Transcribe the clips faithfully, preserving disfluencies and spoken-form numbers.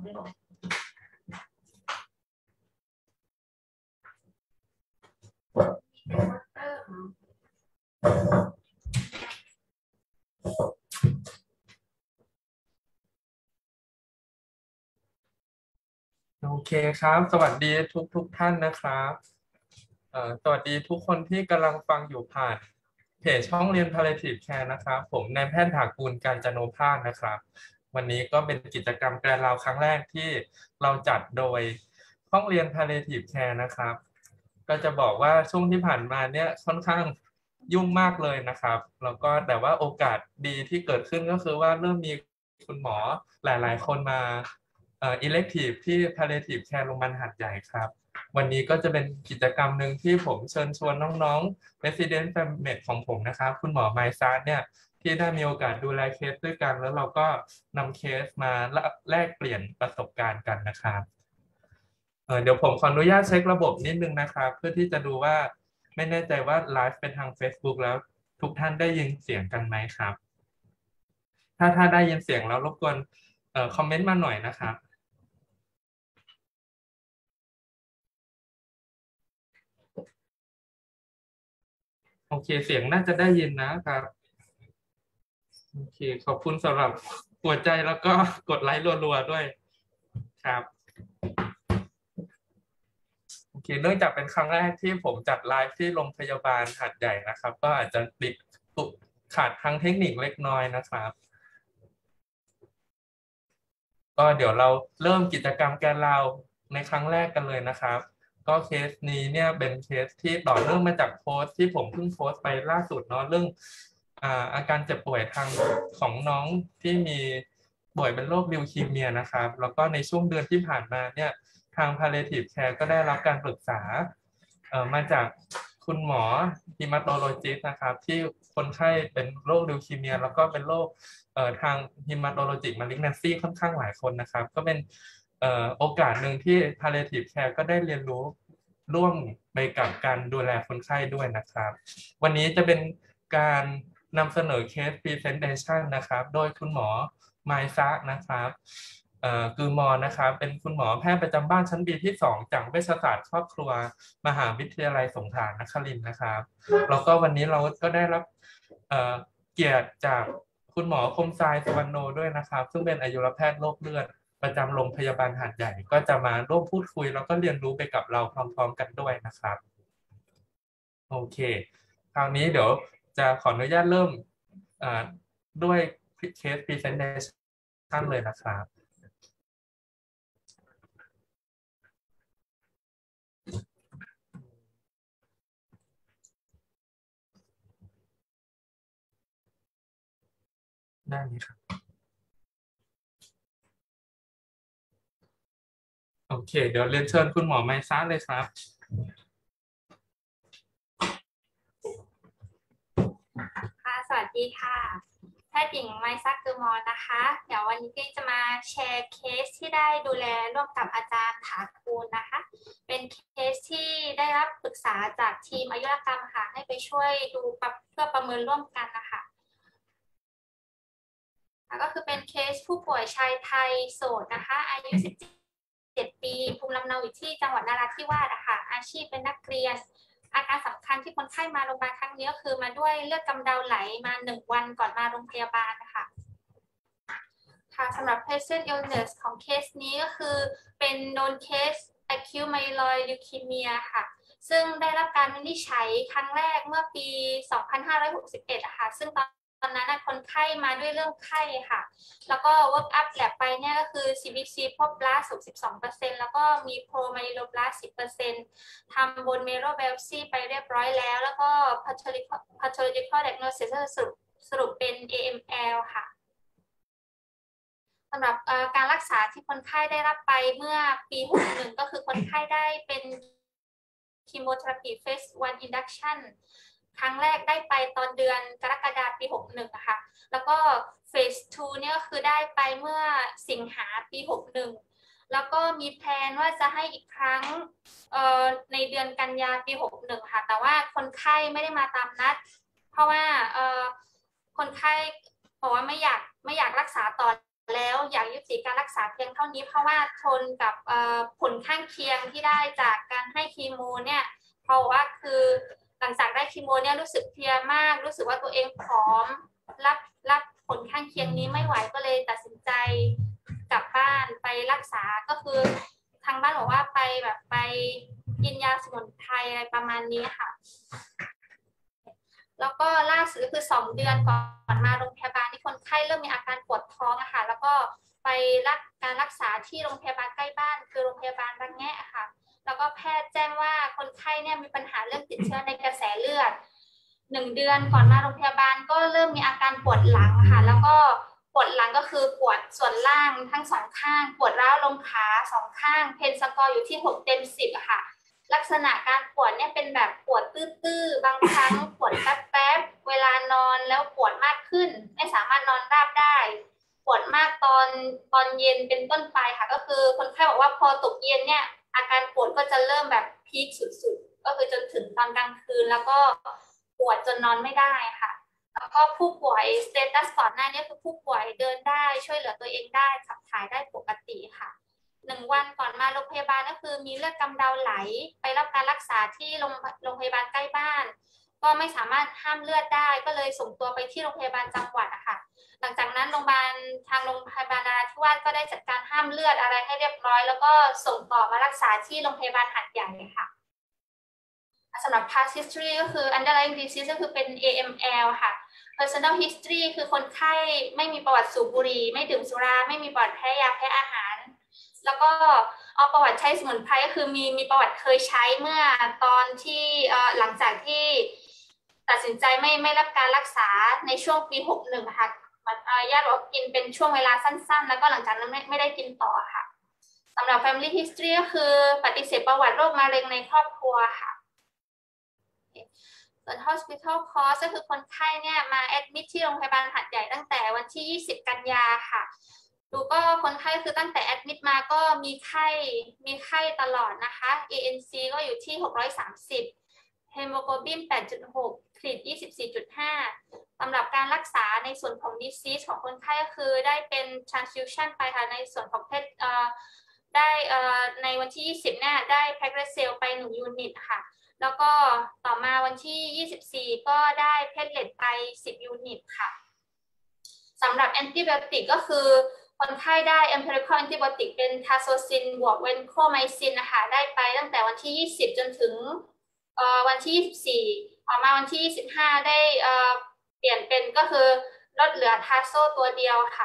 โอเคครับสวัสดีทุกทุกท่านนะครับเอ่อสวัสดีทุกคนที่กำลังฟังอยู่ผ่านเพจห้องเรียน Palliative Care นะครับผมนายแพทย์ถากูลกาญจโนภาสนะครับวันนี้ก็เป็นกิจกรรมแกรนด์ราวครั้งแรกที่เราจัดโดยห้องเรียน Palliative Care นะครับก็จะบอกว่าช่วงที่ผ่านมาเนี่ยค่อนข้างยุ่งมากเลยนะครับแล้วก็แต่ว่าโอกาสดีที่เกิดขึ้นก็คือว่าเริ่มมีคุณหมอหลายๆคนมา เอ่อ elective ที่ palliative care โรงพยาบาลหาดใหญ่ครับวันนี้ก็จะเป็นกิจกรรมหนึ่งที่ผมเชิญชวนน้องๆ resident family ของผมนะครับคุณหมอไมซาร์เนี่ยที่ได้มีโอกาสดูแลเคสด้วยกันแล้วเราก็นำเคสมาแลกเปลี่ยนประสบการณ์กันนะครับเอ่อเดี๋ยวผมขออนุญาตเช็คระบบนิดนึงนะครับเพื่อที่จะดูว่าไม่แน่ใจว่าไลฟ์เป็นทาง Facebook แล้วทุกท่านได้ยินเสียงกันไหมครับถ้าถ้าได้ยินเสียงแล้วรบกวนเอ่อคอมเมนต์มาหน่อยนะครับ โอเคเสียงน่าจะได้ยินนะครับโอเคขอบคุณสำหรับหัวใจแล้วก็กดไลค์รัวๆด้วยครับโอเคเนื่องจากเป็นครั้งแรกที่ผมจัดไลฟ์ที่โรงพยาบาลหาดใหญ่นะครับก็อาจจะติดขาดทางเทคนิคเล็กน้อยนะครับก็เดี๋ยวเราเริ่มกิจกรรมแกนเราในครั้งแรกกันเลยนะครับก็เคสนี้เนี่ยเป็นเคสที่ต่อเนื่องมาจากโพสต์ที่ผมเพิ่งโพสต์ไปล่าสุดเนาะเรื่องอ่าอาการเจ็บป่วยทางของน้องที่มีป่วยเป็นโรคลิวคีเมียนะครับแล้วก็ในช่วงเดือนที่ผ่านมาเนี่ยทาง palliative care ก็ได้รับการปรึกษาเอ่อมาจากคุณหมอ hematologist นะครับที่คนไข้เป็นโรคลิวคีเมียแล้วก็เป็นโรค เอ่อทาง hematologic malignancy ค่อนข้างหลายคนนะครับก็เป็นเอ่อโอกาสหนึ่งที่ palliative care ก็ได้เรียนรู้ร่วมไปกับการดูแลคนไข้ด้วยนะครับวันนี้จะเป็นการนำเสนอเคส presentation นะครับโดยคุณหมอไมซะนะครับเอ่อคือมอนะครับเป็นคุณหมอแพทย์ประจำบ้านชั้นปีที่สองจากเวชศาสตร์ครอบครัวมหาวิทยาลัยสงขลานครินทร์นะครับแล้วก็วันนี้เราก็ได้รับเอ่อ เกียรติจากคุณหมอคมทรายสุวรรณโนด้วยนะครับซึ่งเป็นอายุรแพทย์โรคเลือดประจำโรงพยาบาลหาดใหญ่ก็จะมาร่วมพูดคุยแล้วก็เรียนรู้ไปกับเราพร้อมๆกันด้วยนะครับโอเคคราวนี้เดี๋ยวจะขออนุญาตเริ่มด้วยเคส presentation เลยนะครับได้ไหมครับโอเคเดี๋ยวเรียนเชิญคุณหมอไมซ่าเลยครับค่ะสวัสดีค่ะแพทย์หญิงไมซักเกอร์มอนะคะเดี๋ยววันนี้ก็จะมาแชร์เคสที่ได้ดูแลร่วมกับอาจารย์ถากูลนะคะเป็นเคสที่ได้รับปรึกษาจากทีมอายุรกรรมค่ะให้ไปช่วยดูเพื่อประเมินร่วมกันนะคะก็คือเป็นเคสผู้ป่วยชายไทยโสดนะคะอายุสิบเจ็ดปีภูมิลำเนาอยู่ที่จังหวัดนราธิวาสนะคะอาชีพเป็นนักเรียนอาการสำคัญที่คนไข้มาโรงพยาบาลครั้งนี้ก็คือมาด้วยเลือดกำเดาไหลมาหนึ่งวันก่อนมาโรงพยาบาลนะคะค่ะสำหรับ patient illness ของเคสนี้ก็คือเป็น known case acute myeloid leukemia ค่ะซึ่งได้รับการวินิจฉัยครั้งแรกเมื่อปี สองพันห้าร้อยหกสิบเอ็ด ค่ะซึ่งตอนตอนนั้นคนไข้มาด้วยเรื่องไข้ค่ะ แล้วก็ work up lab ไปเนี่ยก็คือ ซี บี ซี พบ blast สูง สิบสองเปอร์เซ็นต์ แล้วก็มี promyeloblast สิบเปอร์เซ็นต์ ทำ bone marrow biopsy ไปเรียบร้อยแล้ว แล้วก็ pathological diagnosis สรุปสรุปเป็น เอ เอ็ม แอล ค่ะสำหรับการรักษาที่คนไข้ได้รับไปเมื่อปี หกสิบเอ็ด ก็คือคนไข้ได้เป็นคีโมเทอราปีเฟสวันอินดักชันครั้งแรกได้ไปตอนเดือนกรกฎาคมปี หกสิบเอ็ด นะคะแล้วก็เฟสสองเนี่ยก็คือได้ไปเมื่อสิงหาปี หกสิบเอ็ด แล้วก็มีแพลนว่าจะให้อีกครั้งในเดือนกันยาปี หกสิบเอ็ด ค่ะแต่ว่าคนไข้ไม่ได้มาตามนัดเพราะว่าคนไข้บอกว่าไม่อยากไม่อยากรักษาต่อแล้วอยากยุติการรักษาเพียงเท่านี้เพราะว่าทนกับผลข้างเคียงที่ได้จากการให้คีโมเนี่ยเพราะว่าคือหลังจากได้คีโมเนี่ยรู้สึกเพลียมากรู้สึกว่าตัวเองผอมรับรับผลข้างเคียงนี้ไม่ไหวก็เลยตัดสินใจกลับบ้านไปรักษาก็คือทางบ้านบอกว่าไปแบบไปกินยาสมุนไพรอะไรประมาณนี้ค่ะแล้วก็ล่าสุดคือสองเดือนก่อนมาโรงพยาบาลที่คนไข้เริ่มมีอาการปวดท้องอะค่ะแล้วก็ไปรับการรักษาที่โรงพยาบาลใกล้บ้านคือโรงพยาบาลระแงะค่ะแล้วก็แพทย์แจ้งว่าคนไข้เนี่ยมีปัญหาเรื่องติดเชื้อในกระแสเลือดหนึ่งเดือนก่อนมาโรงพยาบาลก็เริ่มมีอาการปวดหลังค่ะแล้วก็ปวดหลังก็คือปวดส่วนล่างทั้งสองข้างปวดร้าวลงขาสองข้างเพนสกอร์อยู่ที่หกเต็มสิบค่ะลักษณะการปวดเนี่ยเป็นแบบปวดตื้อๆบางครั้งปวดแป๊บๆเวลานอนแล้วปวดมากขึ้นไม่สามารถนอนราบได้ปวดมากตอนตอนเย็นเป็นต้นไปค่ะก็คือคนไข้บอกว่าพอตกเย็นเนี่ยอาการปวดก็จะเริ่มแบบพีคสุดๆก็คือจนถึงตอนกลางคืนแล้วก็ปวดจนนอนไม่ได้ค่ะแล้วก็ผู้ป่วยสเตตัสก่อนหน้านี้คือผู้ป่วยเดินได้ช่วยเหลือตัวเองได้ขับถ่ายได้ปกติค่ะหนึ่งวันก่อนมาโรงพยาบาลก็คือมีเลือดกำเดาไหลไปรับการรักษาที่โรงโรงพยาบาลใกล้บ้านก็ไม่สามารถห้ามเลือดได้ก็เลยส่งตัวไปที่โรงพยาบาลจังหวัดอะค่ะหลังจากนั้นโรงพยาบาลทางโรงพยาบาลนราธิวาสก็ได้จัดการห้ามเลือดอะไรให้เรียบร้อยแล้วก็ส่งต่อมารักษาที่โรงพยาบาลหัดใหญ่ค่ะสำหรับ past history ก็คือ underlying disease ก็คือเป็น เอ เอ็ม แอล ค่ะ personal history คือคนไข้ไม่มีประวัติสูบบุหรี่ไม่ดื่มสุราไม่มีประวัติแพ้ยาแพ้อาหารแล้วก็เอาประวัติใช้สมุนไพรก็คือมีมีประวัติเคยใช้เมื่อตอนที่หลังจากที่ตัดสินใจไม่ไม่รับการรักษาในช่วงปีหกสิบเอ็ดค่ะญาติบอกกินเป็นช่วงเวลาสั้นๆแล้วก็หลังจากนั้นไม่ไม่ได้กินต่อค่ะสำหรับ family history ก็คือปฏิเสธประวัติโรคมะเร็งในครอบครัวค่ะส่วน hospital cost ก็คือคนไข้เนี่ยมาแอดมิทที่โรงพยาบาลหัดใหญ่ตั้งแต่วันที่ยี่สิบกันยาค่ะดูก็คนไข้คือตั้งแต่แอดมิทมาก็มีไข้มีไข้ตลอดนะคะ เอ เอ็น ซี ก็อยู่ที่หกร้อยสามสิบ hemoglobin แปดจุดหก ครีต ยี่สิบสี่จุดห้า สำหรับการรักษาในส่วนของ disease ของคนไข้ก็คือได้เป็น transfusion ไปค่ะในส่วนของเพชรได้ในวันที่ยี่สิบเนี่ยได้แพคเรเซลไปหนึ่งยูนิตค่ะแล้วก็ต่อมาวันที่ยี่สิบสี่ก็ได้เพชรเลตไปสิบยูนิตค่ะสำหรับแอนติไบโอติกก็คือคนไข้ได้ empirical antibiotic เป็นทาโซซินบวกเวนโคไมซินนะคะได้ไปตั้งแต่วันที่ยี่สิบจนถึงวันที่ยี่สิบสี่ออกมาวันที่ยี่สิบห้าได้เปลี่ยนเป็นก็คือลดเหลือทาโซตัวเดียวค่ะ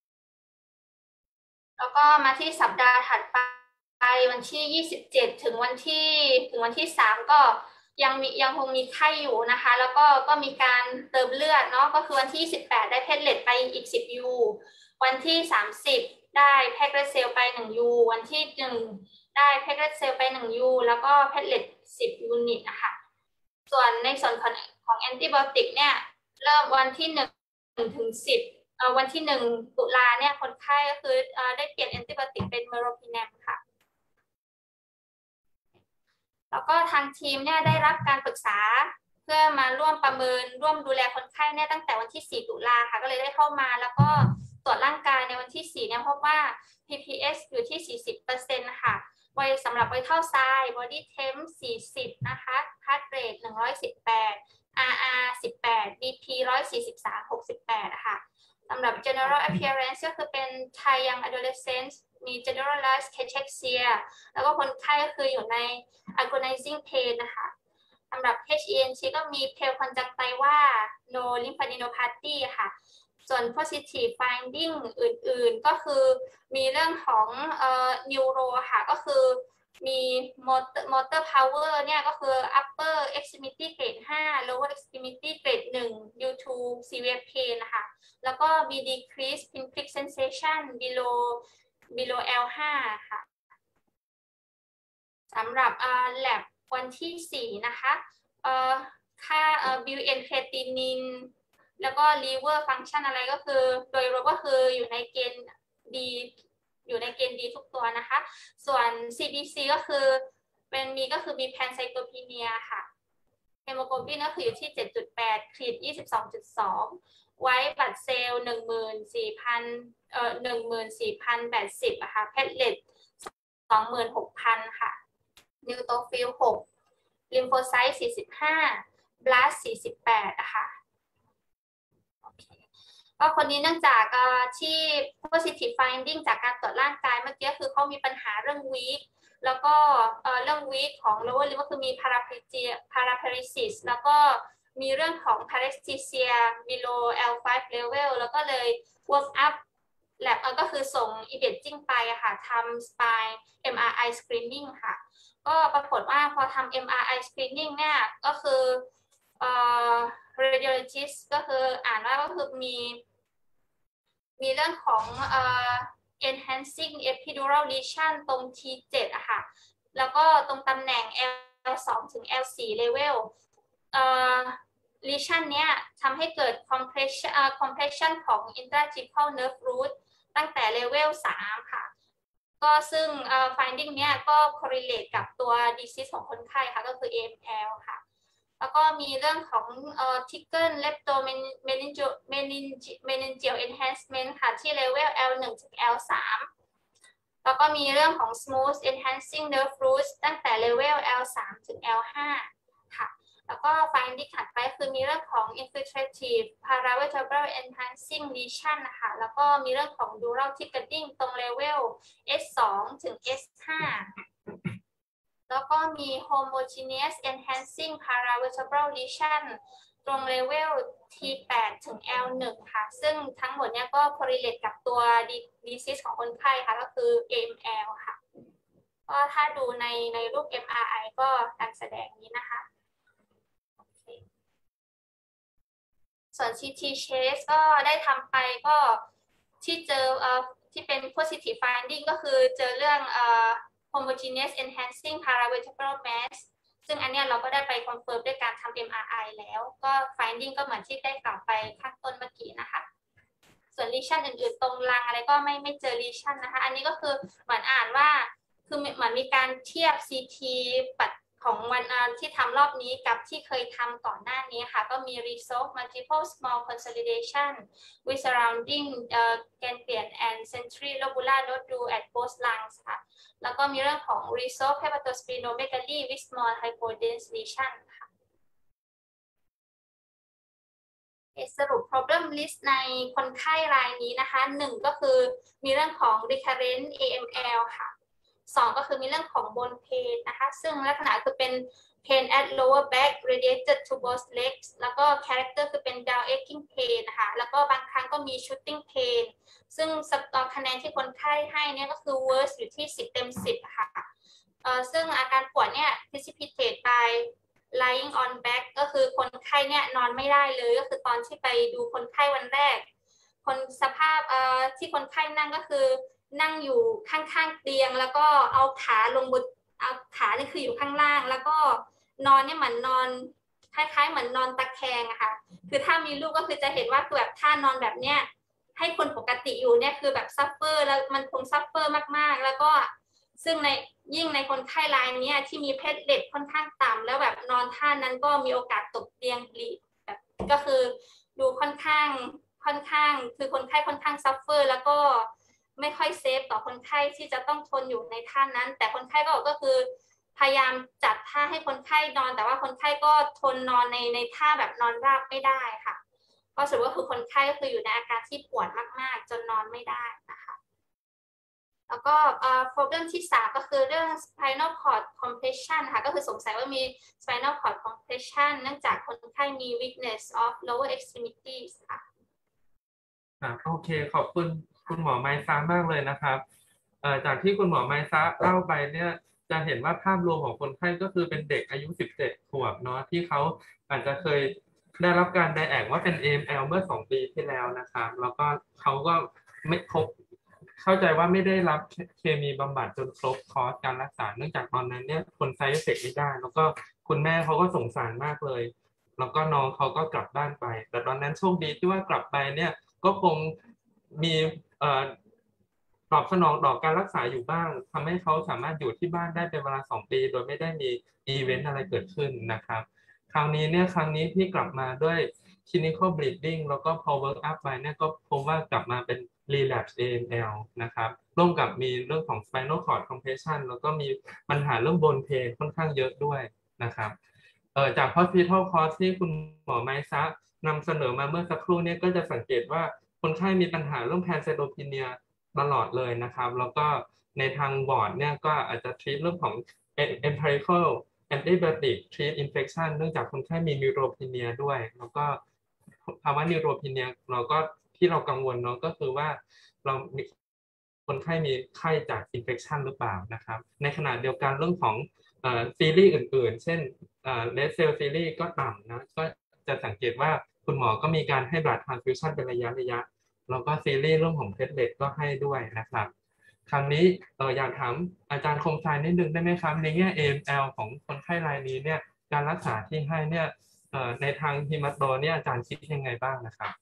แล้วก็มาที่สัปดาห์ถัดไปไปวันที่ยี่สิบเจ็ดถึงวันที่ถึงวันที่สามก็ยังมียังคงมีไข้อยู่นะคะแล้วก็ก็มีการเติมเลือดเนาะก็คือวันที่สิบแปดได้เพชรเลตไปอีกสิบยูวันที่สามสิบได้แพคเรเซลไปหนึ่งยูวันที่หนึ่งได้แพคเรเซลไปหนึ่งยูแล้วก็เพชรเลตสิบยูนิตนะคะส่วนในส่วนของของแอนติไบโอติกเนี่ยเริ่มวันที่หนึ่งถึงสิบวันที่หนึ่งตุลาเนี่ยคนไข้ก็คือได้เปลี่ยนแอนติไบโอติกเป็นเมโรพิแนมค่ะแล้วก็ทางทีมเนี่ยได้รับการปรึกษาเพื่อมาร่วมประเมินร่วมดูแลคนไข้เนี่ยตั้งแต่วันที่สี่ตุลาค่ะก็เลยได้เข้ามาแล้วก็ตรวจร่างกายในวันที่สี่เนี่ยพบว่า พี พี เอส อยู่ที่ สี่สิบเปอร์เซ็นต์ ค่ะวัยสำหรับไวทัลไซน์ body temp สี่สิบนะคะ heart rate หนึ่งร้อยสิบแปด อาร์ อาร์ สิบแปด บี พี หนึ่งร้อยสี่สิบสาม หกสิบแปดค่ะสำหรับ general appearance ก็คือเป็น Thai young adolescent มี generalized cachexia แล้วก็คนไข้ก็คืออยู่ใน agonizing pain นะคะสำหรับ เอช อี เอ็น ซี ก็มี pale conjunctiva no lymphadenopathy ค่ะส่วน positive finding อื่นๆก็คือมีเรื่องของเอ่อ neuro ค่ะก็คือมี motor, motor power เนี่ยก็คือ upper extremity grade ห้า lower extremity grade หนึ่ง due to severe pain นะคะแล้วก็มี decrease pinprick sensation below below แอล ห้า ค่ะสำหรับ lab วันที่สี่นะคะค่า บิว เอ็น creatinine แล้วก็ liver function อะไรก็คือโดยรวมก็คืออยู่ในเกณฑ์ดีอยู่ในเกณฑ์ดีทุกตัวนะคะส่วน ซี บี ซี ก็คือเป็นมีก็คือมี pancytopenia ค่ะ hemoglobin ก็คืออยู่ที่ เจ็ดจุดแปด ครีต ยี่สิบสองจุดสองไว้บัตรเซลล์หนึ่งหมื่นสี่พันเอ่อหนึ่งหมื่นสี่พันแปดสิบอะค่ะเพทเลตสองหมื่นหกพันค่ะนิวโตฟิลหกลิมโฟไซต์สี่สิบห้าบลาสสี่สิบแปดอะค่ะก็คนนี้เนื่องจากที่ positive finding จากการตรวจร่างกายเมื่อกี้คือเขามีปัญหาเรื่อง weak แล้วก็เรื่อง weak ของ lower limb ก็คือมี paraplegia paraparesis แล้วก็มีเรื่องของ paresthesia below แอล ไฟว์ level แล้วก็เลย work up แลบก็คือส่ง imaging ไปอะค่ะทำ spine เอ็ม อาร์ ไอ screening ค่ะก็ปรากฏว่าพอทำ เอ็ม อาร์ ไอ screening เนี่ยก็คือเอ่อ radiologist ก็คืออ่านว่าก็คือมีมีเรื่องของเอ่อ enhancing epidural lesion ตรง ที เซเว่น อะค่ะแล้วก็ตรงตำแหน่ง แอล ทู ถึง แอล โฟร์ level เอ่อ lesion เนี้ยทำให้เกิด compression เอ่อ compression ของ intrathecal nerve root ตั้งแต่ level สามค่ะก็ซึ่งเอ่อ finding เนี้ยก็ correlate กับตัว disease ของคนไข้ค่ะก็คือ เอ เอ็ม แอล ค่ะแล้วก็มีเรื่องของเอ่อ Tickle leptomeningeal meningeal enhancement ค่ะที่ level แอล วัน ถึง แอล ทรี แล้วก็มีเรื่องของ smooth enhancing nerve roots ตั้งแต่ level แอล ทรี ถึง แอล ไฟว์ ค่ะแล้วก็ finding ถัดไปคือมีเรื่องของ infiltrative paravertebral enhancing lesion นะคะแล้วก็มีเรื่องของ dural thickening ตรง level เอส ทู ถึง เอส ไฟว์ แล้วก็มี homogeneous enhancing paravertebral lesion ตรง level ที แปด ถึง แอล วัน ค่ะซึ่งทั้งหมดเนี้ยก็ correlate กับตัว disease ของคนไข้ค่ะก็คือ เอ เอ็ม แอล ค่ะก็ถ้าดูในในรูป เอ็ม อาร์ ไอ ก็การแสดงนี้นะคะส่วน ซี ที Chase ก็ได้ทำไปก็ที่เจอเอ่อที่เป็น positive finding ก็คือเจอเรื่องเอ่อ homogeneous enhancing paravertebral mass ซึ่งอันเนี้ยเราก็ได้ไป confirm ด้วยการทำ เอ็ม อาร์ ไอ แล้วก็ finding ก็เหมือนที่ได้กล่าวไปข้างต้นเมื่อกี้นะคะส่วน lesion อื่นๆตรงรังอะไรก็ไม่ไม่เจอ lesion นะคะอันนี้ก็คือเหมือนอ่านว่าคือเหมือนมีการเทียบ ซี ที ปัดของวันที่ทำรอบนี้กับที่เคยทำก่อนหน้านี้ค่ะก็มี resolve multiple small consolidation with surrounding uh, ganglion and centrilobular nodule at both lungs ค่ะแล้วก็มีเรื่องของ resolve hepatosplenomegaly with small hypodense lesion ค่ะสรุป problem list ในคนไข้รายนี้นะคะหนึ่งก็คือมีเรื่องของ recurrent เอ เอ็ม แอล ค่ะสองก็คือมีเรื่องของ bone pain นะคะซึ่งลักษณะคือเป็น pain at lower back radiated to both legs แล้วก็ character คือเป็น down aching pain นะคะแล้วก็บางครั้งก็มี shooting pain ซึ่งคะแนนที่คนไข้ให้เนี่ยก็คือ worst อยู่ที่สิบเต็มสิบค่ะซึ่งอาการปวดเนี่ย precipitate by lying on back ก็คือคนไข้เนี่ยนอนไม่ได้เลยก็คือตอนที่ไปดูคนไข้วันแรกคนสภาพที่คนไข้นั่งก็คือนั่งอยู่ข้างๆเตียงแล้วก็เอาขาลงบนเอาขานี่คืออยู่ข้างล่างแล้วก็นอนเนี่ยเหมือนนอนคล้ายๆเหมือนนอนตะแคงอะค่ะคือถ้ามีลูกก็คือจะเห็นว่าคือแบบท่านอนแบบเนี้ยให้คนปกติอยู่เนี่ยคือแบบซัฟเฟอร์แล้วมันคงซัฟเฟอร์มากๆแล้วก็ซึ่งในยิ่งในคนไข้รายนี้ที่มีเพทเลตค่อนข้างต่ำแล้วแบบนอนท่านั้นก็มีโอกาสตกเตียงปลีแบบก็คือดูค่อนข้างค่อนข้างคือคนไข้ค่อนข้างซัฟเฟอร์แล้วก็ไม่ค่อยเซฟต่อคนไข้ที่จะต้องทนอยู่ในท่านั้นแต่คนไข้ก็ก็คือพยายามจัดท่าให้คนไข้นอนแต่ว่าคนไข้ก็ทนนอนในในท่าแบบนอนราบไม่ได้ค่ะก็สรุปว่าคือคนไข้ก็คืออยู่ในอาการที่ปวดมากๆจนนอนไม่ได้นะคะแล้วก็ problem ที่สามก็คือเรื่อง spinal cord compression ค่ะก็คือสงสัยว่ามี spinal cord compression เนื่องจากคนไข้มี weakness of lower extremities ค่ะโอเคขอบคุณคุณหมอไมซ่ามากเลยนะครับเอ่อจากที่คุณหมอไมซ่าเล่าไปเนี่ยจะเห็นว่าภาพรวมของคนไข้ก็คือเป็นเด็กอายุสิบเจ็ดขวบเนาะที่เขาอาจจะเคยได้รับการไดแอกว่าเป็น เอ เอ็ม แอล เมื่อสองปีที่แล้วนะครับแล้วก็เขาก็ไม่ครบเข้าใจว่าไม่ได้รับเคมีบำบัดจนครบคอร์สการรักษาเนื่องจากตอนนั้นเนี่ยคนไซด์เอฟเฟกต์ไม่ได้แล้วก็คุณแม่เขาก็สงสารมากเลยแล้วก็น้องเขาก็กลับบ้านไปแต่ตอนนั้นโชคดีที่ว่ากลับไปเนี่ยก็คงมีเอ่อตอบสนองต่อการรักษาอยู่บ้างทำให้เขาสามารถอยู่ที่บ้านได้เป็นเวลาสองปีโดยไม่ได้มีอีเวนต์อะไรเกิดขึ้นนะครับคราวนี้เนี่ยครั้งนี้ที่กลับมาด้วย clinical bleeding แล้วก็พอ work up ไปเนี่ยก็พบว่ากลับมาเป็น relapse เอ เอ็ม แอล นะครับร่วมกับมีเรื่องของ spinal cord compression แล้วก็มีปัญหาเรื่อง bone pain ค่อนข้างเยอะด้วยนะครับเอ่อจาก hospital cost ที่คุณหมอไมซะนำเสนอมาเมื่อสักครู่นี้ก็จะสังเกตว่าคนไข้มีปัญหาเรื่อง pancytopenia ตลอดเลยนะครับแล้วก็ในทางวอร์ดเนี่ยก็อาจจะ treat เรื่องของ empirical antibiotic treat infection เนื่องจากคนไข้มี neutropenia ด้วยแล้วก็ภาวะ neutropenia เราก็ที่เรากังวลเนาะก็คือว่าเราคนไข้มีไข้จาก infection หรือเปล่านะครับในขณะเดียวกันเรื่องของซีรีส์อื่นๆเช่นเรดเซลซีรีส์ก็ต่ำนะก็จะสังเกตว่าคุณหมอก็มีการให้ blood transfusion เป็นระยะระยะแล้วก็ซีรีส์เรื่องของเพลทก็ให้ด้วยนะครับคราวนี้เอออยากถามอาจารย์คมชัยนิดนึงได้ไหมครับในแง่ เอ เอ็ม แอล ของคนไข้รายนี้เนี่ยการรักษาที่ให้เนี่ยเอ่อในทางฮิมาโตเนี่ยอาจารย์คิดยังไงบ้างนะครับ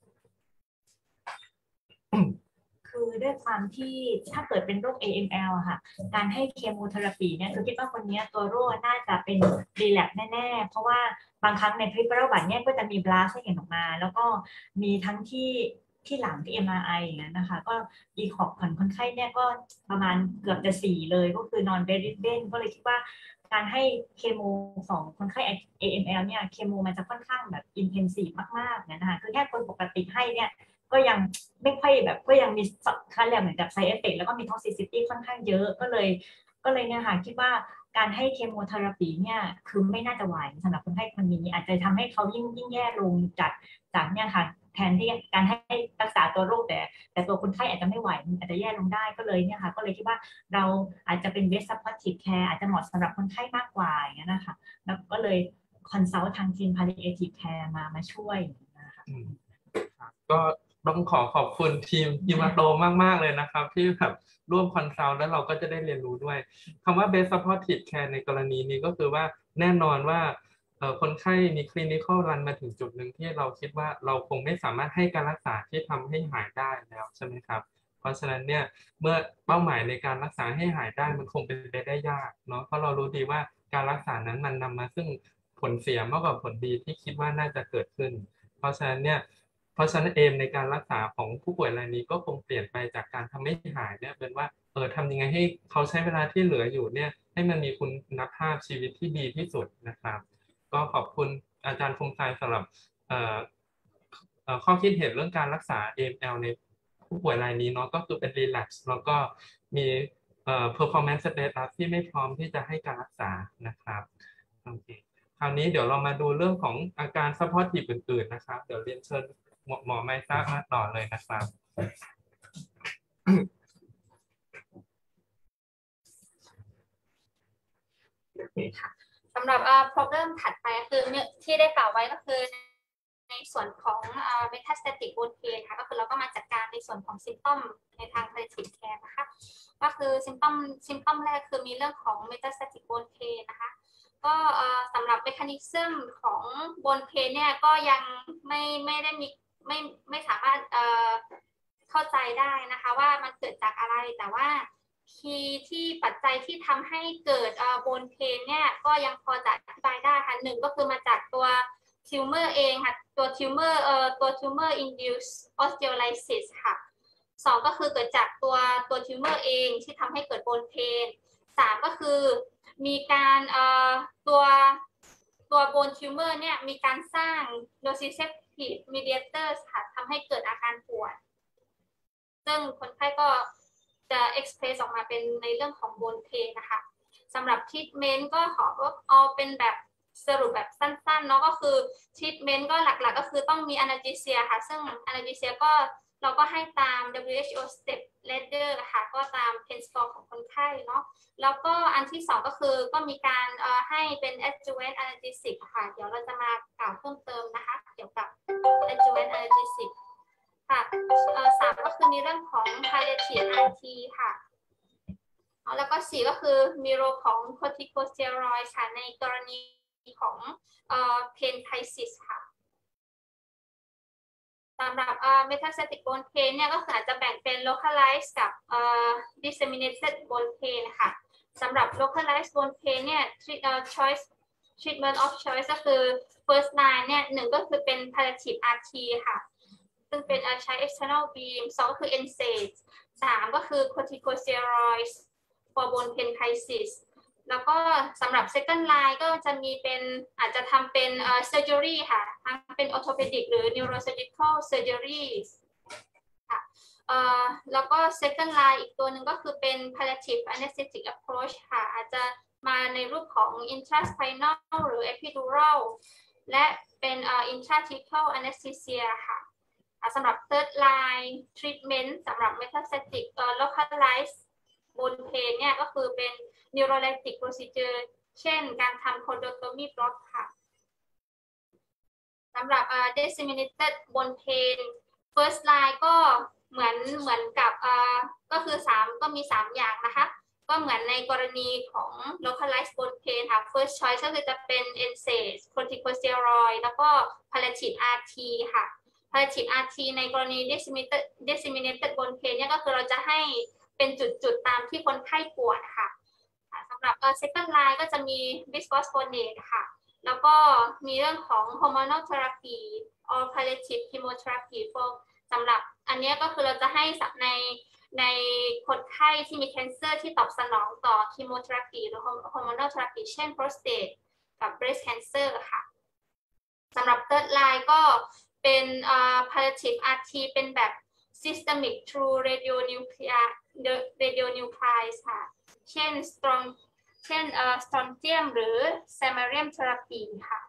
คือด้วยความที่ถ้าเกิดเป็นโรค เอ เอ็ม แอล ค่ะการให้เคมีเทอราปีเนี่ยคือคิดว่าคนนี้ตัวโรคน่าจะเป็นรีแลกซ์แน่ๆเพราะว่าบางครั้งในพริปราบัตเนี่ยก็จะมีบลาสให้เห็นออกมาแล้วก็มีทั้งที่ที่หลังที่ เอ็ม อาร์ ไอ อย่างนั้นนะคะก็อีคอกของคนไข้เนี่ยก็ประมาณเกือบจะสี่เลยก็คือนอนเบดริดเดนก็เลยคิดว่าการให้เคมีของคนไข้ เอ เอ็ม แอล เนี่ยเคมีมันจะค่อนข้างแบบอินเทนซีฟมากๆนะคะคือแค่คนปกติให้เนี่ยก็ยังไม่ค่อยแบบก็ยังมีค่าเรียกเหมือนกับ side effect แล้วก็มี toxicity ค่อนข้างเยอะก็เลยก็เลยเนี่ยค่ะคิดว่าการให้เคมีเทอราปีเนี่ยคือไม่น่าจะไหวสำหรับคนไข้คนนี้อาจจะทำให้เขายิ่งยิ่งแย่ลงจากจากเนี่ยค่ะแทนที่การให้รักษาตัวโรคแต่แต่ตัวคนไข้อาจจะไม่ไหวอาจจะแย่ลงได้ก็เลยเนี่ยค่ะก็เลยคิดว่าเราอาจจะเป็น best supportive care อาจจะเหมาะสำหรับคนไข้มากกว่าอย่างนี้นะคะแล้วก็เลย consult ทางทีม palliative care มามาช่วยนะคะก็ต้องขอขอบคุณทีมฮิมาโตมากๆเลยนะครับที่แบบร่วมคอนซัลท์แล้วเราก็จะได้เรียนรู้ด้วยคำว่า best supportive care ในกรณีนี้ก็คือว่าแน่นอนว่าคนไข้มี clinical run มาถึงจุดหนึ่งที่เราคิดว่าเราคงไม่สามารถให้การรักษาที่ทำให้หายได้แล้วใช่ไหมครับเพราะฉะนั้นเนี่ยเมื่อเป้าหมายในการรักษาให้หายได้มันคงเป็นไปได้ยากเนาะเพราะเรารู้ดีว่าการรักษานั้นมันนำมาซึ่งผลเสียมากกว่าผลดีที่คิดว่าน่าจะเกิดขึ้นเพราะฉะนั้นเนี่ยเพราะฉะนั้นเอมในการรักษาของผู้ป่วยรายนี้ก็คงเปลี่ยนไปจากการทำให้หายเนี่ยเป็นว่าเออทำยังไงให้เขาใช้เวลาที่เหลืออยู่เนี่ยให้มันมีคุณภาพชีวิตที่ดีที่สุดนะครับก็ขอบคุณอาจารย์คมชัยสำหรับข้อคิดเห็นเรื่องการรักษา เอ เอ็ม แอล ในผู้ป่วยรายนี้เนาะก็คือเป็น relapse แล้วก็มี performance status ที่ไม่พร้อมที่จะให้การรักษานะครับโอเคคราวนี้เดี๋ยวเรามาดูเรื่องของอาการ supportive อื่นๆนะครับเดี๋ยวเรียนเชิญหมอหมอไมซ่ามาต่อเลยนะครับสำหรับ problem ถัดไปคือที่ได้กล่าวไว้ก็คือในส่วนของ metastatic bone pain ค่ะก็คือเราก็มาจัดการในส่วนของ symptom ในทาง palliative care นะคะก็คือ symptom symptom แรกคือมีเรื่องของ metastatic bone pain นะคะก็สำหรับ mechanism ของ bone pain เนี่ยก็ยังไม่ไม่ได้มีไม่ไม่สามารถเข้าใจได้นะคะว่ามันเกิดจากอะไรแต่ว่าคีย์ที่ปัจจัยที่ทำให้เกิดโบนเพนเนี่ยก็ยังพอจะอธิบายได้ค่ะหนึ่งก็คือมาจากตัวทิวเมอร์เองค่ะตัวทิวเมอร์เอ่อตัวทิวเมอร์ induced osteolysis ค่ะสองก็คือเกิดจากตัวตัวทิวเมอร์เองที่ทำให้เกิดโบนเพนสามก็คือมีการเอ่อตัวตัวโบนทิวเมอร์เนี่ยมีการสร้าง nociceptive mediators ค่ะทำให้เกิดอาการปวดซึ่งคนไข้ก็จะ express ออกมาเป็นในเรื่องของ bone pain นะคะสำหรับ treatment ก็ขอเอาเป็นแบบสรุปแบบสั้นๆเนาะก็คือ treatment ก็หลักๆก็คือต้องมี analgesia ค่ะซึ่ง analgesia ก็เราก็ให้ตาม ดับเบิลยู เอช โอ step ladder ค่ะก็ตาม pain score ของคนไข้เนาะแล้วก็อันที่สองก็คือก็มีการเอ่อให้เป็น adjuvant analgesic ค่ะเดี๋ยวเราจะมากล่าวเพิ่มเติมนะคะเกี่ยวกับ adjuvant analgesicค่ะสามก็คือมีเรื่องของ palliative อาร์ ที ค่ะแล้วก็สี่ก็คือมีโรของ corticosteroid ค่ะในกรณีของเอ่อ pancreatitis ค่ะสำหรับ metastatic bone pain เนี่ยก็คืออาจจะแบ่งเป็น localized กับ disseminated bone pain ค่ะสำหรับ localized bone pain เนี่ย choice treatment of choice ก็คือ first line เนี่ยหนึ่งก็คือเป็น palliative อาร์ ที ค่ะซึ่งเป็นใช้ external beam สองก็คือ เอ็น เซด สามก็คือ corticosteroids for bone pain crisis แล้วก็สำหรับ second line ก็จะมีเป็นอาจจะทำเป็น surgery ค่ะทั้งเป็น orthopedic หรือ neurosurgical surgery ค่ะเอ่อแล้วก็ second line อีกตัวหนึ่งก็คือเป็น palliative anesthetic approach ค่ะอาจจะมาในรูปของ intraspinal หรือ epidural และเป็น intrathecal anesthesia ค่ะสำหรับ third line treatment สำหรับ metastatic localized bone pain เนี่ยก็คือเป็น neurolytic procedure เช่นการทำ cordotomy block ค่ะสำหรับ disseminated bone pain first line ก็เหมือนเหมือนกับก็คือสามก็มีสามอย่างนะคะก็เหมือนในกรณีของ localized bone pain ค่ะ first choice ก็คือจะเป็น เอ็น เซด corticosteroid แล้วก็ palliative อาร์ ที ค่ะ palliative อาร์ ที ในกรณี disseminated disseminated bone pain เนี่ยก็คือเราจะให้เป็นจุดๆตามที่คนไข้ปวดค่ะสำหรับ second line ก็จะมี bisphosphonate ค่ะแล้วก็มีเรื่องของ hormonal therapy or palliative chemotherapy สำหรับอันนี้ก็คือเราจะให้ในในคนไข้ที่มี cancer ที่ตอบสนองต่อ chemotherapy หรือ hormonal therapy เช่น prostate กับ breast cancer ค่ะสำหรับ third line ก็เป็น palliative อาร์ ที เป็นแบบ systemic through radionuclide radionuclides ค่ะเช่น strong เช่น strontium หรือ samarium therapy ค่ะ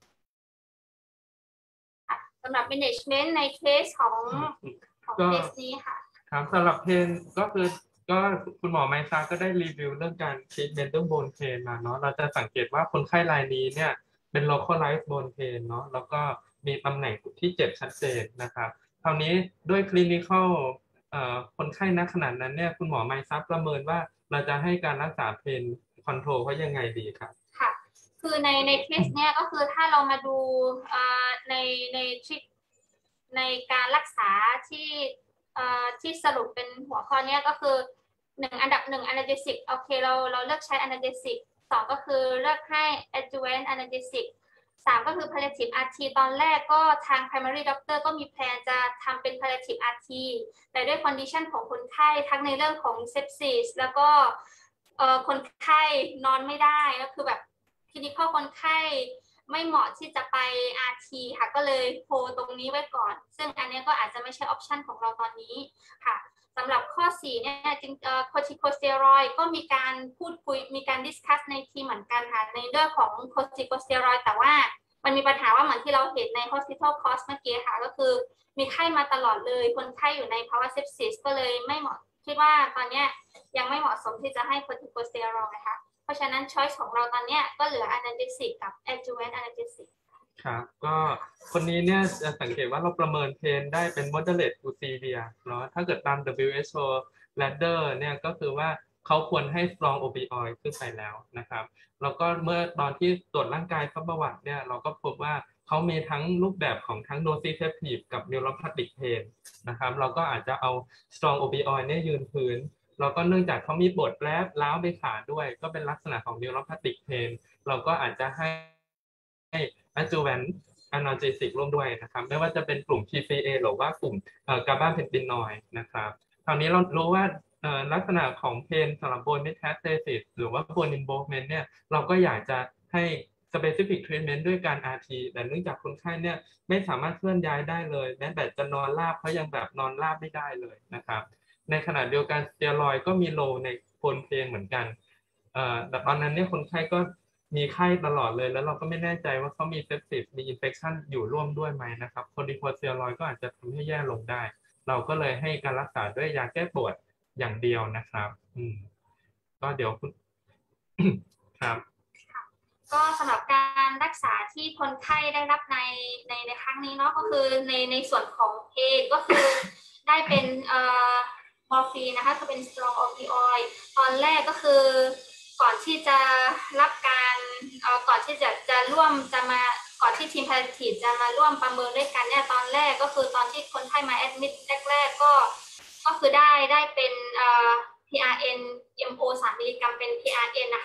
สำหรับ management ในเคสของของเคสนี้ค่ะครับสำหรับเพนก็คือก็คุณหมอไมซาก็ได้รีวิวเรื่องการ treatment เรื่อง bone pain มาเนาะเราจะสังเกตว่าคนไข้รายนี้เนี่ยเป็น localized bone pain เนาะแล้วก็มีตำแหน่งที่เจ็บชัดเจนนะครับคราวนี้ด้วย clinical เอ่อคนไข้ณขนาดนั้นเนี่ยคุณหมอไมซาประเมินว่าเราจะให้การรักษาเพนคอนโทรลเขายังไงดีครับค่ะคือในในเคสเนี้ยก็คือถ้าเรามาดูในในในการรักษาที่ที่สรุปเป็นหัวข้อเนี้ยก็คือหนึ่งอันดับหนึ่ง analgesic โอเคเราเราเลือกใช้ analgesic สองก็คือเลือกให้ adjuvant analgesic สามก็คือ palliative อาร์ ที ตอนแรกก็ทาง primary doctor ก็มีแพลนจะทำเป็น palliative อาร์ ที แต่ด้วย condition ของคนไข้ทั้งในเรื่องของ sepsis แล้วก็คนไข้นอนไม่ได้ก็คือแบบคลินิคอลคนไข้ไม่เหมาะที่จะไป อาร์ ที ค่ะก็เลยโพตรงนี้ไว้ก่อนซึ่งอันนี้ก็อาจจะไม่ใช่ออปชันของเราตอนนี้ค่ะสำหรับข้อสี่เนี่ยจริงเอ่อ corticosteroid ก็มีการพูดคุยมีการดิสคัสในทีเหมือนกันค่ะในเรื่องของ corticosteroid แต่ว่ามันมีปัญหาว่าเหมือนที่เราเห็นใน hospital cost เมื่อกี้ค่ะก็คือมีไข้มาตลอดเลยคนไข้อยู่ในภาวะ sepsis ก็เลยไม่เหมาะคิดว่าตอนนี้ยังไม่เหมาะสมที่จะให้ corticosteroid นะคะเพราะฉะนั้น choice ของเราตอนนี้ก็เหลือ analgesic กับ adjuvant analgesic ครับก็คนนี้เนี่ยจะสังเกตว่าเราประเมินเพนได้เป็น moderate to severe เนาะถ้าเกิดตาม ดับเบิลยู เอช โอ ladder เนี่ยก็คือว่าเขาควรให้ strong opioid ขึ้นไปแล้วนะครับแล้วก็เมื่อตอนที่ตรวจร่างกายเขาประวัติเนี่ยเราก็พบว่าเขามีทั้งรูปแบบของทั้ง nociceptive กับ neuropathic pain นะครับเราก็อาจจะเอา strong opioid เนี่ยยืนพื้นแล้วก็เนื่องจากเขามีปวดแล้ล้าวไปขาด้วยก็เป็นลักษณะของ neuropathic pain เราก็อาจจะให้ให้ adjuvant analgesic ร่วมด้วยนะครับไม่ว่าจะเป็นกลุ่ม ที ซี เอ หรือว่ากลุ่มกาบาเพนตินอยด์นะครับคราวนี้เรารู้ว่าลักษณะของเพนสำหรับ bone metastasis หรือว่า bone involvement เนี่ยเราก็อยากจะให้ specific treatment ด้วยการ อาร์ ที แต่เนื่องจากคนไข้เนี่ยไม่สามารถเคลื่อนย้ายได้เลยแม้แต่จะนอนราบเขายังแบบนอนราบไม่ได้เลยนะครับในขณะเดียวกันสเตียรอยด์ก็มีโลในโคนเพนเหมือนกันแต่ตอนนั้นเนี่ยคนไข้ก็มีไข้ตลอดเลยแล้วเราก็ไม่แน่ใจว่าเขามีเซปซิสมีอินเฟคชันอยู่ร่วมด้วยไหมนะครับคอร์ติโคสเตียรอยด์ก็อาจจะทำให้แย่ลงได้เราก็เลยให้การรักษาด้วยยาแก้ปวดอย่างเดียวนะครับอืมก็เดี๋ยวคุณ ครับก็สำหรับการรักษาที่คนไข้ได้รับในในในครั้งนี้เนาะก็คือในในส่วนของเพนก็คือได้เป็นเอ่อมอร์ฟีนนะคะก็เป็น strong opioid ตอนแรกก็คือก่อนที่จะรับการเอ่อก่อนที่จะจะร่วมจะมาก่อนที่ทีม palliative จะมาร่วมประเมินด้วยกันเนี่ยตอนแรกก็คือตอนที่คนไข้มา admit แรกๆก็ก็คือได้ได้เป็นเอ่อ พี อาร์ เอ็น เอ็ม โอ สามมิลลิกรัมเป็น พี อาร์ เอ็น นะคะ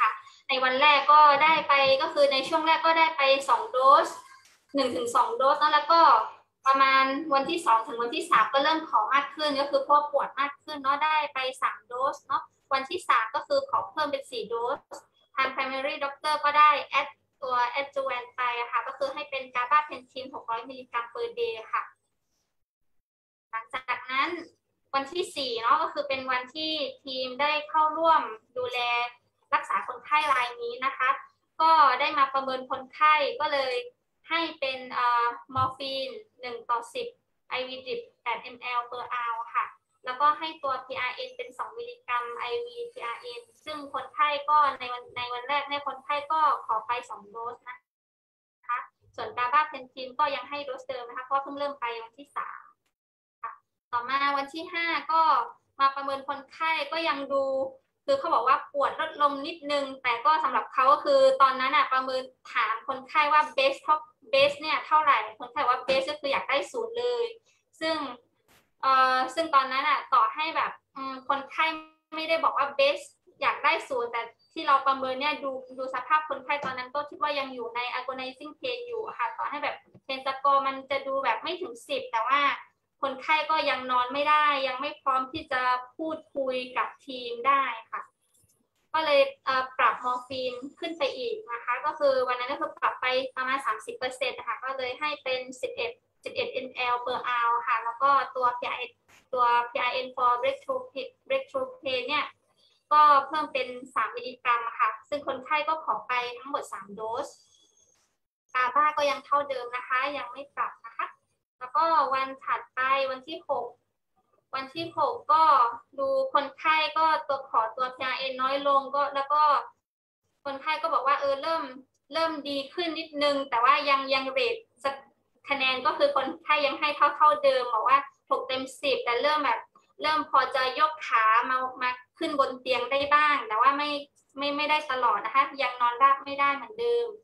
ในวันแรกก็ได้ไปก็คือในช่วงแรกก็ได้ไปสองโดสหนึ่งถึงสองโดสแล้วก็ประมาณวันที่สองถึงวันที่สามก็เริ่มขอมากขึ้นก็คือพอปวดมากขึ้นเนาะได้ไปสามโดสเนาะวันที่สามก็คือขอเพิ่มเป็นสี่โดสทาง primary doctor ก็ได้แอดตัว adjuvant ไปค่ะก็คือให้เป็นกาบาเพนทีนหกร้อยมิลลิกรัม per day ค่ะหลังจากนั้นวันที่สี่เนาะก็คือเป็นวันที่ทีมได้เข้าร่วมดูแลรักษาคนไข้รายนี้นะคะก็ได้มาประเมินคนไข้ก็เลยให้เป็นมอร์ฟีนหนึ่งต่อสิบ ไอ วี drip แปด มิลลิลิตร per hour ค่ะแล้วก็ให้ตัว พี อาร์ เอ็น เป็นสองมิลลิกรัม ไอ วี พี อาร์ เอ็น ซึ่งคนไข้ก็ในวันในวันแรกเนี่ยคนไข้ก็ขอไปสองโดสนะคะส่วนกาบาเพนทีนก็ยังให้โดสเดิมนะคะเพราะเพิ่งเริ่มไปวันที่สามต่อมาวันที่ห้าก็มาประเมินคนไข้ก็ยังดูคือเขาบอกว่าปวดลดลงนิดนึงแต่ก็สำหรับเขาก็คือตอนนั้นอ่ะประเมินถามคนไข้ว่าเบสเท่าเบสเนี่ยเท่าไหร่คนไข้ว่าเบสก็คืออยากได้ศูนย์เลยซึ่งเอ่อซึ่งตอนนั้นอ่ะต่อให้แบบคนไข้ไม่ได้บอกว่าเบสอยากได้ศูนย์แต่ที่เราประเมินเนี่ยดูดูสภาพคนไข้ตอนนั้นก็คิดว่ายังอยู่ใน agonizing pain อยู่ค่ะต่อให้แบบเพนสกอร์มันจะดูแบบไม่ถึงสิบแต่ว่าคนไข้ก็ยังนอนไม่ได้ยังไม่พร้อมที่จะพูดคุยกับทีมได้ค่ะก็เลยปรับมอร์ฟีนขึ้นไปอีกนะคะก็คือวันนั้นก็คือปรับไปประมาณ สามสิบเปอร์เซ็นต์ นะคะก็เลยให้เป็นสิบเอ็ด สิบเอ็ด มิลลิลิตร per hour ค่ะแล้วก็ตัว พี อาร์ เอ็น ตัว พี อาร์ เอ็น for breakthrough breakthrough pain เนี่ยก็เพิ่มเป็นสามมิลลิกรัมค่ะซึ่งคนไข้ก็ขอไปทั้งหมดสามโดสกาบาก็ยังเท่าเดิมนะคะยังไม่ปรับนะคะแล้วก็วันถัดไปวันที่หกวันที่หกก็ดูคนไข้ก็ตัวขอตัว พี อาร์ เอ็น น้อยลงก็แล้วก็คนไข้ก็บอกว่าเออเริ่มเริ่มดีขึ้นนิดนึงแต่ว่ายังยังเรทคะแนนก็คือคนไข้ยังให้เท่าเท่าเดิมบอกว่าหกเต็มสิบแต่เริ่มแบบเริ่มพอจะยกขามามาขึ้นบนเตียงได้บ้างแต่ว่าไม่ไม่ไม่ได้ตลอดนะคะยังนอนราบไม่ได้เหมือนเดิม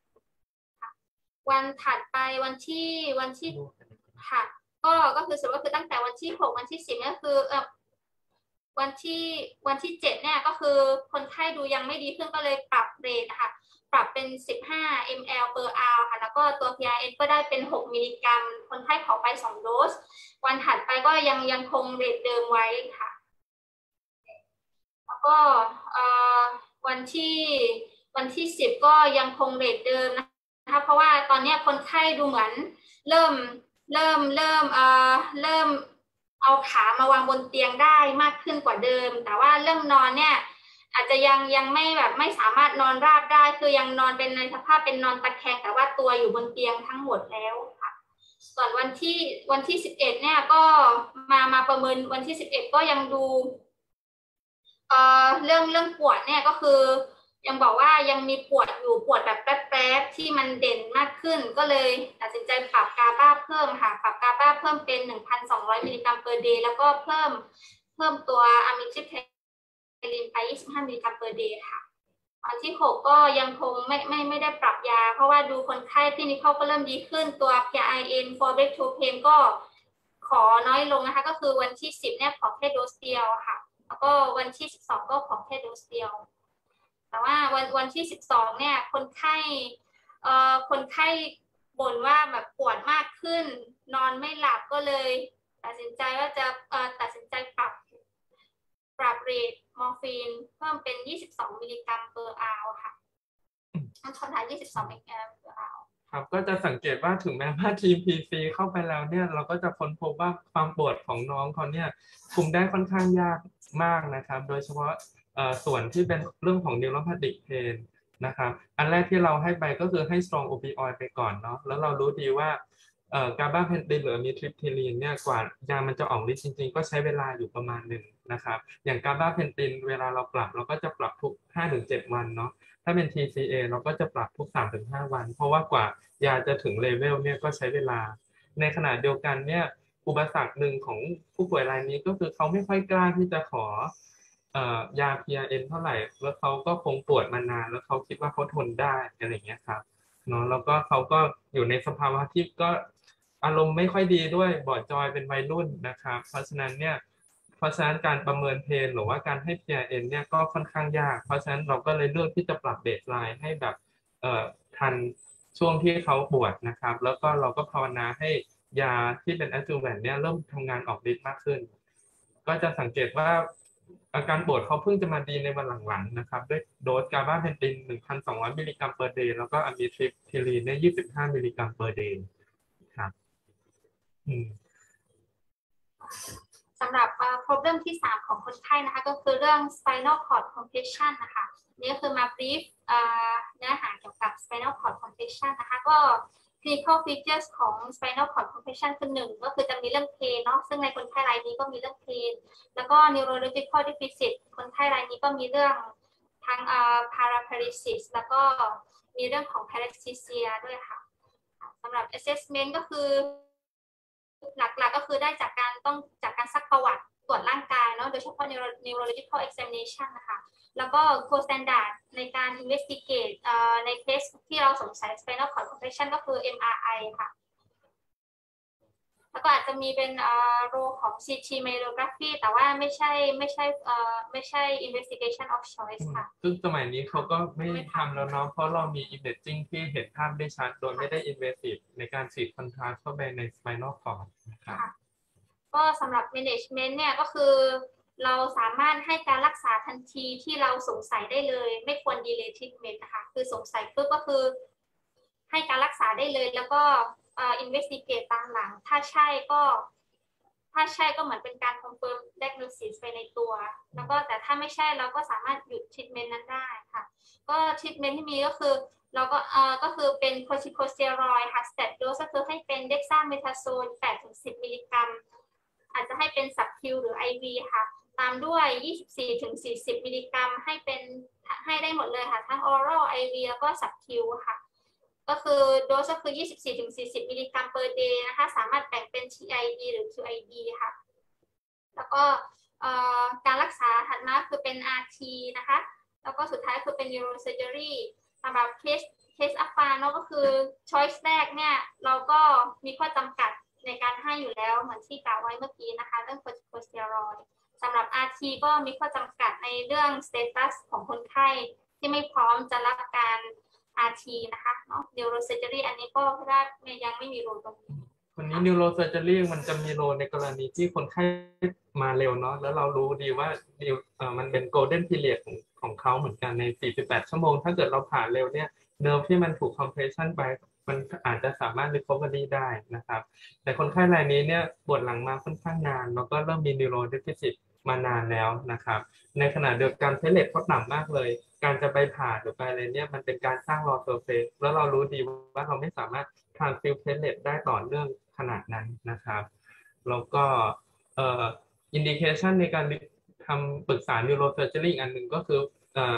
วันถัดไปวันที่วันที่ค่ะก็ก็คือสรุปว่าคือตั้งแต่วันที่หกวันที่สิบเนี่ยคือเออวันที่วันที่เจ็ดเนี่ยก็คือคนไข้ดูยังไม่ดีขึ้นก็เลยปรับเรทนะคะปรับเป็นสิบห้า มิลลิลิตร per hour ค่ะแล้วก็ตัว พี อาร์ เอ็น ก็ได้เป็นหกมิลลิกรัมคนไข้ขอไปสองโดสวันถัดไปก็ยังยังคงเรทเดิมไว้ค่ะแล้วก็วันที่วันที่สิบก็ยังคงเรทเดิมนะคะเพราะว่าตอนนี้คนไข้ดูเหมือนเริ่มเริ่มเริ่มเอ่อเริ่มเอาขามาวางบนเตียงได้มากขึ้นกว่าเดิมแต่ว่าเรื่องนอนเนี่ยอาจจะยังยังไม่แบบไม่สามารถนอนราบได้คือยังนอนเป็นในสภาพเป็นนอนตะแคงแต่ว่าตัวอยู่บนเตียงทั้งหมดแล้วค่ะส่วนวันที่วันที่สิบเอ็ดเนี่ยก็มามาประเมินวันที่สิบเอ็ดก็ยังดูเอ่อเรื่องเรื่องปวดเนี่ยก็คือยังบอกว่ายังมีปวดอยู่ปวดแบบแป๊บๆที่มันเด่นมากขึ้นก็เลยตัดสินใจปรับกาบาเพิ่มค่ะปรับกาบาเพิ่มเป็น หนึ่งพันสองร้อย มิลลิกรัม per day แล้วก็เพิ่มเพิ่มตัวอะมิทริปเทลินไปยี่สิบห้า มิลลิกรัม per day ค่ะวันที่หกก็ยังคงไม่ไม่ไม่ได้ปรับยาเพราะว่าดูคนไข้ที่นิคก็เริ่มดีขึ้นตัว พี อาร์ เอ็น for breakthrough pain ก็ขอน้อยลงนะคะก็คือวันที่สิบเนี่ยขอแค่โดสเดียวค่ะแล้วก็วันที่สิบสองก็ขอแค่โดสเดียวแต่ว่าวันวันที่สิบสองเนี่ยคนไข้เอ่อคนไข้บ่นว่าแบบปวดมากขึ้นนอนไม่หลับก็เลยตัดสินใจว่าจะเอ่อตัดสินใจปรับปรับเรทมอร์ฟีนเพิ่มเป็นยี่สิบสองมิลลิกรัม per hour ค่ะอันทอนยี่สิบสองมิลลิกรัม per hour ครับก็จะสังเกตว่าถึงแม้ว่าทีม พี ซี เข้าไปแล้วเนี่ยเราก็จะค้นพบว่าความปวดของน้องเขาเนี่ยคุมได้ค่อนข้างยากมากนะครับโดยเฉพาะส่วนที่เป็นเรื่องของ neuropathic pain นะครับอันแรกที่เราให้ไปก็คือให้ strong opioid ไปก่อนเนาะแล้วเรารู้ดีว่ากาบาเพนตินหรือมีทริปทิลีนเนี่ยกว่ายามันจะออกฤทธิ์จริงๆก็ใช้เวลาอยู่ประมาณหนึ่งนะครับอย่างกาบาเพนตินเวลาเราปรับเราก็จะปรับทุก ห้าถึงเจ็ด วันเนาะถ้าเป็น ที ซี เอ เราก็จะปรับทุก สามถึงห้า วันเพราะว่ากว่ายาจะถึงเลเวลเนี่ยก็ใช้เวลาในขณะเดียวกันเนี่ยอุปสรรคหนึ่งของผู้ป่วยรายนี้ก็คือเขาไม่ค่อยกล้าที่จะขอยา พี อาร์ เอ็น เท่าไหร่แล้วเขาก็คงปวดมานานแล้วเขาคิดว่าเขาทนได้อะไรอย่างเงี้ยครับเนาะแล้วก็เขาก็อยู่ในสภาวะที่ก็อารมณ์ไม่ค่อยดีด้วยบอดจอยเป็นวัยรุ่นนะครับเพราะฉะนั้นเนี่ยเพราะฉะนั้นการประเมินเพนหรือว่าการให้ พี อาร์ เอ็น เนี่ยก็ค่อนข้างยากเพราะฉะนั้นเราก็เลยเลือกที่จะปรับเบสไลน์ให้แบบเอ่อทันช่วงที่เขาปวดนะครับแล้วก็เราก็ภาวนาให้ยาที่เป็น adjuvant เนี่ยเริ่มทำงานออกฤทธิ์มากขึ้นก็จะสังเกตว่าอาการปวดเขาเพิ่งจะมาดีในวันหลังๆนะครับด้วยโดสกาบาเพนติน หนึ่งพันสองร้อย มิลลิกรัม per day แล้วก็อะมิทริปทิลีนเนี่ย ยี่สิบห้า มิลลิกรัม per day ครับอืมสำหรับ problem ที่สามของคนไข้นะคะก็คือเรื่อง spinal cord compression นะคะนี่ก็คือมา brief เนื้อหาเกี่ยวกับ spinal cord compression นะคะก็ clinical features ของ spinal cord compression คือหนึ่งก็คือจะมีเรื่อง pain เนาะซึ่งในคนไข้รายนี้ก็มีเรื่อง pain แล้วก็ neurological deficit คนไข้รายนี้ก็มีเรื่องทั้ง paraparesis แล้วก็มีเรื่องของ paresthesia ด้วยค่ะสำหรับ assessment ก็คือหลักๆ ก็คือได้จากการต้องจากการซักประวัติตรวจร่างกายเนาะโดยเฉพาะ neurological examination นะคะแล้วก็ gold standard ในการ investigate ในเคสที่เราสงสัย spinal cord compression ก็คือ เอ็ม อาร์ ไอ ค่ะแล้วก็อาจจะมีเป็นโรของ ซี ที Myelography แต่ว่าไม่ใช่ไม่ใช่ไม่ใช่ investigation of choice ค่ะซึ่งสมัยนี้เขาก็ไม่ทำแล้วเนาะเพราะเรามี imaging ที่เห็นภาพได้ชัดโดยไม่ได้ invasive ในการฉีด contrast เข้าไปใน spinal cord นะครับก็สำหรับ management เนี่ยก็คือเราสามารถให้การรักษาทันทีที่เราสงสัยได้เลยไม่ควร delay treatment นะคะคือสงสัยปุ๊บก็คือให้การรักษาได้เลยแล้วก็ investigate ตามหลังถ้าใช่ก็ถ้าใช่ก็เหมือนเป็นการ confirm diagnosis ไปในตัวแล้วก็แต่ถ้าไม่ใช่เราก็สามารถหยุด treatment นั้นได้ค่ะก็ treatment ที่มีก็คือเราก็เอ่อก็คือเป็น corticosteroid ค่ะ stat dose ก็คือให้เป็น dexamethasone แปดถึงสิบ มิลลิกรัมอาจจะให้เป็น sub Q หรือ ไอ วี ค่ะตามด้วย ยี่สิบสี่ถึงสี่สิบ มิลลิกรัมให้เป็นให้ได้หมดเลยค่ะทั้ง oral ไอ วี แล้วก็ sub Q ค่ะก็คือโดสก็คือ ยี่สิบสี่ถึงสี่สิบ มิลลิกรัม per day นะคะสามารถแบ่งเป็น ที ไอ ดี หรือ คิว ไอ ดี ค่ะแล้วก็การรักษาถัดมาคือเป็น อาร์ ที นะคะแล้วก็สุดท้ายคือเป็น neurosurgery สำหรับเคสเคสอัฟฟาเนาะก็คือ choice แรกเนี่ยเราก็มีข้อจำกัดในการให้อยู่แล้วเหมือนที่กล่าวไว้เมื่อกี้นะคะเรื่อง corticosteroid สำหรับ อาร์ ที ก็มีข้อจำกัดในเรื่อง status ของคนไข้ที่ไม่พร้อมจะรับการ อาร์ ที นะคะเนาะ neurosurgery อันนี้ก็ได้ยังไม่มีโรตรงนี้คนนี้ neurosurgery มันจะมีโรในกรณีที่คนไข้มาเร็วเนาะแล้วเรารู้ดีว่าเอ่อมันเป็น golden period ของของเขาเหมือนกันในสี่สิบแปดชั่วโมงถ้าเกิดเราผ่านเร็วเนี่ยเนิร์ฟที่มันถูก compression ไปมันอาจจะสามารถ recovery ได้นะครับแต่คนไข้รายนี้เนี่ยปวดหลังมาค่อนข้างนานแล้วก็เริ่มมี neuro deficit มานานแล้วนะครับในขณะเดียวกันเพลเลตเขาต่ำมากเลยการจะไปผ่าหรือไปอะไรเนี่ยมันเป็นการสร้าง raw surface แล้วเรารู้ดีว่าเราไม่สามารถ transfuse เพลเลตได้ต่อเนื่องขนาดนั้นนะครับแล้วก็เอ่อ indication ในการทำปรึกษา neurosurgery อันหนึ่งก็คือเอ่อ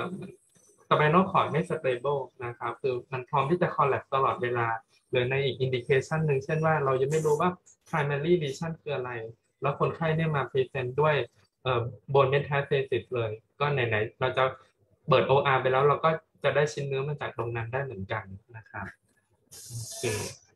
spinal cord ไม่ stable นะครับคือมันพร้อมที่จะ collapse ตลอดเวลาหรือในอีก indication หนึ่งเช่นว่าเรายังไม่รู้ว่า primary lesion คืออะไรแล้วคนไข้เนี่ยมา present ด้วยเอ่อ bone metastasis เลยก็ไหนๆเราจะเปิด โอ อาร์ ไปแล้วเราก็จะได้ชิ้นเนื้อมาจากตรงนั้นได้เหมือนกันนะครับโอเค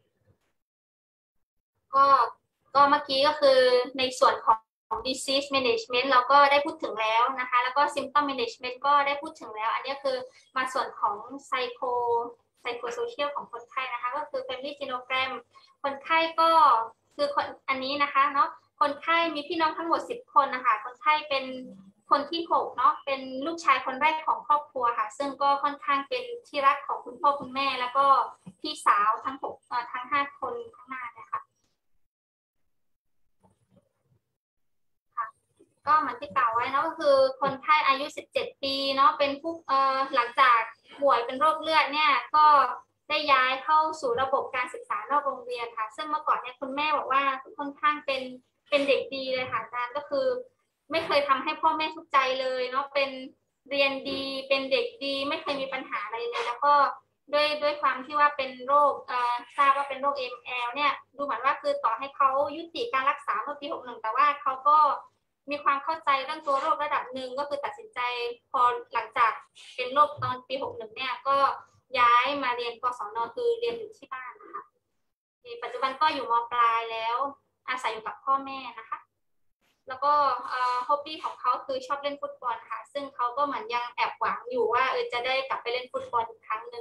ก็ก็เมื่อกี้ก็คือในส่วนของ disease management เราก็ได้พูดถึงแล้วนะคะแล้วก็ symptom management ก็ได้พูดถึงแล้วอันนี้คือมาส่วนของ psycho psychosocial ของคนไข้นะคะก็คือ family genogram คนไข้ก็คือคนอันนี้นะคะเนาะคนไข้มีพี่น้องทั้งหมดสิบคนนะคะคนไข้เป็นคนที่หกเนาะเป็นลูกชายคนแรกของครอบครัวค่ะซึ่งก็ค่อนข้างเป็นที่รักของคุณพ่อคุณแม่แล้วก็พี่สาวทั้งหกเอ่อทั้งห้าคนข้างหน้าเนี่ยค่ะก็เหมือนที่กล่าวไว้เนาะก็คือคนไข้อายุสิบเจ็ดปีเนาะเป็นผู้เอ่อหลังจากป่วยเป็นโรคเลือดเนี่ยก็ได้ย้ายเข้าสู่ระบบการศึกษานอกโรงเรียนค่ะซึ่งเมื่อก่อนเนี่ยคุณแม่บอกว่าค่อนข้างเป็นเป็นเด็กดีเลยค่ะอาจารย์ก็คือไม่เคยทำให้พ่อแม่ทุกข์ใจเลยเนาะเป็นเรียนดีเป็นเด็กดีไม่เคยมีปัญหาอะไรเลยแล้วก็ด้วยด้วยความที่ว่าเป็นโรคเอ่อทราบว่าเป็นโรค เอ็ม แอล เนี่ยดูเหมือนว่าคือต่อให้เขายุติการรักษาเมื่อปีหกสิบแต่ว่าเขาก็มีความเข้าใจเรื่องตัวโรคระดับหนึ่งก็คือตัดสินใจพอหลังจากเป็นโรคตอนปีหกสิบเนี่ยก็ย้ายมาเรียนกศนคือเรียนอยู่ที่บ้านนะคะปัจจุบันก็อยู่ม.ปลายแล้วอาศัยอยู่กับพ่อแม่นะคะแล้วก็ฮอบบี้ของเขาคือชอบเล่นฟุตบอลค่ะซึ่งเขาก็เหมือนยังแอบหวังอยู่ว่าเออจะได้กลับไปเล่นฟุตบอลอีกครั้งหนึ่ง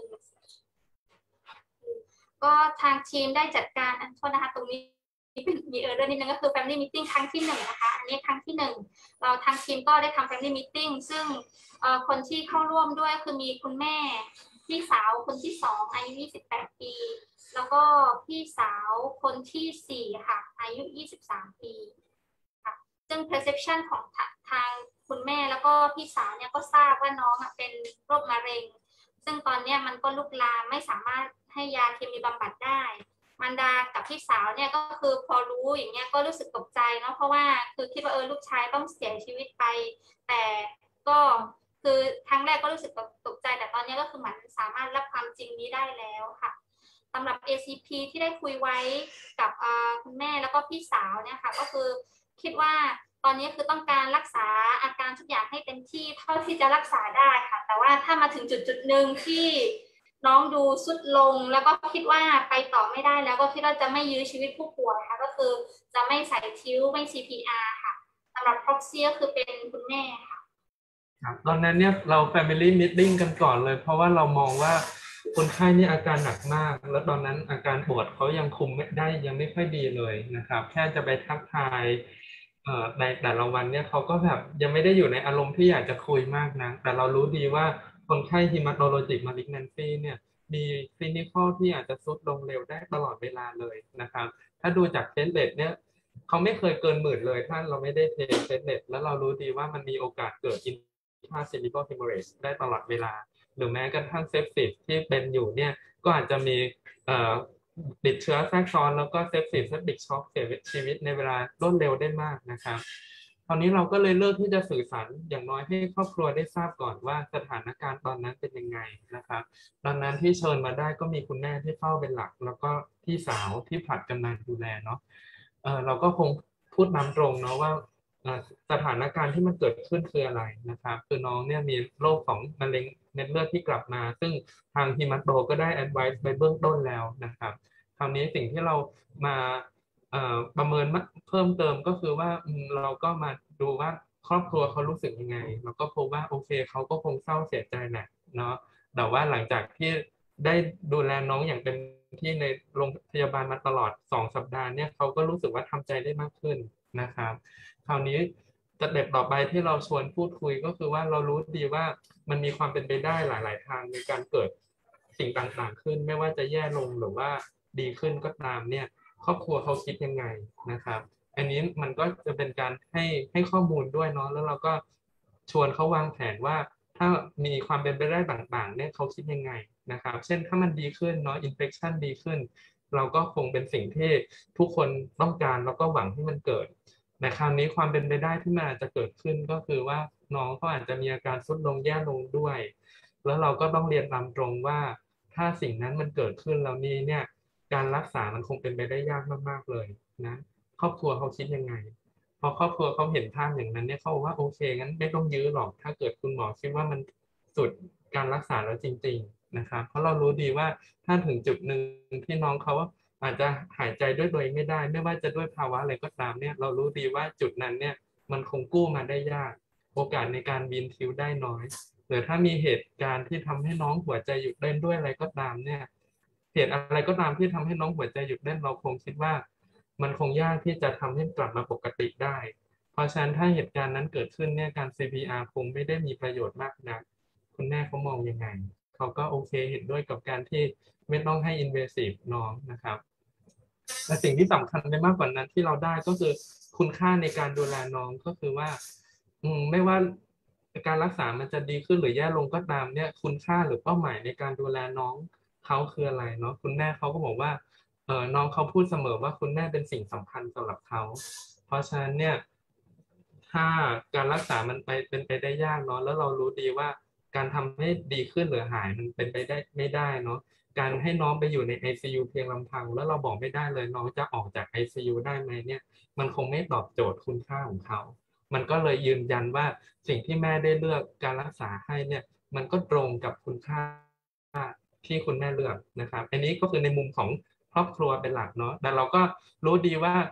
ก็ทางทีมได้จัดการอันโทษนะคะตรงนี้เป็นมีเออร์เรื่องนิดนึงก็คือ Family Meeting ครั้งที่หนึ่งนะคะอันนี้ครั้งที่หนึ่งเราทางทีมก็ได้ทำ Family Meeting ซึ่งคนที่เข้าร่วมด้วยคือมีคุณแม่พี่สาวคนที่สองอายุยี่สิบแปดปีแล้วก็พี่สาวคนที่สี่ค่ะอายุยี่สิบสามปีค่ะซึ่ง perception ของทางคุณแม่แล้วก็พี่สาวเนี่ยก็ทราบว่าน้องเป็นโรคมะเร็งซึ่งตอนนี้มันก็ลุกลามไม่สามารถให้ยาเคมีบำบัดได้มารดากับพี่สาวเนี่ยก็คือพอรู้อย่างเงี้ยก็รู้สึกตกใจเนาะเพราะว่าคือคิดว่าเออลูกชายต้องเสียชีวิตไปแต่ก็คือครั้งแรกก็รู้สึกตกใจแต่ตอนนี้ก็คือเหมือนสามารถรับความจริงนี้ได้แล้วค่ะสำหรับ เอ ซี พี ที่ได้คุยไว้กับคุณแม่แล้วก็พี่สาวเนี่ยค่ะก็คือคิดว่าตอนนี้คือต้องการรักษาอาการทุกอย่างให้เต็มที่เท่าที่จะรักษาได้ค่ะแต่ว่าถ้ามาถึงจุดจุดหนึ่งที่น้องดูสุดลงแล้วก็คิดว่าไปต่อไม่ได้แล้วก็คิดว่าจะไม่ยื้อชีวิตผู้ป่วยค่ะก็คือจะไม่ใส่ทิวไม่ ซี พี อาร์ ค่ะสำหรับ proxy ก็คือเป็นคุณแม่ค่ะครับตอนนั้นเนี่ยเรา family meeting กันก่อนเลยเพราะว่าเรามองว่าคนไข้นี่อาการหนักมากแล้วตอนนั้นอาการปวดเขายังคุมไม่ได้ยังไม่ค่อยดีเลยนะครับแค่จะไปทักทายในแต่ละวันเนี่ยเขาก็แบบยังไม่ได้อยู่ในอารมณ์ที่อยากจะคุยมากนะแต่เรารู้ดีว่าคนไข้ hematologic malignancy เนี่ยมีคลินิคอลที่อาจจะซุดลงเร็วได้ตลอดเวลาเลยนะครับถ้าดูจากเซนเลตเนี่ยเขาไม่เคยเกินหมื่นเลยถ้าเราไม่ได้เทเซนเลตแล้วเรารู้ดีว่ามันมีโอกาสเกิด intracerebral hemorrhage ได้ตลอดเวลาหรือแม้กระทั่งเซปซิสที่เป็นอยู่เนี่ยก็อาจจะมีติดเชื้อแทรกซ้อนแล้วก็เซปซิสเซปติกช็อกเสียชีวิตในเวลารวดเร็วได้มากนะครับตอนนี้เราก็เลยเลือกที่จะสื่อสารอย่างน้อยให้ครอบครัวได้ทราบก่อนว่าสถานการณ์ตอนนั้นเป็นยังไงนะครับตอนนั้นที่เชิญมาได้ก็มีคุณแม่ที่เฝ้าเป็นหลักแล้วก็พี่สาวที่ผลัดกันมาดูแลเนาะเออเราก็คงพูดนำตรงเนาะว่าสถานการณ์ที่มันเกิดขึ้นคืออะไรนะครับคือน้องเนี่ยมีโรคของมะเร็งเม็ดเลือดที่กลับมาซึ่งทางฮิมัตโตก็ได้แอดไวซ์ไปเบื้องต้นแล้วนะครับคราวนี้สิ่งที่เรามาประเมินเพิ่มเติมก็คือว่าเราก็มาดูว่าครอบครัวเขารู้สึกยังไงแล้วก็พบว่าโอเคเขาก็คงเศร้าเสียใจแหละเนาะแต่ว่าหลังจากที่ได้ดูแลน้องอย่างเป็นที่ในโรงพยาบาลมาตลอดสองสัปดาห์เนี่ยเขาก็รู้สึกว่าทำใจได้มากขึ้นนะครับคราวนี้สเต็ปต่อไปที่เราชวนพูดคุยก็คือว่าเรารู้ดีว่ามันมีความเป็นไปได้หลาย ๆ ทางในการเกิดสิ่งต่างๆขึ้นไม่ว่าจะแย่ลงหรือว่าดีขึ้นก็ตามเนี่ยครอบครัวเขาคิดยังไงนะครับอันนี้มันก็จะเป็นการให้ให้ข้อมูลด้วยเนาะแล้วเราก็ชวนเขาวางแผนว่าถ้ามีความเป็นไปได้ต่างๆเนี่ยเขาคิดยังไงนะครับเช่นถ้ามันดีขึ้นเนาะอินเฟคชันดีขึ้นเราก็คงเป็นสิ่งที่ทุกคนต้องการแล้วก็หวังให้มันเกิดแต่คราวนี้ความเป็นไปได้ที่มันอาจจะเกิดขึ้นก็คือว่าน้องเขาอาจจะมีอาการทรุดลงแย่ลงด้วยแล้วเราก็ต้องเรียนตามตรงว่าถ้าสิ่งนั้นมันเกิดขึ้นแล้วนี้เนี่ยการรักษามันคงเป็นไปได้ยากมากๆเลยนะครอบครัวเขาคิดยังไงพอครอบครัวเขาเห็นภาพอย่างนั้นเนี่ยเขาบอกว่าโอเคงั้นไม่ต้องยื้อหรอกถ้าเกิดคุณหมอคิดว่ามันสุดการรักษาแล้วจริงๆนะครับเพราะเรารู้ดีว่าถ้าถึงจุดหนึ่งที่น้องเขาอาจจะหายใจด้วยตัวเองไม่ได้ไม่ว่าจะด้วยภาวะอะไรก็ตามเนี่ยเรารู้ดีว่าจุดนั้นเนี่ยมันคงกู้มาได้ยากโอกาสในการวีนทิวได้น้อยหรือถ้ามีเหตุการณ์ที่ทำให้น้องหัวใจหยุดเต้นด้วยอะไรก็ตามเนี่ยเหตุอะไรก็ตามที่ทำให้น้องหัวใจหยุดเต้นเราคงคิดว่ามันคงยากที่จะทำให้กลับมาปกติได้เพราะฉะนั้นถ้าเหตุการณ์นั้นเกิดขึ้นเนี่ยการ ซี พี อาร์ คงไม่ได้มีประโยชน์มากนักคุณแม่เขามองยังไงเขาก็โอเคเห็นด้วยกับการที่ไม่ต้องให้ invasive น้องนะครับและสิ่งที่สำคัญไปมากกว่านั้นที่เราได้ก็คือคุณค่าในการดูแลน้องก็คือว่าอืมไม่ว่าการรักษามันจะดีขึ้นหรือแย่ลงก็ตามเนี่ยคุณค่าหรือเป้าหมายในการดูแลน้องเขาคืออะไรเนาะคุณแม่เขาก็บอกว่าเออน้องเขาพูดเสมอว่าคุณแม่เป็นสิ่งสำคัญสำหรับเขาเพราะฉะนั้นเนี่ยถ้าการรักษามันไปเป็นไปได้ยากเนาะแล้วเรารู้ดีว่าการทำให้ดีขึ้นหรือหายมันเป็นไปได้ไม่ได้เนาะการให้น้องไปอยู่ใน ไอ ซี ยู เพียงลำพังแล้วเราบอกไม่ได้เลยน้องจะออกจาก ไอ ซี ยู ได้ไหมเนี่ยมันคงไม่ตอบโจทย์คุณค่าของเขามันก็เลยยืนยันว่าสิ่งที่แม่ได้เลือกการรักษาให้เนี่ยมันก็ตรงกับคุณค่าที่คุณแม่เลือกนะครับอันนี้ก็คือในมุมของครอบครัวเป็นหลักเนาะแต่เราก็รู้ดีว่า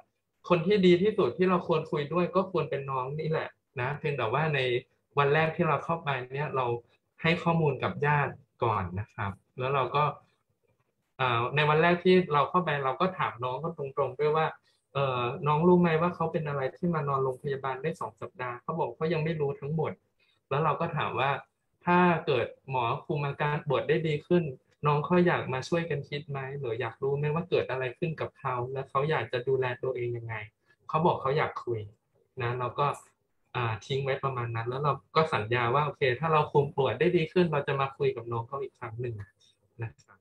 คนที่ดีที่สุดที่เราควรคุยด้วยก็ควรเป็นน้องนี่แหละนะเพียงแต่ว่าในวันแรกที่เราเข้าไปเนี่ยเราให้ข้อมูลกับญาติก่อนนะครับแล้วเราก็ในวันแรกที่เราเข้าไปเราก็ถามน้องก็ตรงๆด้วยว่าเออน้องรู้ไหมว่าเขาเป็นอะไรที่มานอนโรงพยาบาลได้สองสัปดาห์เขาบอกเขายังไม่รู้ทั้งหมดแล้วเราก็ถามว่าถ้าเกิดหมอคุมอาการปวดได้ดีขึ้นน้องเขาอยากมาช่วยกันคิดไหมหรืออยากรู้ไหมว่าเกิดอะไรขึ้นกับเขาและเขาอยากจะดูแลตัวเองยังไงเขาบอกเขาอยากคุยนะเราก็ทิ้งไว้ประมาณนั้นแล้วเราก็สัญญาว่าโอเคถ้าเราคุมปวดได้ดีขึ้นเราจะมาคุยกับน้องเขาอีกครั้งหนึ่งนะครับ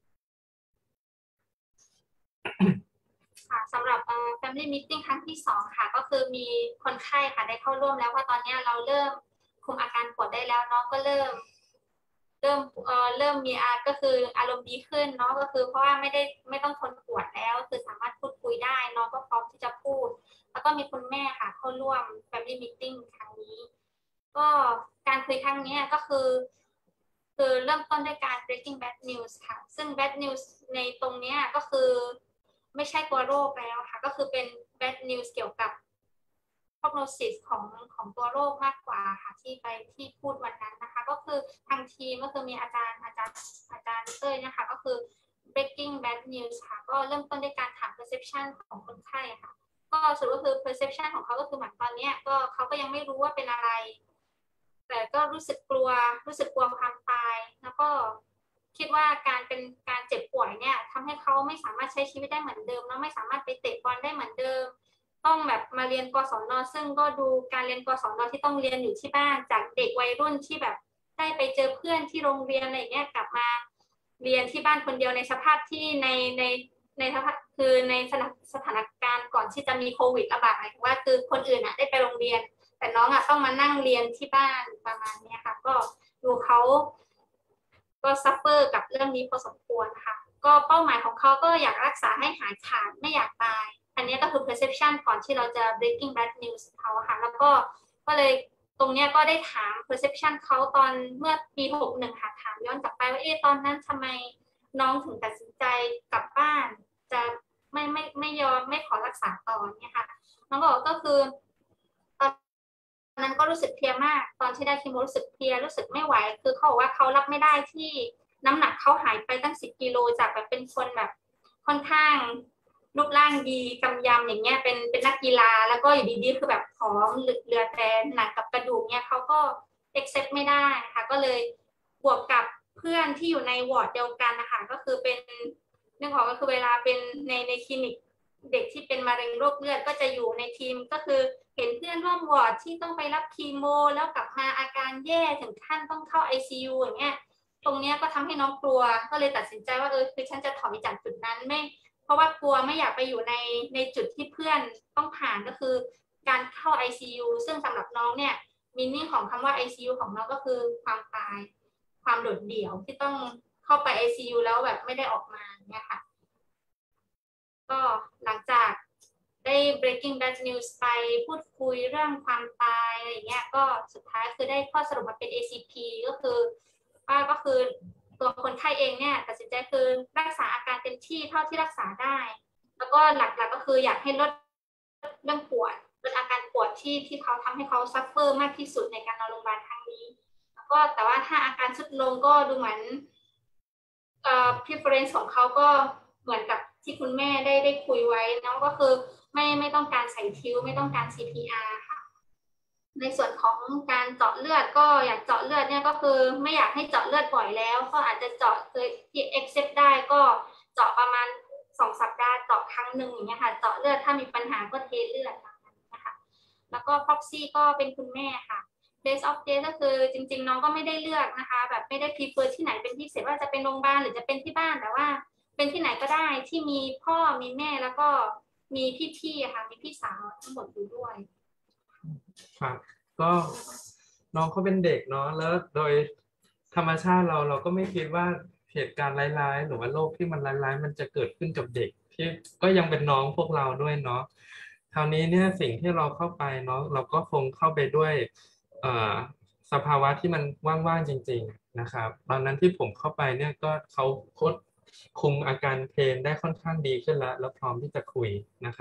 สำหรับ Family Meeting ครั้งที่สองค่ะก็คือมีคนไข้ค่ะได้เข้าร่วมแล้วว่าตอนนี้เราเริ่มคุมอาการปวดได้แล้วน้องก็เริ่มเริ่มเอ่อเริ่มมีอาก็คืออารมณ์ดีขึ้นเนาะก็คือเพราะว่าไม่ได้ไม่ต้องทนปวดแล้วคือสามารถพูดคุยได้น้องก็พร้อมที่จะพูดแล้วก็มีคุณแม่ค่ะเข้าร่วม Family Meeting ครั้งนี้ก็การคุยครั้งนี้ก็คือคือเริ่มต้นด้วยการ breaking bad news ค่ะซึ่ง bad news ในตรงนี้ก็คือไม่ใช่ตัวโรคแล้วค่ะก็คือเป็น bad news เกี่ยวกับ prognosis ของของตัวโรคมากกว่าค่ะที่ไปที่พูดวันนั้นนะคะก็คือทางทีมก็คือมีอาจารย์อาจารย์อาจารย์เต้ยนะคะก็คือ breaking bad news ค่ะก็เริ่มต้นด้วยการถาม perception ของคนไข้ค่ะก็สรุปก็คือ perception ของเขาก็คือเหมือนตอนนี้ก็เขาก็ยังไม่รู้ว่าเป็นอะไรแต่ก็รู้สึกกลัวรู้สึกกลัวความตายแล้วก็คิดว่าการเป็นการเจ็บป่วยเนี่ยทำให้เขาไม่สามารถใช้ชีวิตได้เหมือนเดิมแล้วไม่สามารถไปเตะบอลได้เหมือนเดิมต้องแบบมาเรียนกศน.ซึ่งก็ดูการเรียนกศน.ที่ต้องเรียนอยู่ที่บ้านจากเด็กวัยรุ่นที่แบบได้ไปเจอเพื่อนที่โรงเรียนอะไรเงี้ยกลับมาเรียนที่บ้านคนเดียวในสภาพที่ในในในสภาพคือในสถานการณ์ก่อนที่จะมีโควิดระบาดหมายถึงว่าคือคนอื่นอ่ะได้ไปโรงเรียนแต่น้องอ่ะต้องมานั่งเรียนที่บ้านประมาณนี้ค่ะก็ดูเขาก็ซัฟเฟอร์กับเรื่องนี้พอสมควรค่ะก็เป้าหมายของเขาก็อยากรักษาให้หายขาดไม่อยากตายอันนี้ก็คือ perception ก่อนที่เราจะ breaking bad news เขาค่ะแล้วก็ก็เลยตรงนี้ก็ได้ถาม perception เขาตอนเมื่อปีหกสิบเอ็ดค่ะถามย้อนกลับไปว่าเอ๊ะตอนนั้นทำไมน้องถึงตัดสินใจกลับบ้านจะไม่ไม่ไม่ยอมไม่ขอรักษาต่อเนี่ยค่ะน้องบอกก็คือตอนนั้นก็รู้สึกเพลียมากตอนที่ได้คีโมรู้สึกเพลียรู้สึกไม่ไหวคือเขาบอกว่าเขารับไม่ได้ที่น้ำหนักเขาหายไปตั้งสิบกิโลจากแบบเป็นคนแบบค่อนข้างรูปร่างดีกำยำอย่างเงี้ยเป็นเป็นนักกีฬาแล้วก็อยู่ดีๆคือแบบผอมเหลือแต่หนังกับกระดูกเนี่ยเขาก็ accept ไม่ได้ค่ะก็เลยบวกกับเพื่อนที่อยู่ในวอร์ดเดียวกันนะคะก็คือเป็นนึกออกก็คือเวลาเป็นในในคลินิกเด็กที่เป็นมะเร็งโรคเลือดก็จะอยู่ในทีมก็คือเห็นเพื่อนร่วมวอร์ดที่ต้องไปรับคีโมแล้วกลับมาอาการแย่ถึงขั้นต้องเข้า ไอ ซี ยู อย่างเงี้ยตรงเนี้ยก็ทำให้น้องกลัวก็เลยตัดสินใจว่าเออคือฉันจะถอยจากจุดนั้นไม่เพราะว่ากลัวไม่อยากไปอยู่ในในจุดที่เพื่อนต้องผ่านก็คือการเข้า ไอ ซี ยู ซึ่งสำหรับน้องเนี่ยมีนิ่งของคำว่า ไอ ซี ยู ของน้องก็คือความตายความโดดเดี่ยวที่ต้องเข้าไป ไอ ซี ยู แล้วแบบไม่ได้ออกมาเนี่ยค่ะก็หลังจากได้ breaking bad news ไปพูดคุยเรื่องความตายอะไรเงี้ยก็สุดท้ายคือได้ข้อสรุปมาเป็น เอ ซี พี ก็คือว่าก็คือตัวคนไข้เองเนี่ยตัดสินใจคือรักษาอาการเต็มที่เท่าที่รักษาได้แล้วก็หลักๆ ก็คืออยากให้ลดเรื่องปวดลดอาการปวดที่ที่เขาทำให้เขาซัฟเฟอร์มากที่สุดในการนอนโรงพยาบาลครั้งนี้แล้วก็แต่ว่าถ้าอาการทรุดลงก็ดูเหมือนเอ่อ preference ของเขาก็เหมือนกับที่คุณแม่ได้ได้คุยไว้นะก็คือไม่ไม่ต้องการใส่ทิวไม่ต้องการ ซี พี อาร์ ค่ะในส่วนของการเจาะเลือดก็อยากเจาะเลือดเนี่ยก็คือไม่อยากให้เจาะเลือดบ่อยแล้วก็อาจจะเจาะที่ accept ได้ก็เจาะประมาณสองสัปดาห์เจาะครั้งหนึ่งอย่างเงี้ยค่ะเจาะเลือดถ้ามีปัญหาก็เทเลือดนะคะแล้วก็ proxy ก็เป็นคุณแม่ค่ะ base of day ก็คือจริงๆน้องก็ไม่ได้เลือกนะคะแบบไม่ได้ prefer ที่ไหนเป็นพิเศษว่าจะเป็นโรงพยาบาลหรือจะเป็นที่บ้านแต่ว่าเป็นที่ไหนก็ได้ที่มีพ่อมีแม่แล้วก็มีพี่ๆค่ะมีพี่สาวทั้งหมดอยู่ด้วยครับก็น้องเขาเป็นเด็กเนาะแล้วโดยธรรมชาติเราเราก็ไม่คิดว่าเหตุการณ์ร้ายๆหรือว่าโรคที่มันร้ายๆมันจะเกิดขึ้นกับเด็กที่ก็ยังเป็นน้องพวกเราด้วยเนาะคราวนี้เนี่ยสิ่งที่เราเข้าไปเนาะเราก็คงเข้าไปด้วยสภาวะที่มันว่างๆจริงๆนะครับตอนนั้นที่ผมเข้าไปเนี่ยก็เขาโค้ชคุมอาการเพลนได้ค่อนข้างดีขึ้นแล้วแล้วพร้อมที่จะคุยนะครับ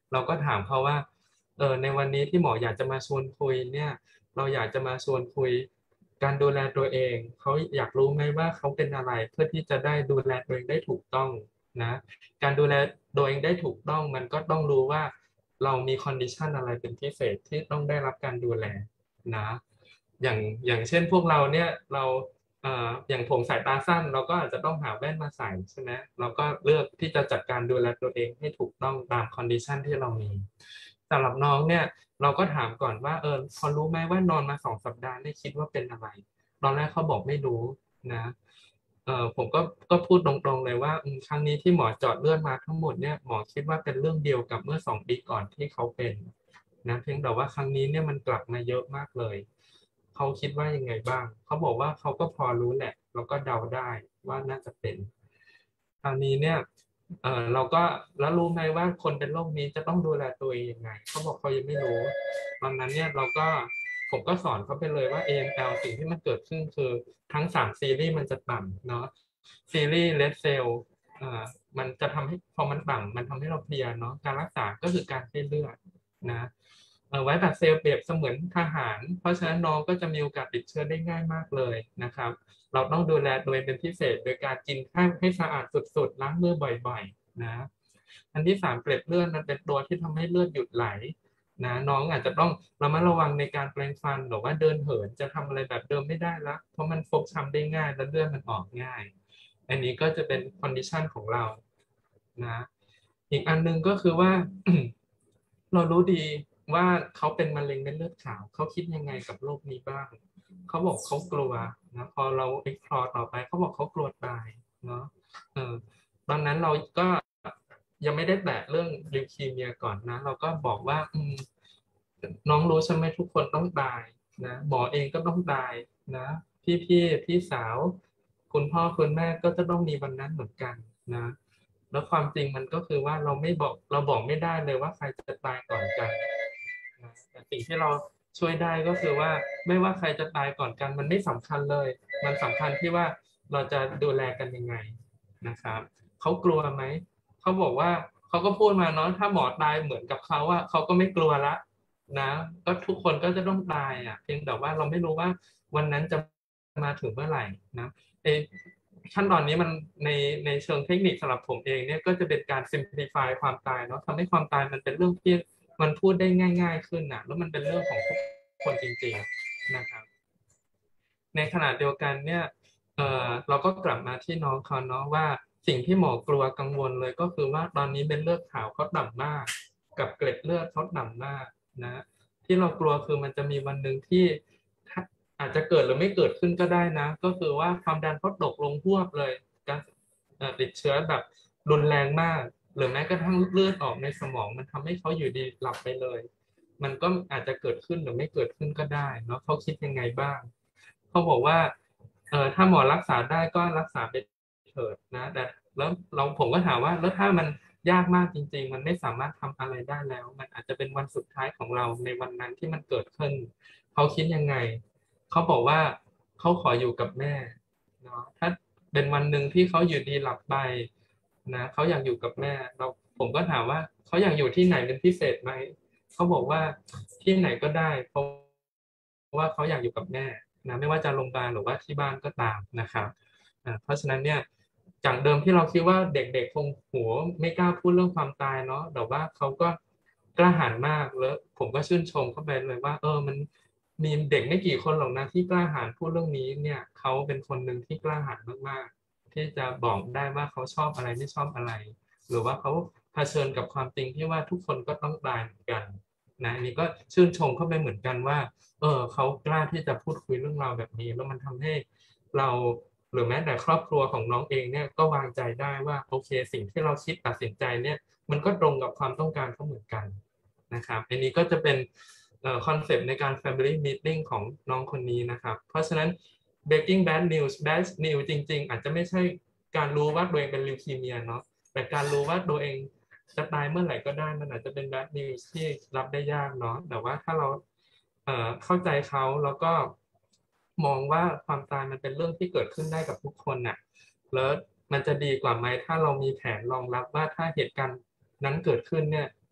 เราก็ถามเขาว่าเออในวันนี้ที่หมออยากจะมาชวนคุยเนี่ยเราอยากจะมาชวนคุยการดูแลตัวเองเขาอยากรู้ไหมว่าเขาเป็นอะไรเพื่อที่จะได้ดูแลตัวเองได้ถูกต้องนะการดูแลตัวเองได้ถูกต้องมันก็ต้องรู้ว่าเรามีคอนดิชันอะไรเป็นพิเศษที่ต้องได้รับการดูแลนะอย่างอย่างเช่นพวกเราเนี่ยเราเอ่ออย่างผมสายตาสั้นเราก็อาจจะต้องหาแว่นมาใส่ใช่ไหมเราก็เลือกที่จะจัดการดูแลตัวเองให้ถูกต้องตามคอนดิชันที่เรามีสำหรับน้องเนี่ยเราก็ถามก่อนว่าเออพอรู้ไหมว่านอนมาสองสัปดาห์เนี่ยคิดว่าเป็นอะไรตอนแรกเขาบอกไม่รู้นะเออผมก็ก็พูดตรงๆเลยว่าครั้งนี้ที่หมอเจาะเลือดมาทั้งหมดเนี่ยหมอคิดว่าเป็นเรื่องเดียวกับเมื่อสองปีก่อนที่เขาเป็นนะเพียงแต่ว่าครั้งนี้เนี่ยมันกลับมาเยอะมากเลยเขาคิดว่ายังไงบ้างเขาบอกว่าเขาก็พอรู้แหละแล้วก็เดาได้ว่าน่าจะเป็นคราวนี้เนี่ยเออเราก็แล้วรู้ไหมว่าคนเป็นโรคนี้จะต้องดูแลตัวเองยังไงเขาบอกเขายังไม่รู้ตอนนั้นเนี่ยเราก็ผมก็สอนเขาไปเลยว่า เอ เอ็ม แอล สิ่งที่มันเกิดขึ้นคือทั้งสามซีรีส์มันจะต่ำเนาะซีรีส์ Red Cell อ่ามันจะทำให้พอมันต่ำมันทำให้เราเพลียเนาะการรักษาก็คือการให้เลือดนะไว้แบบเซลล์เปรียบเสมือนทหารเพราะฉะนั้นน้องก็จะมีโอกาสติดเชื้อได้ง่ายมากเลยนะครับเราต้องดูแลตัวเองเป็นพิเศษโดยการกินข้าวให้สะอาดสุดๆล้างมือบ่อยๆนะอันที่สามเกล็ดเลือดมันเป็นตัวที่ทำให้เลือดหยุดไหลนะน้องอาจจะต้องระมัดระวังในการแปรงฟันหรือว่าเดินเหินจะทำอะไรแบบเดิมไม่ได้แล้วเพราะมันฟกช้ำได้ง่ายและเลือดมันออกง่ายอันนี้ก็จะเป็นคอนดิชันของเรานะอีกอันนึงก็คือว่า เรารู้ดีว่าเขาเป็นมะเร็งเม็ดเลือดขาวเขาคิดยังไงกับโรคนี้บ้างเขาบอกเขากลัวนะพอเราเอ็กพลอร์ต่อไปเขาบอกเขากลัวตายเนาะเออตอนนั้นเราก็ยังไม่ได้แตะเรื่องลิวคีเมียก่อนนะเราก็บอกว่าอืมน้องรู้ใช่ไหมทุกคนต้องตายนะหมอเองก็ต้องตายนะพี่พี่พี่สาวคุณพ่อคุณแม่ก็จะต้องมีวันนั้นเหมือนกันนะแล้วความจริงมันก็คือว่าเราไม่บอกเราบอกไม่ได้เลยว่าใครจะตายก่อนกันนะแต่สิ่งที่เราช่วยได้ก็คือว่าไม่ว่าใครจะตายก่อนกันมันไม่สำคัญเลย มันสำคัญที่ว่าเราจะดูแลกันยังไงนะครับเขากลัวไหมเขาบอกว่าเขาก็พูดมาเนาะถ้าหมอตายเหมือนกับเขาว่าเขาก็ไม่กลัวละนะก็ทุกคนก็จะต้องตายอ่ะเพียงแต่ว่าเราไม่รู้ว่าวันนั้นจะมาถึงเมื่อไหร่นะไอขั้นตอนนี้มันในในเชิงเทคนิคสำหรับผมเองเนี่ยก็จะเป็นการ simplify ความตายเนาะทำให้ความตายมันเป็นเรื่องที่มันพูดได้ง่ายๆขึ้นนะแล้วมันเป็นเรื่องของทุกคนจริงๆนะครับในขณะเดียวกันเนี่ยเอ่อเราก็กลับมาที่น้องเขาเนาะว่าสิ่งที่หมอกลัวกังวลเลยก็คือว่าตอนนี้เป็นเลือดขาวเขาต่ำมากกับเกล็ดเลือดเขาต่ำมากนะที่เรากลัวคือมันจะมีวันหนึ่งที่อาจจะเกิดหรือไม่เกิดขึ้นก็ได้นะก็คือว่าความดันเขาตกลงพวบเลยการติดเชื้อแบบรุนแรงมากหรือแม้กระทั่งเลือดออกในสมองมันทำให้เขาอยู่ดีหลับไปเลยมันก็อาจจะเกิดขึ้นหรือไม่เกิดขึ้นก็ได้เนาะเขาคิดยังไงบ้างเขาบอกว่าเออถ้าหมอรักษาได้ก็รักษาไปเถิดนะแต่แล้วเราผมก็ถามว่าแล้วถ้ามันยากมากจริงๆมันไม่สามารถทำอะไรได้แล้วมันอาจจะเป็นวันสุดท้ายของเราในวันนั้นที่มันเกิดขึ้นเขาคิดยังไงเขาบอกว่าเขาขออยู่กับแม่เนาะถ้าเป็นวันหนึ่งที่เขาอยู่ดีหลับไปนะเขาอยากอยู่กับแม่เราผมก็ถามว่าเขาอยากอยู่ที่ไหนเป็นพิเศษไหมเขาบอกว่าที่ไหนก็ได้เพราะว่าเขาอยากอยู่กับแม่นะไม่ว่าจะโรงพยาบาลหรือว่าที่บ้านก็ตามนะครับเพราะฉะนั้นเนี่ยจากเดิมที่เราคิดว่าเด็กๆคงหัวไม่กล้าพูดเรื่องความตายเนาะแต่ว่าเขาก็กล้าหาญมากแล้วผมก็ชื่นชมเข้าไปเลยว่าเออมันมีเด็กไม่กี่คนหรอกนะที่กล้าหาญพูดเรื่องนี้เนี่ยเขาเป็นคนหนึ่งที่กล้าหาญมากๆที่จะบอกได้ว่าเขาชอบอะไรไม่ชอบอะไรหรือว่าเขาเผชิญกับความจริงที่ว่าทุกคนก็ต้องตายเหมือนกันนะอันนี้ก็ชื่นชมเข้าไปเหมือนกันว่าเออเขากล้าที่จะพูดคุยเรื่องราวแบบนี้แล้วมันทำให้เราหรือแม้แต่ครอบครัวของน้องเองเนี่ยก็วางใจได้ว่าโอเคสิ่งที่เราคิดตัดสินใจเนี่ยมันก็ตรงกับความต้องการเขาเหมือนกันนะครับอันนี้ก็จะเป็นคอนเซปต์ในการ Family Meeting ของน้องคนนี้นะครับเพราะฉะนั้น Breaking Bad News Bad News จริงๆอาจจะไม่ใช่การรู้ว่าตัวเองเป็นลิวคีเมียเนาะแต่การรู้ว่าตัวเองจะตายเมื่อไหร่ก็ได้มันอาจจะเป็น Bad News ที่รับได้ยากเนาะแต่ว่าถ้าเราเอ่อเข้าใจเขาแล้วก็มองว่าความตายมันเป็นเรื่องที่เกิดขึ้นได้กับทุกคนน่ะแล้วมันจะดีกว่าไหมถ้าเรามีแผนรองรับว่าถ้าเหตุการณ์นั้นเกิดขึ้นเนี่ย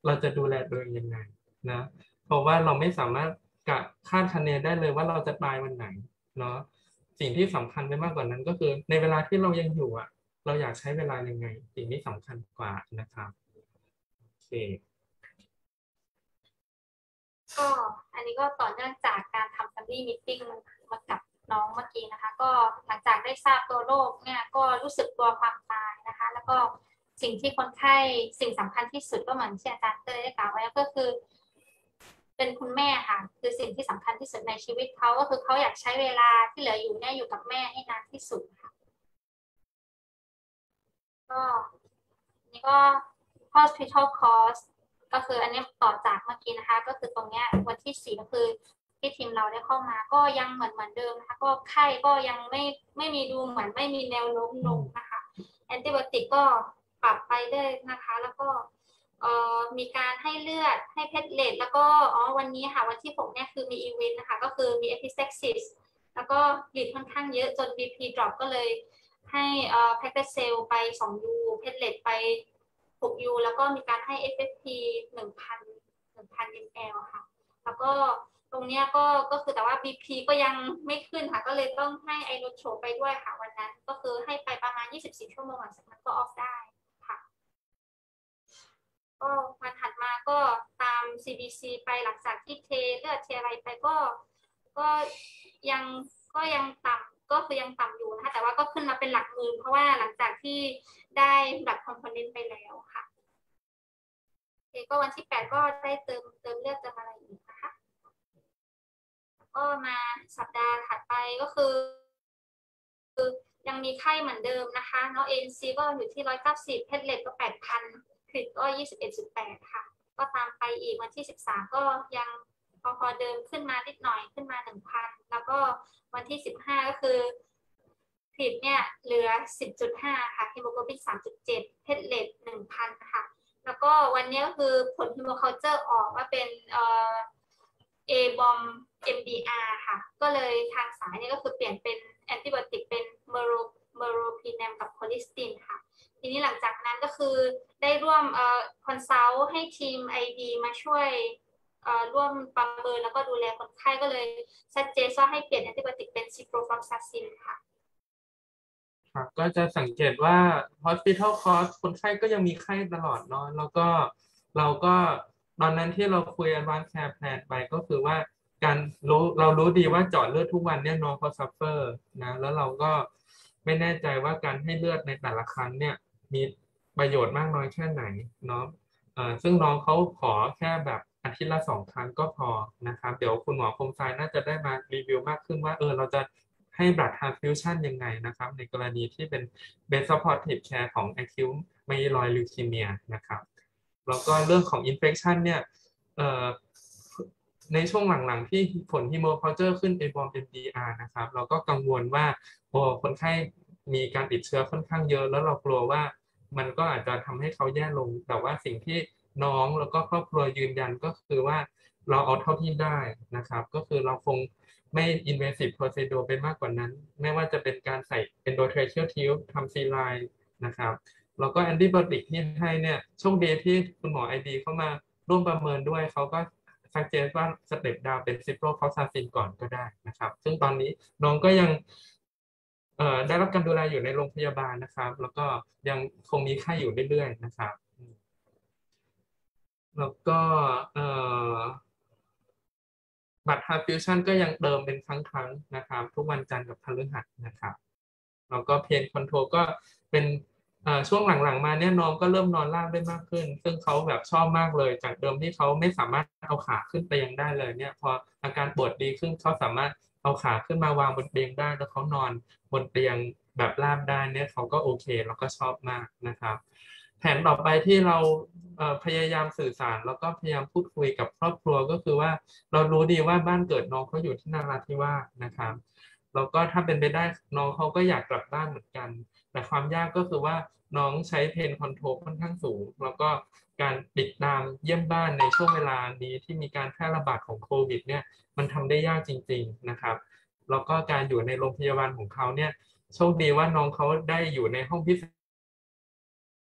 เราจะดูแลตัวเองยังไงนะเพราะว่าเราไม่สามารถกะคาดคะเนได้เลยว่าเราจะตายวันไหนเนาะสิ่งที่สำคัญไปมากกว่านั้นก็คือในเวลาที่เรายังอยู่อ่ะเราอยากใช้เวลายังไงสิ่งที่สำคัญกว่านะครับโอเคก็อันนี้ก็ต่อเนื่องจากการทำ family meeting มากับน้องเมื่อกี้นะคะก็หลังจากได้ทราบตัวโรคเนี่ยก็รู้สึกกลัวความตายนะคะแล้วก็สิ่งที่คนไข้สิ่งสำคัญที่สุดก็เหมือนที่อาจารย์เต้ยได้กล่าวไว้ก็คือเป็นคุณแม่ค่ะคือสิ่งที่สำคัญที่สุดในชีวิตเขาก็คือเขาอยากใช้เวลาที่เหลืออยู่เนี่ยอยู่กับแม่ให้นานที่สุดค่ะก็นี่ก็ hospital cost ก็คืออันนี้ต่อจากเมื่อกี้นะคะก็คือตรงเนี้ยวันที่สี่ก็คือที่ทีมเราได้เข้ามาก็ยังเหมือนเหมือนเดิมนะคะก็ไข้ก็ยังไม่ไม่มีดูเหมือนไม่มีแนวโน้มลงนะคะแอนติไบโอติกก็ปรับไปได้นะคะแล้วก็เอ่อมีการให้เลือดให้เพทเลตแล้วก็อ๋อวันนี้ค่ะวันที่หกเนี่ยคือมีอีเวนต์นะคะก็คือมี epistaxis แล้วก็บีบค่อนข้างเยอะจน บี พี drop ก็เลยให้เอ่อแพคเกจเซลไปสองยูเพทเลตไปหกยูแล้วก็มีการให้ เอฟ เอฟ พี หนึ่งพัน หนึ่งพัน มิลลิ ค่ะแล้วก็ตรงเนี้ยก็ก็คือแต่ว่า บี พี ก็ยังไม่ขึ้นค่ะก็เลยต้องให้ไอโรโชไปด้วยค่ะวันนั้นก็คือให้ไปประมาณยี่สิบสี่ชั่วโมงหลังจากนั้นก็ออฟได้ค่ะก็วันถัดมาก็ตาม ซี บี ซี ไปหลังจากที่เทเลือดเทอะไรไปก็ก็ยังก็ยังต่ำก็คือยังต่ำอยู่นะคะแต่ว่าก็ขึ้นมาเป็นหลักหมื่นเพราะว่าหลังจากที่ได้บัตรคอมโพเนนต์ไปแล้วค่ะก็วันที่แปดก็ได้เติมเติมเลือดเติมอะไรอีกนะคะก็มาสัปดาห์ถัดไปก็คือยังมีไข้เหมือนเดิมนะคะเนาะ เอ็น ซี ก็อยู่ที่หนึ่งร้อยเก้าสิบเพทเลตก็ แปดพัน คริตก็ ยี่สิบเอ็ดจุดแปด ค่ะก็ตามไปอีกวันที่สิบสามก็ยังพอพอเดิมขึ้นมานิดหน่อยขึ้นมา หนึ่งพัน แล้วก็วันที่สิบห้าก็คือคริตเนี่ยเหลือ สิบจุดห้า ค่ะฮีโมโกลบิน สามจุดเจ็ด เพทเลต หนึ่งพัน ค่ะแล้วก็วันนี้ก็คือผลฮีโมคัลเจอร์ออกว่าเป็นเอ่อ A บอม เอ็ม ดี อาร์ ค่ะก็เลยทางสายเนี่ยก็คือเปลี่ยนเป็นแอนติไบโอติกเป็นเมโรเมโรพีแนมกับโคลิสตินค่ะทีนี้หลังจากนั้นก็คือได้ร่วมเอ่อคอนซัลท์ให้ทีม ไอ ดี มาช่วยเอ่อร่วมประเมินแล้วก็ดูแลคนไข้ก็เลยชัดเจนว่าให้เปลี่ยนแอนติไบโอติกเป็นซิโปรฟลอกซาซินค่ะครับก็จะสังเกตว่า hospital cost คนไข้ก็ยังมีไข้ตลอดเนาะแล้วก็เราก็ตอนนั้นที่เราคุย advanced care plan ไปก็คือว่าการรู้เรารู้ดีว่าเจาะเลือดทุกวันเนี่ยน้องเขา suffer นะแล้วเราก็ไม่แน่ใจว่าการให้เลือดในแต่ละครั้งเนี่ยมีประโยชน์มากน้อยแค่ไหนเนาะเอ่อซึ่งน้องเขาขอแค่แบบอาทิตย์ละสองครั้งก็พอนะครับเดี๋ยวคุณหมอคมไซน่าจะได้มารีวิวมากขึ้นว่าเออเราจะให้ blood transfusion ยังไงนะครับในกรณีที่เป็น best supportive care ของ acute myeloid leukemia นะครับแล้วก็เรื่องของ infection เนี่ยเอ่อในช่วงหลังๆที่ผล hemoculture ขึ้น เอ บอม เอ็ม ดี อาร์ นะครับเราก็กังวลว่าโอ้คนไข้มีการติดเชื้อค่อนข้างเยอะแล้วเรากลัวว่ามันก็อาจจะทำให้เขาแย่ลงแต่ว่าสิ่งที่น้องแล้วก็ครอบครัวยืนยันก็คือว่าเราเอาเท่าที่ได้นะครับก็คือเราคงไม่ invasive procedure ไปมากกว่านั้นไม่ว่าจะเป็นการใส่ endotracheal tube ทำ ซี ไลน์ นะครับแล้วก็แอนติไบโอติกที่ให้เนี่ยโชคดีที่คุณหมอ ไอ ดี เข้ามาร่วมประเมินด้วยเขาก็สังเกตว่าสเต็ปดาวเป็นซิโปรฟลอกซาซินก่อนก็ได้นะครับซึ่งตอนนี้น้องก็ยังเอ่อได้รับการดูแลอยู่ในโรงพยาบาลนะครับแล้วก็ยังคงมีไข้อยู่เรื่อยๆนะครับแล้วก็เอ่อบัตร transfusion ก็ยังเดิมเป็นครั้งๆนะครับทุกวันจันทร์กับพฤหัสนะครับแล้วก็เพนคอนโทรลก็เป็นช่วงหลังๆมาเนี่ยน้องก็เริ่มนอนราบได้มากขึ้นซึ่งเขาแบบชอบมากเลยจากเดิมที่เขาไม่สามารถเอาขาขึ้นเตียงได้เลยเนี่ยพออาการปวดดีขึ้นเขาสามารถเอาขาขึ้นมาวางบนเตียงได้แล้วเขานอนบนเตียงแบบราบได้เนี่ยเขาก็โอเคแล้วก็ชอบมากนะครับแผนต่อไปที่เราพยายามสื่อสารแล้วก็พยายามพูดคุยกับครอบครัวก็คือว่าเรารู้ดีว่าบ้านเกิดน้องเขาอยู่ที่นราธิวาสนะครับแล้วก็ถ้าเป็นไปได้น้องเขาก็อยากกลับบ้านเหมือนกันแต่ความยากก็คือว่าน้องใช้เพนคอนโทรลค่อนข้างสูงแล้วก็การติดตามเยี่ยมบ้านในช่วงเวลานี้ที่มีการแพร่ระบาดของโควิดเนี่ยมันทำได้ยากจริงๆนะครับแล้วก็การอยู่ในโรงพยาบาลของเขาเนี่ยโชคดีว่าน้องเขาได้อยู่ในห้องพิเศษ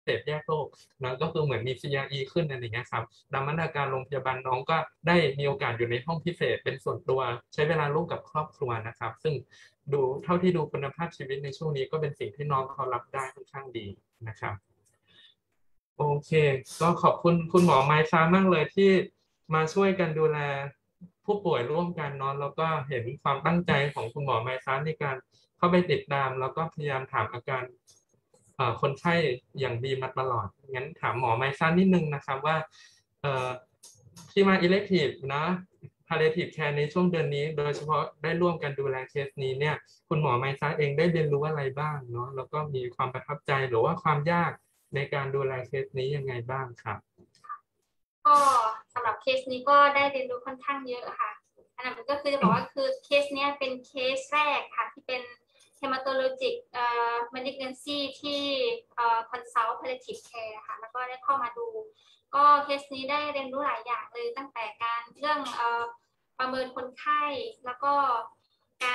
เสพแยกโรคนะก็คือเหมือนมี ซี อาร์ อี ขึ้นอะไรอย่างเงี้ยครับดังนั้นอาการโรงพยาบาลน้องก็ได้มีโอกาสอยู่ในห้องพิเศษเป็นส่วนตัวใช้เวลาร่วมกับครอบครัวนะครับซึ่งดูเท่าที่ดูคุณภาพชีวิตในช่วงนี้ก็เป็นสิ่งที่น้องเขารับได้ค่อนข้างดีนะครับโอเคก็ขอบคุณคุณหมอไมซ่ามากเลยที่มาช่วยกันดูแลผู้ป่วยร่วมกันเนาะแล้วก็เห็นความตั้งใจของคุณหมอไมซ่าในการเข้าไปติดตามแล้วก็พยายามถามอาการคนไข้อย่างดีมาตลอดงั้นถามหมอไมซ่านิดนึงนะครับว่าที่มา elective นะ palliative care ในช่วงเดือนนี้โดยเฉพาะได้ร่วมกันดูแลเคสนี้เนี่ยคุณหมอไมซ่าเองได้เรียนรู้อะไรบ้างเนาะแล้วก็มีความประทับใจหรือว่าความยากในการดูแลเคสนี้ยังไงบ้างครับก็สำหรับเคสนี้ก็ได้เรียนรู้ค่อนข้างเยอะค่ะอันนั้นก็คือจะบอกว่าคือเคสนี้เป็นเคสแรกค่ะที่เป็น hematologic malignancy ที่ consult palliative care ค่ะแล้วก็ได้เข้ามาดูก็เคสนี้ได้เรียนรู้หลายอย่างเลยตั้งแต่การเรื่องประเมินคนไข้แล้วก็การ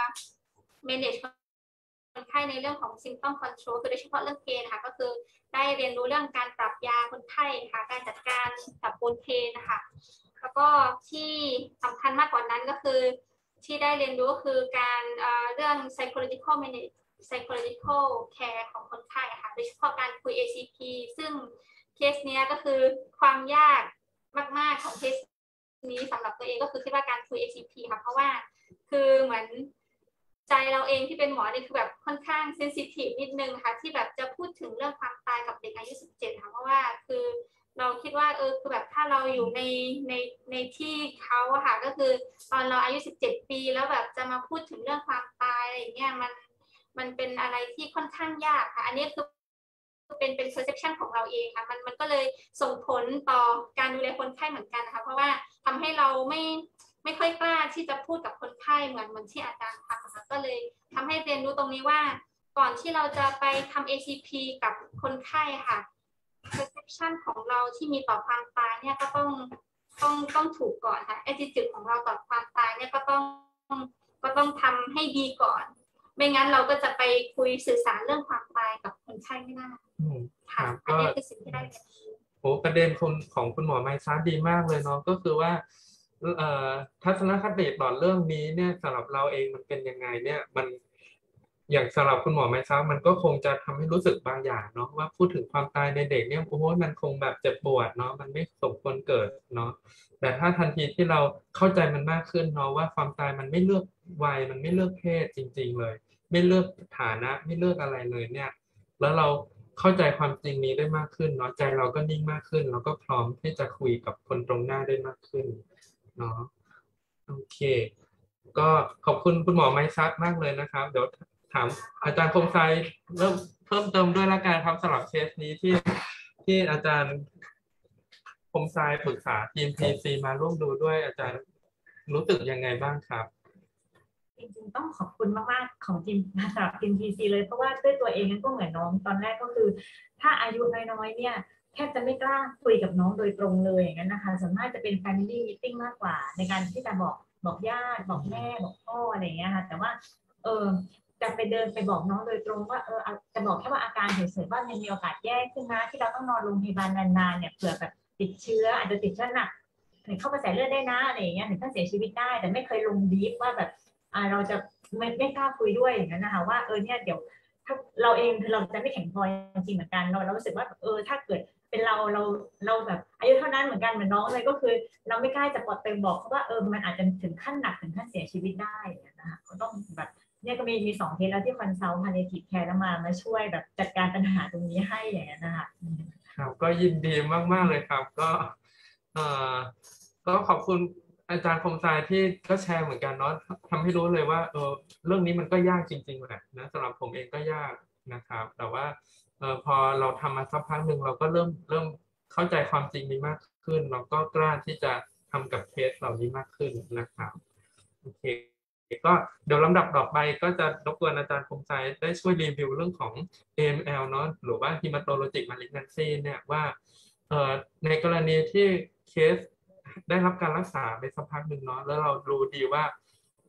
manage คนไข้ในเรื่องของ symptom control คือโดยเฉพาะเรื่องเพนค่ะก็คือได้เรียนรู้เรื่องการปรับยาคนไข้ค่ะการจัดการกับปนเพนนะคะแล้วก็ที่สำคัญมากกว่านั้นก็คือที่ได้เรียนรู้ก็คือการเรื่อง psychological manage psychological care ของคนไข้ค่ะโดยเฉพาะการคุย เอ ซี พี ซึ่งเคสนี้ก็คือความยากมากๆของเคสนี้สำหรับตัวเองก็คือคิดว่าการคุย เอ ซี พี ค่ะเพราะว่าคือเหมือนใจเราเองที่เป็นหมอนี่คือแบบค่อนข้างเซนซิทีฟนิดนึงค่ะที่แบบจะพูดถึงเรื่องความตายกับเด็กอายุสิบเจ็ดค่ะเพราะว่าคือเราคิดว่าเออคือแบบถ้าเราอยู่ในในในที่เขาอะค่ะก็คือตอนเราอายุสิบเจ็ดปีแล้วแบบจะมาพูดถึงเรื่องความตายอะไรอย่างเงี้ยมันมันเป็นอะไรที่ค่อนข้างยากค่ะอันนี้คือเป็นเป็น perception ของเราเองค่ะมันมันก็เลยส่งผลต่อการดูแลคนไข้เหมือนกันนะคะเพราะว่าทำให้เราไม่ไม่ค่อยกล้าที่จะพูดกับคนไข้เหมือนเหมือนที่อาจารย์ทำนะคะก็เลยทำให้เรียนรู้ตรงนี้ว่าก่อนที่เราจะไปทำ เอ ซี พี กับคนไข้ค่ะ perception ของเราที่มีต่อความตายเนี่ยก็ต้องต้องต้องถูกก่อนค่ะ attitude ของเราต่อความตายเนี่ยก็ต้องก็ต้องทำให้ดีก่อนไม่งั้นเราก็จะไปคุยสื่อสารเรื่องความตายกับคนไข้ไม่ได้ค่ะอันนี้คือสิ่งที่ได้เรียนรู้โอ้ประเด็นคุณของคุณหมอไมซ่าดีมากเลยเนาะก็คือว่าทัศนคติต่อเรื่องนี้เนี่ยสำหรับเราเองมันเป็นยังไงเนี่ยมันอย่างสำหรับคุณหมอไมซ่ามันก็คงจะทำให้รู้สึกบางอย่างเนาะว่าพูดถึงความตายในเด็กเนี่ยโอ้โหมันคงแบบเจ็บปวดเนาะมันไม่สมควรเกิดเนาะแต่ถ้าทันทีที่เราเข้าใจมันมากขึ้นเนาะว่าความตายมันไม่เลือกวัยมันไม่เลือกเพศจริงๆเลยไม่เลือกฐานะไม่เลือกอะไรเลยเนี่ยแล้วเราเข้าใจความจริงนี้ได้มากขึ้นเนาะใจเราก็นิ่งมากขึ้นแล้วก็พร้อมที่จะคุยกับคนตรงหน้าได้มากขึ้นเนาะโอเคก็ขอบคุณคุณหมอไมซัดมากเลยนะครับเดี๋ยวถามอาจารย์คงไซเริ่มเพิ่มเติมด้วยละกันครับสำหรับเคสนี้ที่ที่อาจารย์คงไซปรึกษาทีม พี ซี มาร่วมดูด้วยอาจารย์รู้สึกยังไงบ้างครับจริงๆต้องขอบคุณมากๆของทีมสำหรับทีม พี ซี เลยเพราะว่าด้วยตัวเองก็เหมือนน้องตอนแรกก็คือถ้าอายุน้อยๆเนี่ยแทบจะไม่กล้าคุยกับน้องโดยตรงเลยอย่างนั้นนะคะส่วนมากจะเป็น family meeting มากกว่าในการที่จะบอกบอกญาติบอกแม่บอกพ่ออะไรอย่างเงี้ยค่ะแต่ว่าเออจะไปเดินไปบอกน้องโดยตรงว่าเออจะบอกแค่ว่าอาการเฉยๆว่ามันมีโอกาสแย่ขึ้นนะที่เราต้องนอนโรงพยาบาลนานๆเนี่ยเผื่อแบบติดเชื้ออาจจะติดเชื้อหนักถึงเข้ากระแสเลือดได้นะอะไรอย่างเงี้ยถึงขั้นเสียชีวิตได้แต่ไม่เคยลงดีฟว่าแบบเราจะไม่ไม่กล้าคุยด้วยอย่างนั้นนะคะว่าเออเนี่ยเดี๋ยวถ้าเราเองเราจะไม่แข็งพอจริงๆเหมือนกันเราเรารู้สึกว่าเออถ้าเกิดเป็นเราเราเราแบบอายุเท่านั้นเหมือนกันเหมือนน้องเลยก็คือเราไม่กล้าจะปลดเต็มบอกเพราะว่าเออมันอาจจะถึงขั้นหนักถึงขั้นเสียชีวิตได้นะคะก็ต้องแบบเนี่ยก็มีมีสองเคสแล้วที่คอนซัลท์พาเลทีฟแคร์แล้วมามาช่วยแบบจัดการปัญหาตรงนี้ให้อย่างนั้นนะคะครับก็ยินดีมากๆเลยครับก็เอ่อก็ขอบคุณอาจารย์คมทรายที่ก็แชร์เหมือนกันเนาะทำให้รู้เลยว่าเออเรื่องนี้มันก็ยากจริงๆแหละนะสำหรับผมเองก็ยากนะครับแต่ว่าเออพอเราทำมาสักพักหนึ่งเราก็เริ่มเริ่มเข้าใจความจริงนี้มากขึ้นเราก็กล้าที่จะทำกับเคสเหล่านี้มากขึ้นนะครับโอเคก็เดี๋ยวลำดับต่อไปก็จะรบกวนอาจารย์คมทรายได้ช่วยรีวิวเรื่องของ เอ เอ็ม แอล เนาะหรือว่า hematologic malignancy เนี่ยว่าในกรณีที่เคสได้รับการรักษาไปสักพักหนึ่งเนาะแล้วเรารู้ดีว่า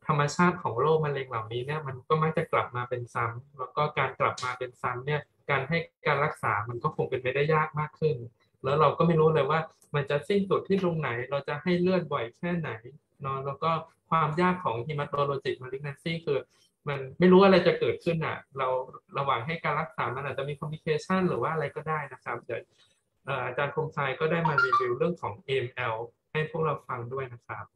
ธรรมชาติของโรคมะเร็งเหล่านี้เนี่ยมันก็มักจะกลับมาเป็นซ้ำแล้วก็การกลับมาเป็นซ้ำเนี่ยการให้การรักษามันก็คงเป็นไปได้ยากมากขึ้นแล้วเราก็ไม่รู้เลยว่ามันจะสิ้นสุดที่ตรงไหนเราจะให้เลือดบ่อยแค่ไหนเนาะแล้วก็ความยากของ hematologic malignancy คือมันไม่รู้อะไรจะเกิดขึ้นอ่ะเราระหว่างให้การรักษามันอาจจะมี complication หรือว่าอะไรก็ได้นะครับเดี๋ยวอาจารย์คมชัยก็ได้มารีวิวเรื่องของ เอ เอ็ม แอล ให้พวกเราฟังด้วยนะครับ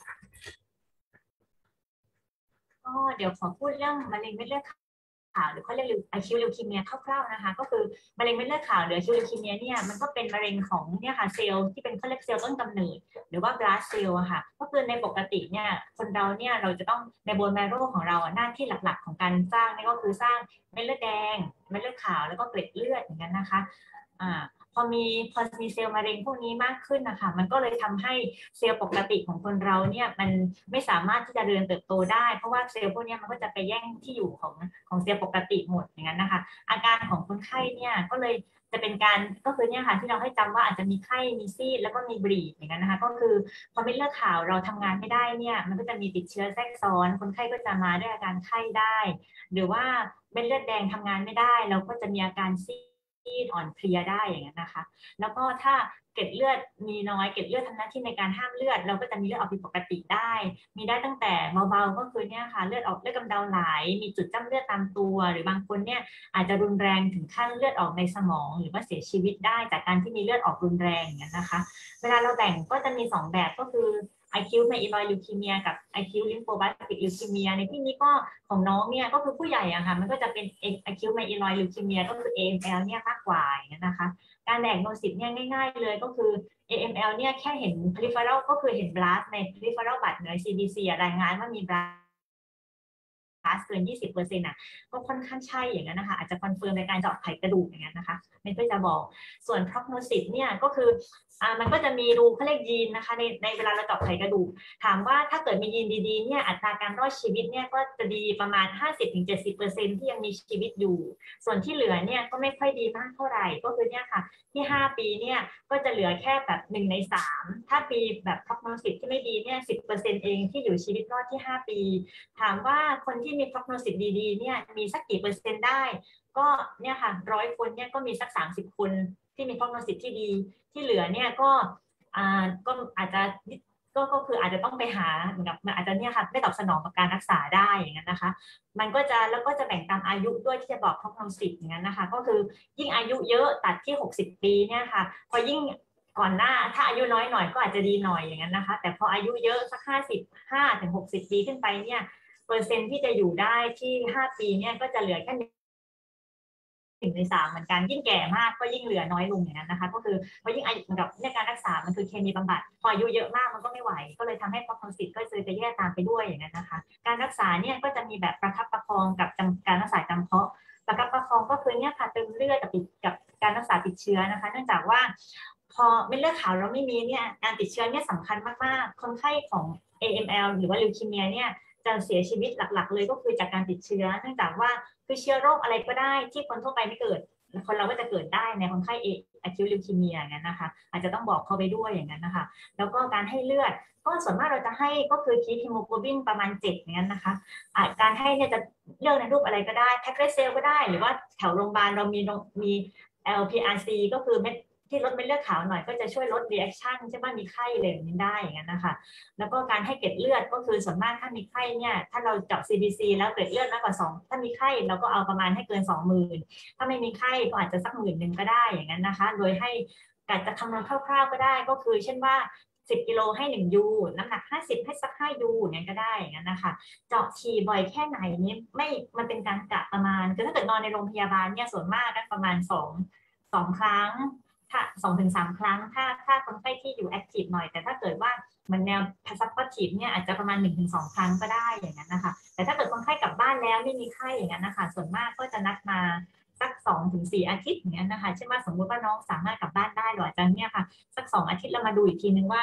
ก็เดี๋ยวขอพูดเรื่องมะเร็งเม็ดเลือดขาวหรือเขาเรียกอะคิวลิวคีเมียคร่าวๆนะคะก็คือมะเร็งเม็ดเลือดขาวหรืออะคิวลิวคีเมียเนี่ยมันก็เป็นมะเร็งของเนี่ยค่ะเซลล์ที่เป็นเขาเรียกเซลล์ต้นกำเนิดหรือว่าบลาสเซลล์อะค่ะก็คือในปกติเนี่ยคนเราเนี่ยเราจะต้องในโบนแมโรของเราหน้าที่หลักๆของการสร้างนี่ก็คือสร้างเม็ดเลือดแดงเม็ดเลือดขาวแล้วก็เกล็ดเลือดอย่างนั้นนะคะอ่าพอมีพอมีเซลล์มะเร็งพวกนี้มากขึ้นนะคะมันก็เลยทำให้เซลล์ปกติของคนเราเนี่ยมันไม่สามารถที่จะเจริญเติบโตได้เพราะว่าเซลล์พวกนี้มันก็จะไปแย่งที่อยู่ของของเซลล์ปกติหมดอย่างนั้นนะคะอาการของคนไข้เนี่ยก็เลยจะเป็นการก็คือเนี่ยค่ะที่เราให้จำว่าอาจจะมีไข้มีซีดแล้วก็มีบลีดอย่างนั้นนะคะก็คือพอเม็ดเลือดขาวเราทำงานไม่ได้เนี่ยมันก็จะมีติดเชื้อแทรกซ้อนคนไข้ก็จะมาด้วยอาการไข้ได้หรือว่าเม็ดเลือดแดงทำงานไม่ได้เราก็จะมีอาการซีดอ่อนเพลียได้อย่างนั้นนะคะแล้วก็ถ้าเกล็ดเลือดมีน้อยเกล็ดเลือดทำหน้าที่ในการห้ามเลือดเราก็จะมีเลือดออกผิดปกติได้มีได้ตั้งแต่เบาๆก็คือเนี่ยค่ะเลือดออกเลือดกำเดาไหลมีจุดจ้ำเลือดตามตัวหรือบางคนเนี่ยอาจจะรุนแรงถึงขั้นเลือดออกในสมองหรือว่าเสียชีวิตได้จากการที่มีเลือดออกรุนแรงอย่างนั้นนะคะเวลาเราแบ่งก็จะมีสองแบบก็คือacute myeloid leukemia กับ acute lymphoblastic leukemia ในที่นี้ก็ของน้องเนี่ยก็คือผู้ใหญ่อะค่ะมันก็จะเป็น acute myeloid leukemia ก็คือ เอ เอ็ม แอล เนี่ยมากกว่าอย่างนี้นะคะการแบ่งโนสิตเนี่ยง่ายๆเลยก็คือ เอ เอ็ม แอล เนี่ยแค่เห็น peripheral ก็คือเห็น blast ใน peripheral บัตรใน ซี ดี ซี รายงานว่ามี blastเกิน ยี่สิบเปอร์เซ็นต์ อ่ะก็ค่อนข้างใช่อย่างนั้นนะคะอาจจะคอนเฟิร์มในการเจาะไขกระดูกอย่างนั้นนะคะมันก็จะบอกส่วน prognosis เนี่ยก็คืออ่ามันก็จะมีดูเขาเรียกยีนนะคะในในเวลาเราเจาะไขกระดูกถามว่าถ้าเกิดมียีนดีๆเนี่ยอัตราการรอดชีวิตเนี่ยก็จะดีประมาณ ห้าสิบถึงเจ็ดสิบเปอร์เซ็นต์ ที่ยังมีชีวิตอยู่ส่วนที่เหลือเนี่ยก็ไม่ค่อยดีมากเท่าไหร่ก็คือเนี่ยค่ะที่ห้าปีเนี่ยก็จะเหลือแค่แบบหนึ่งในสามถ้าปีแบบ prognosis ที่ไม่ดีเนี่ย สิบเปอร์เซ็นต์ เองที่อยู่ชีวิตรอดที่ห้าปีถามว่าคนที่มี prognosis ดีๆเนี่ยมีสักกี่เปอร์เซ็นต์ได้ก็เนี่ยค่ะร้อยคนเนี่ยก็มีสักสามสิบคนที่มี prognosis ที่ดีที่เหลือเนี่ยก็อ่าก็อาจจะก็ก็คืออาจจะต้องไปหาเหมือนกับมันอาจจะเนี่ยค่ะไม่ตอบสนองกับการรักษาได้อย่างนั้นนะคะมันก็จะแล้วก็จะแบ่งตามอายุด้วยที่จะบอก prognosis อย่างนั้นนะคะก็คือยิ่งอายุเยอะตัดที่หกสิบปีเนี่ยค่ะพอยิ่งก่อนหน้าถ้าอายุน้อยหน่อยก็อาจจะดีหน่อยอย่างนั้นนะคะแต่พออายุเยอะสักห้าสิบห้าถึงหกสิบปีขึ้นไปเนี่ยเปอร์เซ็นต์ที่จะอยู่ได้ที่ห้าปีเนี่ยก็จะเหลือแค่หนึ่งในสามเหมือนกันยิ่งแก่มากก็ยิ่งเหลือน้อยลงอย่างนั้นนะคะก็คือพอยิ่งอายุกับในการรักษามันคือเคมีบำบัดพออายุเยอะมากมันก็ไม่ไหวก็เลยทำให้ prognosis ก็จะจะแย่ตามไปด้วยอย่างนั้นนะคะการรักษาเนี่ยก็จะมีแบบประคับประคองกับการรักษาจำเพาะประคับประคองก็คือเนี่ยค่ะเติมเลือดกับกับการรักษาติดเชื้อนะคะเนื่องจากว่าพอเม็ดเลือดขาวเราไม่มีเนี่ยการติดเชื้อเนี่ยสำคัญมากๆคนไข้ของ เอ เอ็ม แอล หรือว่าลิวคีเมียเนี่ยจะเสียชีวิตหลักๆเลยก็คือจากการติดเชื้อเนื่องจากว่าคือเชื้อโรคอะไรก็ได้ที่คนทั่วไปไม่เกิดคนเราก็จะเกิดได้ในคนไข้เอacute leukemia อย่างนั้นนะคะอาจจะต้องบอกเขาไปด้วยอย่างนั้นนะคะแล้วก็การให้เลือดก็ส่วนมากเราจะให้ก็คือคีฮีโมโกลบินประมาณเจ็ดอย่างนั้นนะคะะการให้เนี่ยจะเลือกในรูปอะไรก็ได้แพ็กเกจเซลก็ได้หรือว่าแถวโรงพยาบาลเรามีมี แอล พี อาร์ ซี ก็คือเม็ดที่ลดเม็ดเลือดขาวหน่อยก็จะช่วยลด reaction ใช่ไหมมีไข้เลยนี้ได้อย่างนั้นนะคะแล้วก็การให้เกล็ดเลือดก็คือส่วนมากถ้ามีไข้เนี่ยถ้าเราเจาะ ซี บี ซี แล้วเกล็ดเลือดมากกว่าสองถ้ามีไข้เราก็เอาประมาณให้เกิน สองหมื่น ถ้าไม่มีไข้ก็อาจจะสักหมื่นหนึ่งก็ได้อย่างนั้นนะคะโดยให้การจะคำนวณคร่าวๆก็ได้ก็คือเช่นว่าสิบกิโลให้หนึ่งยูน้ำหนักห้าสิบให้สักห้ายูเนี่ยก็ได้อย่างนั้นนะคะเจาะฉี่บ่อยแค่ไหนนี่ไม่มันเป็นการกะประมาณคือถ้าเกิดนอนในโรงพยาบาลเนี่ยส่วนมากก็ประมาณสองสองครั้งถ้าสองถึงสามครั้งถ้าถ้าคนไข้ที่อยู่แอคทีฟหน่อยแต่ถ้าเกิดว่ามันแนวซัพพอร์ตทีฟเนี่ยอาจจะประมาณ หนึ่งถึงสอง ครั้งก็ได้อย่างนั้นนะคะแต่ถ้าเกิดคนไข้กลับบ้านแล้วไม่มีไข้อย่างนั้นนะคะส่วนมากก็จะนัดมาสักสองถึงสี่อาทิตย์อย่างนี้นะคะเช่นว่าสมมติว่าน้องสามารถกลับบ้านได้หรืออาจจะเนี่ยค่ะสักสองอาทิตย์เรามาดูอีกทีนึงว่าเ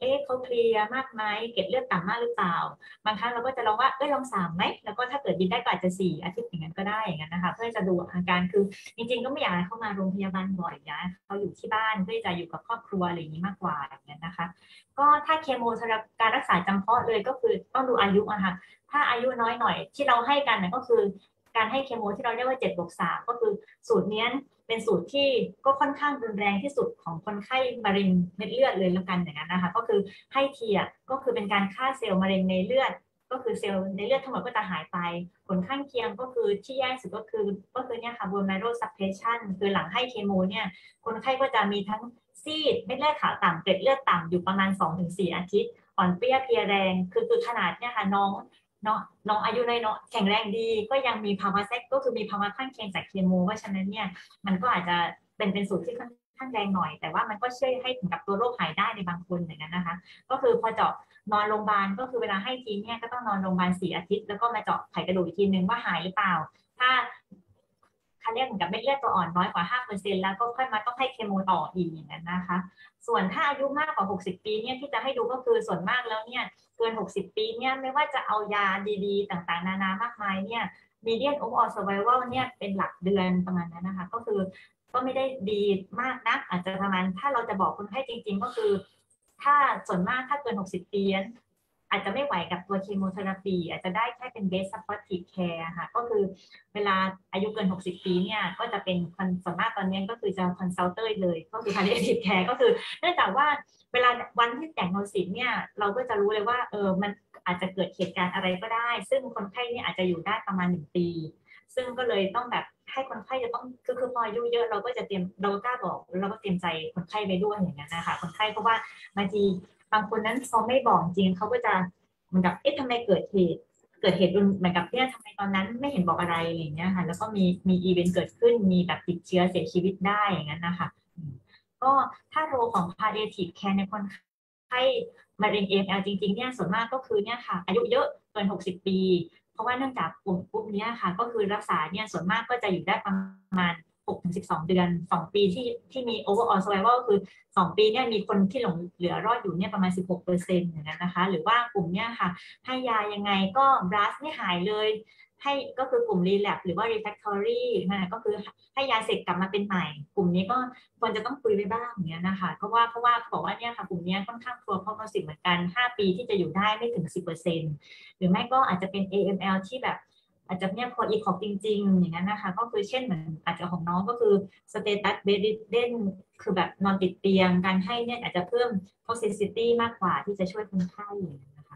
เอ๊ะเขาเคลียร์มากไหมเกล็ดเลือดต่ำมากหรือเปล่าบางครั้งเราก็จะลองว่าเอ้ยลองสามไหมแล้วก็ถ้าเกิดบินได้ก็อาจจะสี่อาทิตย์อย่างนั้นก็ได้อย่างนั้นนะคะเพื่อจะดูอาการคือจริงๆก็ไม่อยากให้เขามาโรงพยาบาลบ่อยอยากให้เขาอยู่ที่บ้านเพื่อจะอยู่กับครอบครัวอะไรอย่างนี้มากกว่าอย่างนั้นนะคะก็ถ้าเคมีการรักษาจำเพาะเลยก็คือต้องดูอายุอะค่ะถ้าอายุน้อยหน่อยที่เราให้กันก็คือการให้เคมีที่เราเรียกว่าเจ็ดบวกสามก็คือสูตรนี้เป็นสูตรที่ก็ค่อนข้างรุนแรงที่สุดของคนไข้มะเร็งเม็ดเลือดเลยแล้วกันอย่างนั้นนะคะก็คือให้เทียก็คือเป็นการฆ่าเซลล์มะเร็งในเลือดก็คือเซลล์ในเลือดทั้งหมดก็จะหายไปผลข้างเคียงก็คือที่แย่สุดก็คือก็คือเนี่ยค่ะ bone marrow suppression คือหลังให้เคมีเนี่ยคนไข้ก็จะมีทั้งซีดเม็ดเลือดขาวต่ำเกล็ดเลือดต่ำอยู่ประมาณ สองถึงสี่ อาทิตย์อ่อนเปรี้ยเพลียแรงคือคือขนาดเนี่ยค่ะน้องน้องน้องอายุน้อยเนาะแข็งแรงดีก็ยังมีภาวะแทรกก็คือมีภาวะข้างเคียงจากเคมีเพราะฉะนั้นเนี่ยมันก็อาจจะเป็นเป็นสูตรที่ค่อนข้างแรงหน่อยแต่ว่ามันก็ช่วยให้ถึงกับตัวโรคหายได้ในบางคนอย่างนั้นนะคะก็คือพอเจาะนอนโรงพยาบาลก็คือเวลาให้ทีเนี่ยก็ต้องนอนโรงพยาบาลสี่อาทิตย์แล้วก็มาเจาะไขกระดูกอีกทีนึงว่าหายหรือเปล่าถ้าเขาเรียกเหมือนกับเม็ดเลือดตัวอ่อนน้อยกว่า ห้าเปอร์เซ็นต์ แล้วก็ค่อยมาต้องให้เคมีต่ออีกอย่างนั้นนะคะส่วนถ้าอายุมากกว่าหกสิบปีเนี่ยที่จะให้ดูก็คือส่วนมากแล้วเนี่ยเกินหกสิบปีเนี่ยไม่ว่าจะเอายาดีๆต่างๆนานามากมายเนี่ย median overall survival เนี่ยเป็นหลักเดือนประมาณนั้นนะคะก็คือก็ไม่ได้ดีมากนักอาจจะประมาณถ้าเราจะบอกคนไข้จริงๆก็คือถ้าส่วนมากถ้าเกินหกสิบปีอาจจะไม่ไหวกับตัวเคมีเทอราปีอาจจะได้แค่เป็น base supportive care ค่ะก็คือเวลาอายุเกินหกสิบปีเนี่ยก็จะเป็นส่วนมากตอนนี้ก็คือจะ consulter เลยก็คือ palliative care ก็คือเนื่องจากว่าเวลาวันที่แต่งโนซิสเนี่ยเราก็จะรู้เลยว่าเออมันอาจจะเกิดเหตุการณ์อะไรก็ได้ซึ่งคนไข้เนี่ยอาจจะอยู่ได้ประมาณหนึ่งปีซึ่งก็เลยต้องแบบให้คนไข้จะต้องคือคือพออายุเยอะเราก็จะเตรียมเราก็กล้าบอกเราก็เตรียมใจคนไข้ไปด้วยอย่างนั้นนะคะคนไข้เพราะว่าบางทีบางคนนั้นพอไม่บอกจริงเขาก็จะเหมือนกับเอ๊ะทำไมเกิดเหตุเกิดเหตุเหมือนกับเนี่ยทำไมตอนนั้นไม่เห็นบอกอะไรอะไรอย่างเงี้ยค่ะแล้วก็มีมีอีเวนต์เกิดขึ้นมีแบบติดเชื้อเสียชีวิตได้อย่างนั้นนะคะก็ถ้าโรของ palliative care ในคนไข้มะเร็ง เอ เอ็ม แอล จริงๆเนี่ยส่วนมากก็คือเนี่ยค่ะอายุเยอะเกินหกสิบปีเพราะว่าเนื่องจากกลุ่มกลุ่มนี้ค่ะก็คือรักษาเนี่ยส่วนมากก็จะอยู่ได้ประมาณหกถึงสิบสองเดือนสองปีที่ที่มี overall survival ก็คือสองปีเนี่ยมีคนที่หลงเหลือรอดอยู่เนี่ยประมาณ สิบหกเปอร์เซ็นต์ อย่างนั้นนะคะหรือว่ากลุ่มเนี่ยค่ะให้ยายังไงก็บลัสไม่หายเลยให้ก็คือกลุ่ม relapse หรือว่า refractory นะก็คือให้ยาเสร็จกลับมาเป็นใหม่กลุ่มนี้ก็ควรจะต้องคุยไปบ้างอย่างเงี้ยนะคะเพราะว่าเพราะว่าเขาบอกว่าเนี่ยค่ะกลุ่มนี้ค่อนข้างกลัวเพราะเขาสิบเหมือนกันห้าปีที่จะอยู่ได้ไม่ถึง สิบเปอร์เซ็นต์ หรือไม่ก็อาจจะเป็น เอ เอ็ม แอล ที่แบบอาจจะเนี่ยพออีคอกจริงๆอย่างนั้นนะคะก็คือเช่นเหมือนอาจจะของน้องก็คือ status bedridden คือแบบนอนติดเตียงการให้เนี่ยอาจจะเพิ่ม toxicity มากกว่าที่จะช่วยคนไข้นะคะ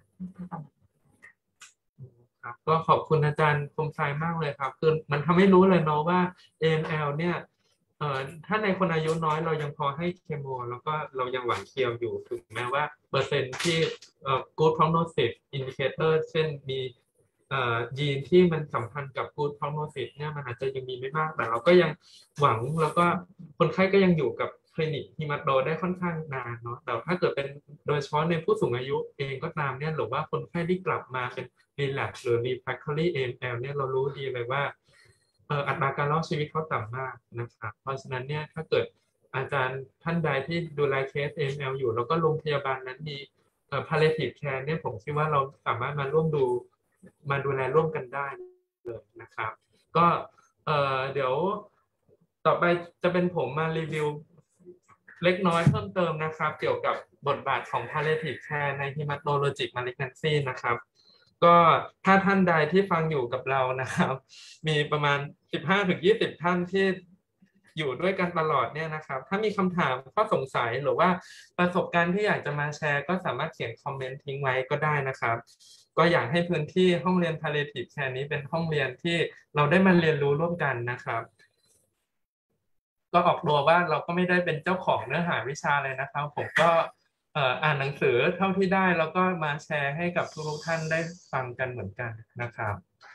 ครับก็ขอบคุณอาจารย์คมชัยมากเลยครับคือมันทำให้รู้เลยเนาะว่า เอ เอ็ม แอล เนี่ยเอ่อถ้าในคนอายุน้อยเรายังพอให้เคมีแล้วก็เรายังหวังเคียวอยู่ถึงแม้ว่าเปอร์เซ็นต์ที่เอ่อ good prognosis indicator เช่นมีเอ่อยีนที่มันสัมพันธ์กับ good prognosis เนี่ยมันอาจจะยังมีไม่มากแต่เราก็ยังหวังแล้วก็คนไข้ก็ยังอยู่กับคลินิกฮิมาโตได้ค่อนข้างนานเนาะแต่ถ้าเกิดเป็นโดยเฉพาะในผู้สูงอายุเองก็ตามเนี่ยหรือว่าคนไข้ที่กลับมาเป็น relapse หรือ refractory เอ เอ็ม แอล เนี่ยเรารู้ดีเลยว่าเอ่ออัตราการรอดชีวิตเขาต่ำมากนะครับเพราะฉะนั้นเนี่ยถ้าเกิดอาจารย์ท่านใดที่ดูแลเคส เอ เอ็ม แอล อยู่แล้วก็โรงพยาบาลนั้นมีเอ่อ palliative care เนี่ยผมคิดว่าเราสามารถมาร่วมดูมาดูแลร่วมกันได้เลยนะครับก็เอ่อเดี๋ยวต่อไปจะเป็นผมมารีวิวเล็กน้อยเพิ่มเติมนะครับเกี่ยวกับบทบาทของ palliative care ใน hematologic malignancy นะครับก็ถ้าท่านใดที่ฟังอยู่กับเรานะครับมีประมาณ สิบห้าถึงยี่สิบ ท่านที่อยู่ด้วยกันตลอดเนี่ยนะครับถ้ามีคำถามข้อสงสัยหรือว่าประสบการณ์ที่อยากจะมาแชร์ก็สามารถเขียนคอมเมนต์ทิ้งไว้ก็ได้นะครับก็อยากให้พื้นที่ห้องเรียน palliative care นี้เป็นห้องเรียนที่เราได้มาเรียนรู้ร่วมกันนะครับก็ออกตัวว่าเราก็ไม่ได้เป็นเจ้าของเนื้อหาวิชาเลยนะครับผมก็อ่านหนังสือเท่าที่ได้แล้วก็มาแชร์ให้กับทุกท่านได้ฟังกันเหมือนกันนะครับ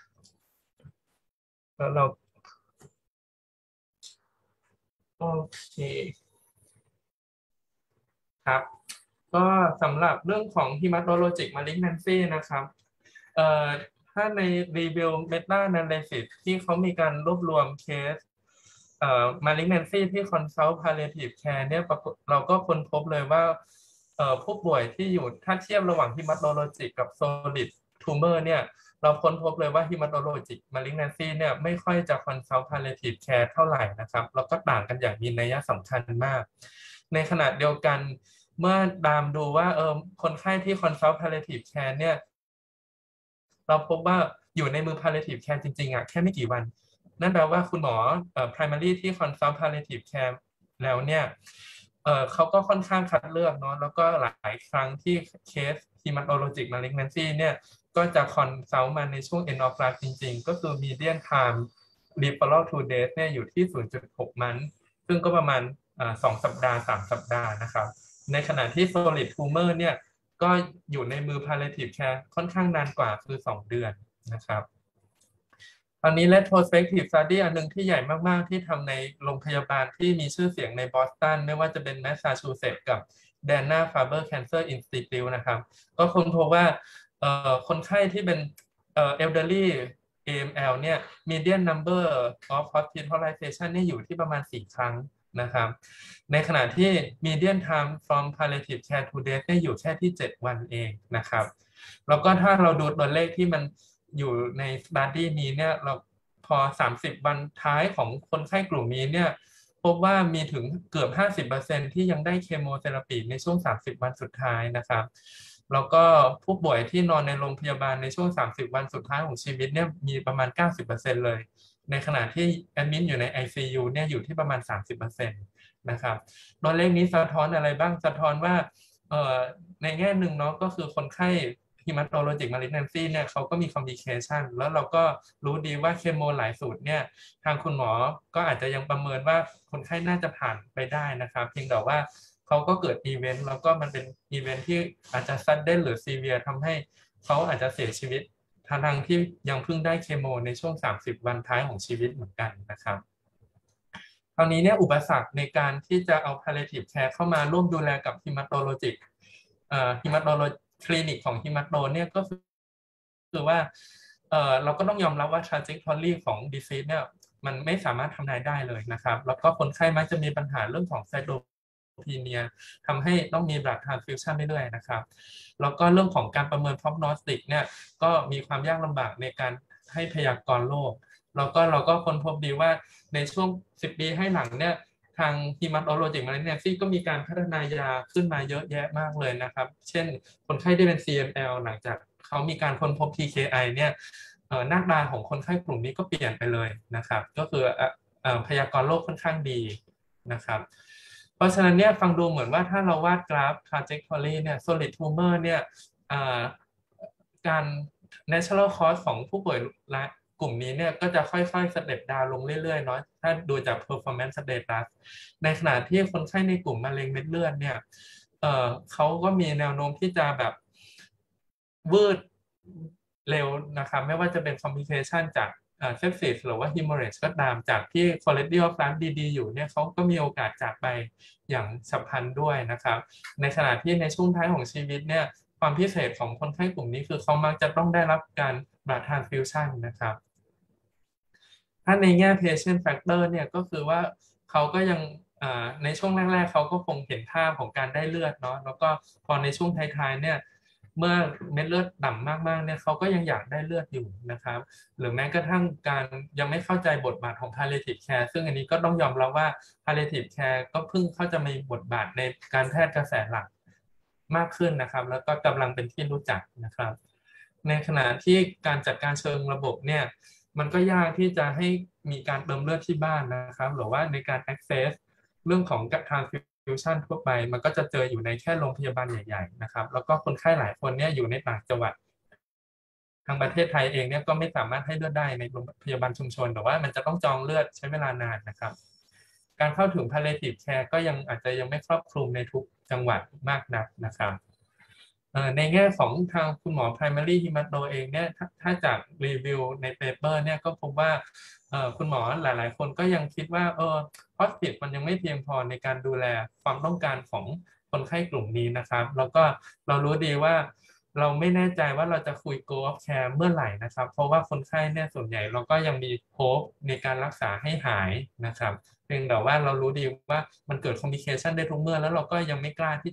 แล้วเราโอเคครับก็สำหรับเรื่องของ hematologic malignancy นะครับเอ่อถ้าใน review meta analysis ที่เขามีการรวบรวมเคสเอ่อ malignancy ที่ consult palliative care เนี่ยเราก็ค้นพบเลยว่าอ่อผู้ป่วยที่อยู่ถ้าเทียบระหว่าง hematologic กับ solid tumor เนี่ยเราค้นพบเลยว่า hematologic malignancy เนี่ยไม่ค่อยจะ consult palliative care เท่าไหร่นะครับแล้วก็ต่างกันอย่างมีนัยสำคัญมากในขณะเดียวกันเมื่อตามดูว่าเออคนไข้ที่ consult palliative care เนี่ยเราพบว่าอยู่ในมือ palliative care จริงๆอ่ะแค่ไม่กี่วันนั่นแปลว่าคุณหมอเอ่อ primary ที่ consult palliative care แล้วเนี่ยเอ่อเขาก็ค่อนข้างคัดเลือกเนาะแล้วก็หลายครั้งที่เคส hematologic malignancy เนี่ยก็จะ consult มาในช่วง end of life จริงๆก็คือ median time referral to death เนี่ยอยู่ที่ ศูนย์จุดหก มันธ์ซึ่งก็ประมาณอ่าสองสัปดาห์สามสัปดาห์นะครับในขณะที่ solid tumor เนี่ยก็อยู่ในมือ palliative care ค่อนข้างนานกว่าคือสองเดือนนะครับตอนนี้ retrospective study อันหนึ่งที่ใหญ่มากๆที่ทำในโรงพยาบาลที่มีชื่อเสียงในบอสตันไม่ว่าจะเป็นแมสซาชูเซตส์กับ Dana-Farber Cancer Institute นะครับก็ค้นพบว่าเอ่อคนไข้ที่เป็นเอ่อ elderly เอ เอ็ม แอล เนี่ย median number of hospitalization เนี่ยอยู่ที่ประมาณสี่ครั้งนะครับในขณะที่ median time from palliative care to death เนี่ยอยู่แค่ที่เจ็ดวันเองนะครับแล้วก็ถ้าเราดูตัวเลขที่มันอยู่ใน study นี้เนี่ยเราพอสามสิบวันท้ายของคนไข้กลุ่มนี้เนี่ยพบว่ามีถึงเกือบ ห้าสิบเปอร์เซ็นต์ ที่ยังได้เคมีเทอราปีในช่วงสามสิบวันสุดท้ายนะครับแล้วก็ผู้ป่วยที่นอนในโรงพยาบาลในช่วงสามสิบวันสุดท้ายของชีวิตเนี่ยมีประมาณ เก้าสิบเปอร์เซ็นต์ เลยในขณะที่แอดมิทอยู่ใน ไอ ซี ยู เนี่ยอยู่ที่ประมาณ สามสิบเปอร์เซ็นต์ นะครับตัวเลขนี้สะท้อนอะไรบ้างสะท้อนว่าเอ่อในแง่หนึ่งเนาะก็คือคนไข้ hematologic malignancy เนี่ยเขาก็มี complication แล้วเราก็รู้ดีว่าเคมีหลายสูตรเนี่ยทางคุณหมอก็อาจจะยังประเมินว่าคนไข้น่าจะผ่านไปได้นะครับเพียงแต่ว่าเขาก็เกิดอีเวนต์แล้วก็มันเป็นอีเวนต์ที่อาจจะ sudden หรือ severe ทำให้เขาอาจจะเสียชีวิตทั้งที่ยังเพิ่งได้เคมีในช่วงสามสิบวันท้ายของชีวิตเหมือนกันนะครับคราวนี้เนี่ยอุปสรรคในการที่จะเอา palliative care เข้ามาร่วมดูแลกับ hematologic เอ่อ hematology คลินิกของ hematolo เนี่ยก็คือคือว่าเอ่อเราก็ต้องยอมรับว่า trajectory ของ disease เนี่ยมันไม่สามารถทำนายได้เลยนะครับแล้วก็คนไข้มักจะมีปัญหาเรื่องของไซโตพีเนียทำให้ต้องมี blood transfusion เรื่อยๆนะครับแล้วก็เรื่องของการประเมิน prognostic เนี่ยก็มีความยากลำบากในการให้พยากรณ์โรคแล้วก็เราก็ค้นพบดีว่าในช่วงสิบปีให้หลังเนี่ยทาง hematologic malignancy ก็มีการพัฒนายาขึ้นมาเยอะแยะมากเลยนะครับเช่นคนไข้ที่เป็น ซี เอ็ม แอล หลังจากเขามีการค้นพบ ที เค ไอ เนี่ยหน้าตาของคนไข้กลุ่มนี้ก็เปลี่ยนไปเลยนะครับก็คือพยากรณ์โรคค่อนข้างดีนะครับเพราะฉะนั้นเนี่ยฟังดูเหมือนว่าถ้าเราวาดกราฟ trajectory เนี่ย solid tumor เนี่ยการ natural cause ของผู้ป่วยและกลุ่มนี้เนี่ยก็จะค่อยๆสเต็ปดาวลงเรื่อยๆเนาะถ้าดูจาก performance status ในขณะที่คนไข้ในกลุ่มมะเร็งเม็ดเลือดเนี่ยเอ่อเขาก็มีแนวโน้มที่จะแบบวืดเร็วนะครับไม่ว่าจะเป็น complication จากเซปซิสหรือว่า hemorrhage ก็ตามจากที่ quality of life ดีๆอยู่เนี่ยเขาก็มีโอกาสจากไปอย่างฉับพลันด้วยนะครับในขณะที่ในช่วงท้ายของชีวิตเนี่ยความพิเศษของคนไข้กลุ่มนี้คือเขามักจะต้องได้รับการ blood transfusion นะครับถ้าในแง่ patient factor เนี่ยก็คือว่าเขาก็ยังในช่วงแรกๆเขาก็คงเห็นภาพของการได้เลือดเนาะแล้วก็พอในช่วงท้ายๆเนี่ยเมื่อเม็ดเลือดต่ำมากๆเนี่ยเขาก็ยังอยากได้เลือดอยู่นะครับหรือแม้กระทั่งการยังไม่เข้าใจบทบาทของ palliative care ซึ่งอันนี้ก็ต้องยอมรับว่า palliative care ก็เพิ่งเข้าจะมีบทบาทในการแพทย์กระแสหลักมากขึ้นนะครับแล้วก็กำลังเป็นที่รู้จักนะครับในขณะที่การจัดการเชิงระบบเนี่ยมันก็ยากที่จะให้มีการเติมเลือดที่บ้านนะครับหรือว่าในการ access เรื่องของ transfusion ทั่วไปมันก็จะเจออยู่ในแค่โรงพยาบาลใหญ่ๆนะครับแล้วก็คนไข้หลายคนเนี่ยอยู่ในต่างจังหวัดทางประเทศไทยเองเนี่ยก็ไม่สามารถให้เลือดได้ในโรงพยาบาลชุมชนแต่ว่ามันจะต้องจองเลือดใช้เวลานานนะครับการเข้าถึง palliative care ก็ยังอาจจะยังไม่ครอบคลุมในทุกจังหวัดมากนักนะครับในแง่ของทางคุณหมอ primary hematolo เองเนี่ยถ้าจากรีวิวในเปเปอร์เนี่ยก็พบว่าคุณหมอหลายๆคนก็ยังคิดว่าเออ hospice มันยังไม่เพียงพอในการดูแลความต้องการของคนไข้กลุ่มนี้นะครับแล้วก็เรารู้ดีว่าเราไม่แน่ใจว่าเราจะคุย goal of care เมื่อไหร่นะครับเพราะว่าคนไข้เนี่ยส่วนใหญ่เราก็ยังมี hope ในการรักษาให้หายนะครับเพียงแต่ว่าเรารู้ดีว่ามันเกิด complication ได้ทุกเมื่อแล้วเราก็ยังไม่กล้าที่จะ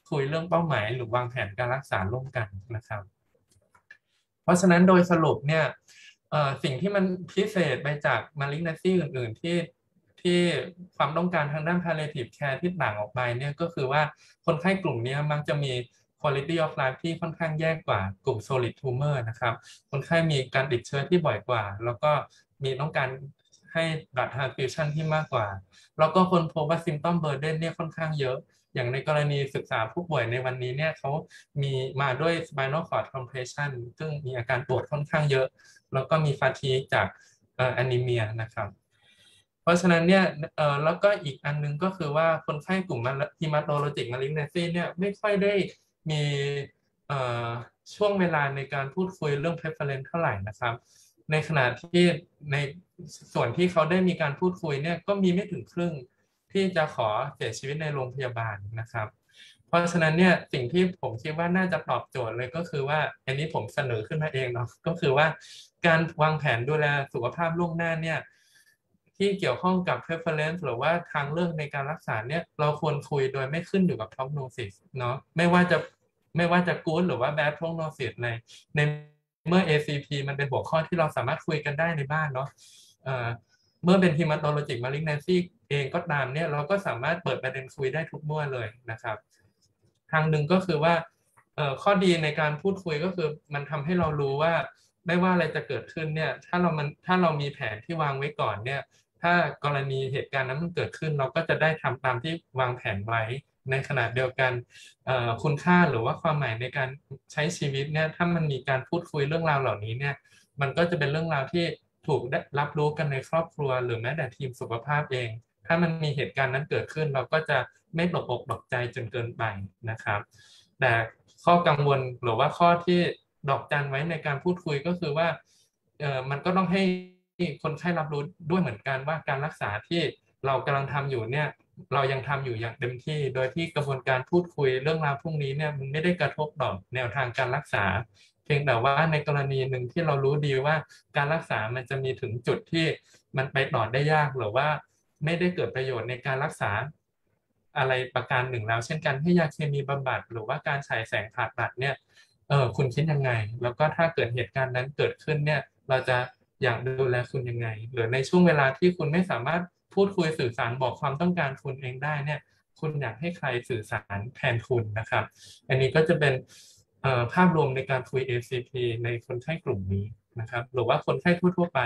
คุยเรื่องเป้าหมายหรือวางแผนการรักษาร่วมกันนะครับเพราะฉะนั้นโดยสรุปเนี่ยสิ่งที่มันพิเศษไปจาก malignancy อื่นๆที่ที่ความต้องการทางด้าน palliative care ที่ต่างออกไปเนี่ยก็คือว่าคนไข้กลุ่มนี้มักจะมี quality of life ที่ค่อนข้างแย่กว่ากลุ่ม solid tumor นะครับคนไข้มีการติดเชื้อที่บ่อยกว่าแล้วก็มีต้องการให้ blood transfusion ที่มากกว่าแล้วก็คนพบว่า symptom burden เนี่ยค่อนข้างเยอะอย่างในกรณีศึกษาผู้ป่วยในวันนี้เนี่ยเขามีมาด้วย spinal cord compression ซึ่งมีอาการปวดค่อนข้างเยอะแล้วก็มี fatigue จากเอ่อ anemia นะครับเพราะฉะนั้นเนี่ยเอ่อแล้วก็อีกอันนึงก็คือว่าคนไข้กลุ่ม hematologic malignancy เนี่ยไม่ค่อยได้มีเอ่อช่วงเวลาในการพูดคุยเรื่อง preference เท่าไหร่นะครับในขณะที่ในส่วนที่เขาได้มีการพูดคุยเนี่ยก็มีไม่ถึงครึ่งที่จะขอเสียชีวิตในโรงพยาบาลนะครับเพราะฉะนั้นเนี่ยสิ่งที่ผมคิดว่าน่าจะตอบโจทย์เลยก็คือว่าอันนี้ผมเสนอขึ้นมาเองเนาะก็คือว่าการวางแผนดูแลสุขภาพล่วงหน้าเนี่ยที่เกี่ยวข้องกับ preference หรือว่าทางเลือกในการรักษาเนี่ยเราควรคุยโดยไม่ขึ้นอยู่กับ prognosis เนาะไม่ว่าจะไม่ว่าจะ good หรือว่า bad prognosis ในในเมื่อ เอ ซี พี มันเป็นหัวข้อที่เราสามารถคุยกันได้ในบ้านเนาะเมื่อเป็น hematologic malignancy เองก็ตามเนี่ยเราก็สามารถเปิดประเด็นคุยได้ทุกเมื่อเลยนะครับทางหนึ่งก็คือว่าข้อดีในการพูดคุยก็คือมันทำให้เรารู้ว่าไม่ว่าอะไรจะเกิดขึ้นเนี่ยถ้าเรามันถ้าเรามีแผนที่วางไว้ก่อนเนี่ยถ้ากรณีเหตุการณ์นั้นมันเกิดขึ้นเราก็จะได้ทำตามที่วางแผนไว้ในขณะเดียวกันคุณค่าหรือว่าความหมายในการใช้ชีวิตเนี่ยถ้ามันมีการพูดคุยเรื่องราวเหล่านี้เนี่ยมันก็จะเป็นเรื่องราวที่ถูกได้รับรู้กันในครอบครัวหรือแม้แต่ทีมสุขภาพเองถ้ามันมีเหตุการณ์นั้นเกิดขึ้นเราก็จะไม่ตกอกตกใจจนเกินไปนะครับแต่ข้อกังวลหรือว่าข้อที่ดอกจันไว้ในการพูดคุยก็คือว่าเอ่อมันก็ต้องให้คนไข้รับรู้ด้วยเหมือนกันว่าการรักษาที่เรากำลังทำอยู่เนี่ยเรายังทำอยู่อย่างเต็มที่โดยที่กระบวนการพูดคุยเรื่องราวพวกนี้เนี่ยมันไม่ได้กระทบต่อแนวทางการรักษาเพียงแต่ว่าในกรณีหนึ่งที่เรารู้ดีว่าการรักษามันจะมีถึงจุดที่มันไปต่อได้ยากหรือว่าไม่ได้เกิดประโยชน์ในการรักษาอะไรประการหนึ่งแล้วเช่นการให้ยาเคมีบำบัดหรือว่าการฉายแสงผ่าตัดเนี่ยเออคุณคิดยังไงแล้วก็ถ้าเกิดเหตุการณ์นั้นเกิดขึ้นเนี่ยเราจะอยากดูแลคุณยังไงหรือในช่วงเวลาที่คุณไม่สามารถพูดคุยสื่อสารบอกความต้องการคุณเองได้เนี่ยคุณอยากให้ใครสื่อสารแทนคุณนะครับอันนี้ก็จะเป็นภาพรวมในการคุย เอ ซี พี ในคนไข้กลุ่มนี้นะครับหรือว่าคนไข้ทั่วๆไป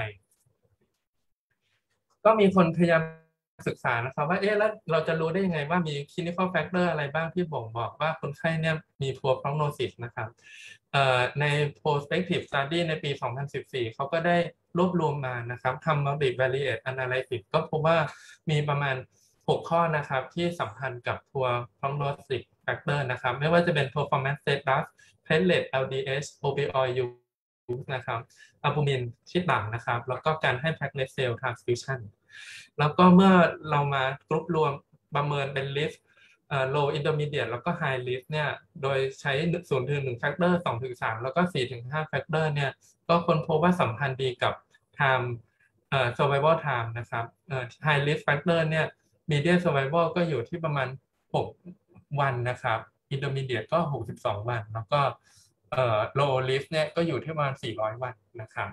ก็มีคนพยายามศึกษานะครับว่าเอ๊ะแล้วเราจะรู้ได้ยังไงว่ามี clinical factor อะไรบ้างที่บ่งบอกว่าคนไข้เนี่ยมี poor prognosis นะครับใน prospective study ในปี สองพันสิบสี่ เขาก็ได้รวบรวมมานะครับทำ multivariate analysis ก็พบว่ามีประมาณหกข้อนะครับที่สัมพันธ์กับ poor prognosis factor นะครับไม่ว่าจะเป็น performance status platelet แอล ดี เอช opioid use นะครับอัลบูมินที่ต่ำนะครับแล้วก็การให้ platelet cell transfusion แล้วก็เมื่อเรามากรุ๊ปรวมประเมินเป็น risk low intermediate แล้วก็ high risk เนี่ยโดยใช้ ศูนย์ถึงหนึ่ง factor สองถึงสาม แล้วก็ สี่ถึงห้า factor เนี่ยก็ค้นพบว่าสัมพันธ์ดีกับ time survival time นะครับ high risk factor เนี่ย median survival ก็อยู่ที่ประมาณหกวันนะครับ intermediate ก็หกสิบสองวันแล้วก็เอ่อ low risk เนี่ยก็อยู่ที่ประมาณสี่ร้อยวันนะครับ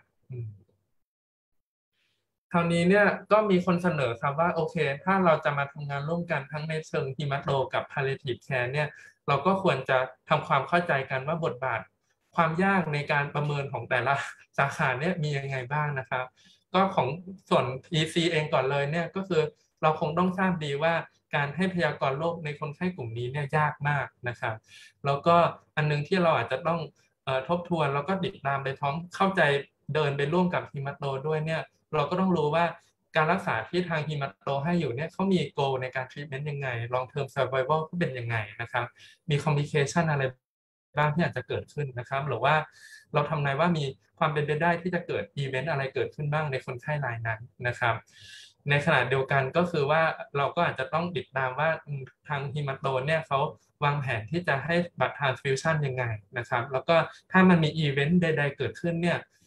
คราวนี้เนี่ยก็มีคนเสนอครับว่าโอเคถ้าเราจะมาทำงานร่วมกันทั้งในเชิงฮีมาโตกับ palliative care เนี่ยเราก็ควรจะทำความเข้าใจกันว่าบทบาทความยากในการประเมินของแต่ละสาขาเนี่ยมียังไงบ้างนะครับก็ของส่วน อี ซี เองก่อนเลยเนี่ยก็คือเราคงต้องทราบดีว่าการให้พยากรณ์โรคในคนไข้กลุ่มนี้เนี่ยยากมากนะครับแล้วก็อันนึงที่เราอาจจะต้องเอ่อทบทวนแล้วก็ติดตามไปพร้อมเข้าใจเดินไปร่วมกับฮีมาโตด้วยเนี่ยเราก็ต้องรู้ว่าการรักษาที่ทางฮีมาโตให้อยู่เนี่ยเขามีโกในการทรีทเมนต์ยังไง long term survival เขาเป็นยังไงนะครับมี complication อะไรบ้างที่อาจจะเกิดขึ้นนะครับหรือว่าเราทำนายว่ามีความเป็นไปได้ที่จะเกิดอีเวนต์อะไรเกิดขึ้นบ้างในคนไข้รายนั้นนะครับในขณะเดียวกันก็คือว่าเราก็อาจจะต้องติดตามว่าทางฮีมาโตเนี่ยเขาวางแผนที่จะให้บัตร transfusion ยังไงนะครับแล้วก็ถ้ามันมีอีเวนต์ใดๆเกิดขึ้นเนี่ย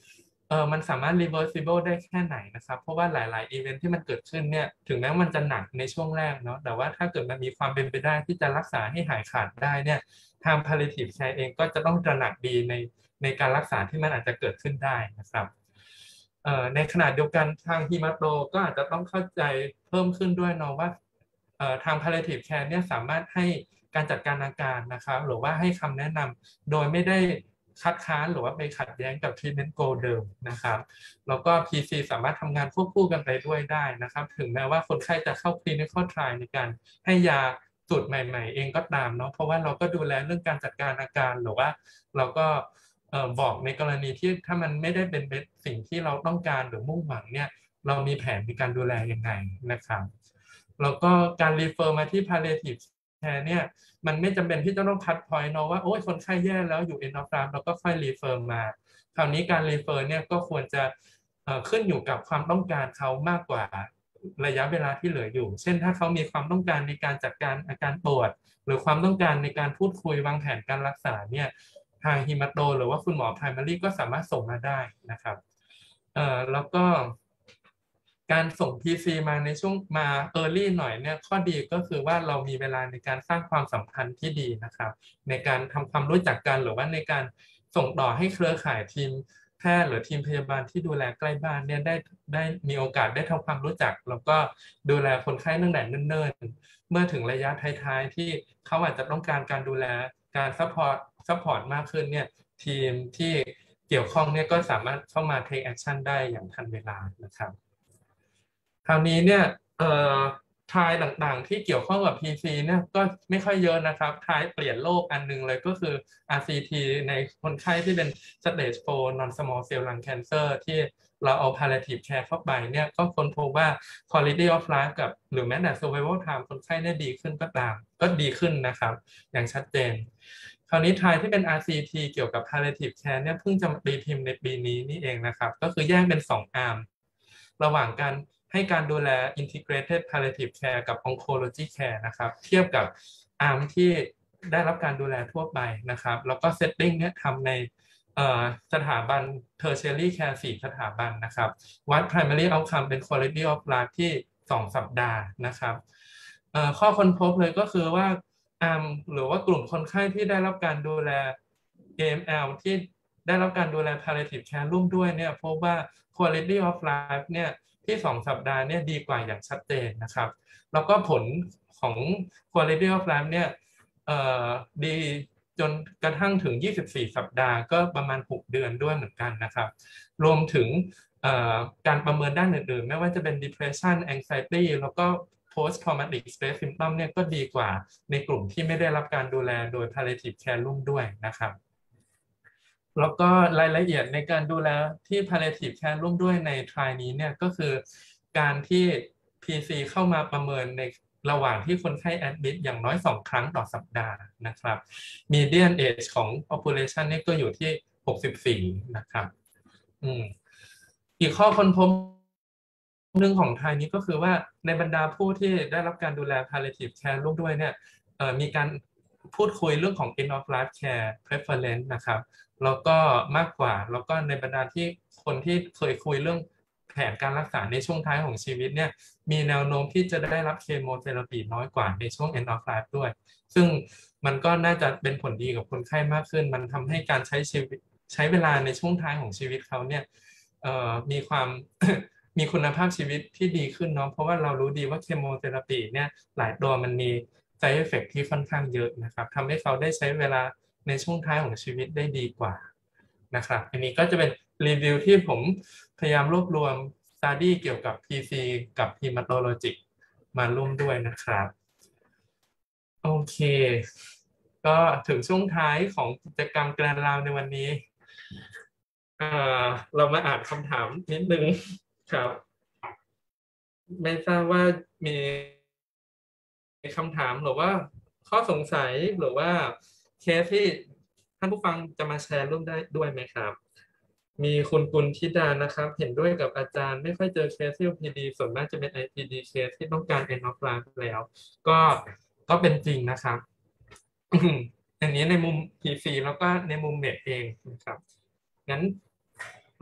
เออมันสามารถ reversible ได้แค่ไหนนะครับเพราะว่าหลายๆ event ที่มันเกิดขึ้นเนี่ยถึงแม้มันจะหนักในช่วงแรกเนาะแต่ว่าถ้าเกิดมันมีความเป็นไปได้ที่จะรักษาให้หายขาดได้เนี่ยทาง palliative care เองก็จะต้องตระหนักดีในในการรักษาที่มันอาจจะเกิดขึ้นได้นะครับเอ่อในขณะเดียวกันทางฮีมาโตก็อาจจะต้องเข้าใจเพิ่มขึ้นด้วยเนาะว่าเอ่อทาง palliative care เนี่ยสามารถให้การจัดการอาการนะครับหรือว่าให้คำแนะนำโดยไม่ได้คัดค้านหรือว่าไปขัดแย้งกับ treatment goal เดิมนะครับแล้วก็ พี ซี สามารถทำงานควบคู่กันไปด้วยได้นะครับถึงแม้ว่าคนไข้จะเข้า clinical trial ในการให้ยาสูตรใหม่ๆเองก็ตามเนาะเพราะว่าเราก็ดูแลเรื่องการจัดการอาการหรือว่าเราก็เอ่อบอกในกรณีที่ถ้ามันไม่ได้เป็นสิ่งที่เราต้องการหรือมุ่งหวังเนี่ยเรามีแผนในการดูแลยังไงนะครับแล้วก็การ refer มาที่ palliative care เนี่ยมันไม่จำเป็นที่จะต้องคัดพอยต์เนาะว่าโอ้ยคนไข้แย่แล้วอยู่ end of life เราก็ค่อย refer มาคราวนี้การ refer เนี่ยก็ควรจะเอ่อขึ้นอยู่กับความต้องการเขามากกว่าระยะเวลาที่เหลืออยู่เช่นถ้าเขามีความต้องการในการจัดการอาการปวดหรือความต้องการในการพูดคุยวางแผนการรักษาเนี่ยทางฮีมาโตหรือว่าคุณหมอ primary ก็สามารถส่งมาได้นะครับเอ่อแล้วก็การส่ง พี ซี มาในช่วงมา early หน่อยเนี่ยข้อดีก็คือว่าเรามีเวลาในการสร้างความสัมพันธ์ที่ดีนะครับในการทำความรู้จักกันหรือว่าในการส่งต่อให้เครือข่ายทีมแพทย์หรือทีมพยาบาลที่ดูแลใกล้บ้านเนี่ยได้ได้มีโอกาสได้ทำความรู้จักแล้วก็ดูแลคนไข้ตั้งแต่เนิ่นๆเมื่อถึงระยะท้ายๆที่เขาอาจจะต้องการการดูแลการซัพพอร์ตซัพพอร์ตมากขึ้นเนี่ยทีมที่เกี่ยวข้องเนี่ยก็สามารถเข้ามา take action ได้อย่างทันเวลานะครับคราวนี้เนี่ยเอ่อทายต่างๆที่เกี่ยวข้องกับ พี ซี เนี่ยก็ไม่ค่อยเยอะนะครับทายเปลี่ยนโรคอันนึงเลยก็คือ อาร์ ซี ที ในคนไข้ที่เป็น stage โฟร์ non small cell lung cancer ที่เราเอา palliative care เข้าไปเนี่ยก็ค้นพบว่า quality of life กับหรือแม้แต่ survival time คนไข้เนี่ยดีขึ้นก็ตามก็ดีขึ้นนะครับอย่างชัดเจนคราวนี้ทายที่เป็น อาร์ ซี ที เกี่ยวกับ palliative care เนี่ยเพิ่งจะตีพิมพ์ในปีนี้นี่เองนะครับก็คือแยกเป็นสองอาร์มระหว่างการให้การดูแล integrated palliative care กับ oncology care นะครับเทียบกับอาร์มที่ได้รับการดูแลทั่วไปนะครับแล้วก็ setting เนี่ยทำในสถาบัน tertiary care สี่สถาบันนะครับวัด primary outcome เป็น quality of life ที่สองสัปดาห์นะครับข้อค้นพบเลยก็คือว่าอาร์มหรือว่ากลุ่มคนไข้ที่ได้รับการดูแล เอ เอ็ม แอล ที่ได้รับการดูแล palliative care ร่วมด้วยเนี่ยพบว่า quality of life เนี่ยที่สองสัปดาห์เนี่ยดีกว่าอย่างชัดเจนนะครับแล้วก็ผลของ quality of life เนี่ยเอ่อดีจนกระทั่งถึงยี่สิบสี่สัปดาห์ก็ประมาณหกเดือนด้วยเหมือนกันนะครับรวมถึงการประเมินด้านอื่นๆไม่ว่าจะเป็น depression anxiety แล้วก็ post traumatic stress symptom เนี่ยก็ดีกว่าในกลุ่มที่ไม่ได้รับการดูแลโดย palliative care ร่วมด้วยนะครับแล้วก็รายละเอียดในการดูแลที่ palliative care ร่วมด้วยใน trial นี้เนี่ยก็คือการที่ พี ซี เข้ามาประเมินในระหว่างที่คนไข้ admit อย่างน้อยสองครั้งต่อสัปดาห์นะครับ median age ของ population นี่ก็อยู่ที่หกสิบสี่นะครับอืมอีกข้อค้นพบหนึ่งของไทยนี้ก็คือว่าในบรรดาผู้ที่ได้รับการดูแล palliative care ร่วมด้วยเนี่ยมีการพูดคุยเรื่องของ end of life care preference นะครับแล้วก็มากกว่าแล้วก็ในบรรดาที่คนที่เคยคุยเรื่องแผนการรักษาในช่วงท้ายของชีวิตเนี่ยมีแนวโน้มที่จะได้รับเคมีเทอราปีน้อยกว่าในช่วง end of life ด้วยซึ่งมันก็น่าจะเป็นผลดีกับคนไข้มากขึ้นมันทำให้การใช้ชีวิตใช้เวลาในช่วงท้ายของชีวิตเขาเนี่ยมีความ มีคุณภาพชีวิตที่ดีขึ้นเนาะเพราะว่าเรารู้ดีว่าเคมีเทอราปีเนี่ยหลายตัวมันมี side effect ที่ค่อนข้างเยอะนะครับทำให้เขาได้ใช้เวลาในช่วงท้ายของชีวิตได้ดีกว่านะครับอันนี้ก็จะเป็นรีวิวที่ผมพยายามรวบรวม study เกี่ยวกับ พี ซี กับ hematology มาร่วมด้วยนะครับโอเคก็ถึงช่วงท้ายของกิจกรรมแกรนด์ราวในวันนี้เอ่อเรามาอ่านคำถามนิดนึงครับไม่ทราบว่ามีคำถามหรือว่าข้อสงสัยหรือว่าเคสที่ท่านผู้ฟังจะมาแชร์ร่วมได้ด้วยไหมครับมีคุณกุลธิดานะครับเห็นด้วยกับอาจารย์ไม่ค่อยเจอเคส ซี โอ พี ดี ส่วนมากจะเป็น ไอ พี ดี เคสที่ต้องการ end of life แล้วก็ก็เป็นจริงนะครับ อันนี้ในมุม พี ซี แล้วก็ในมุมเน็ตเองนะครับงั้น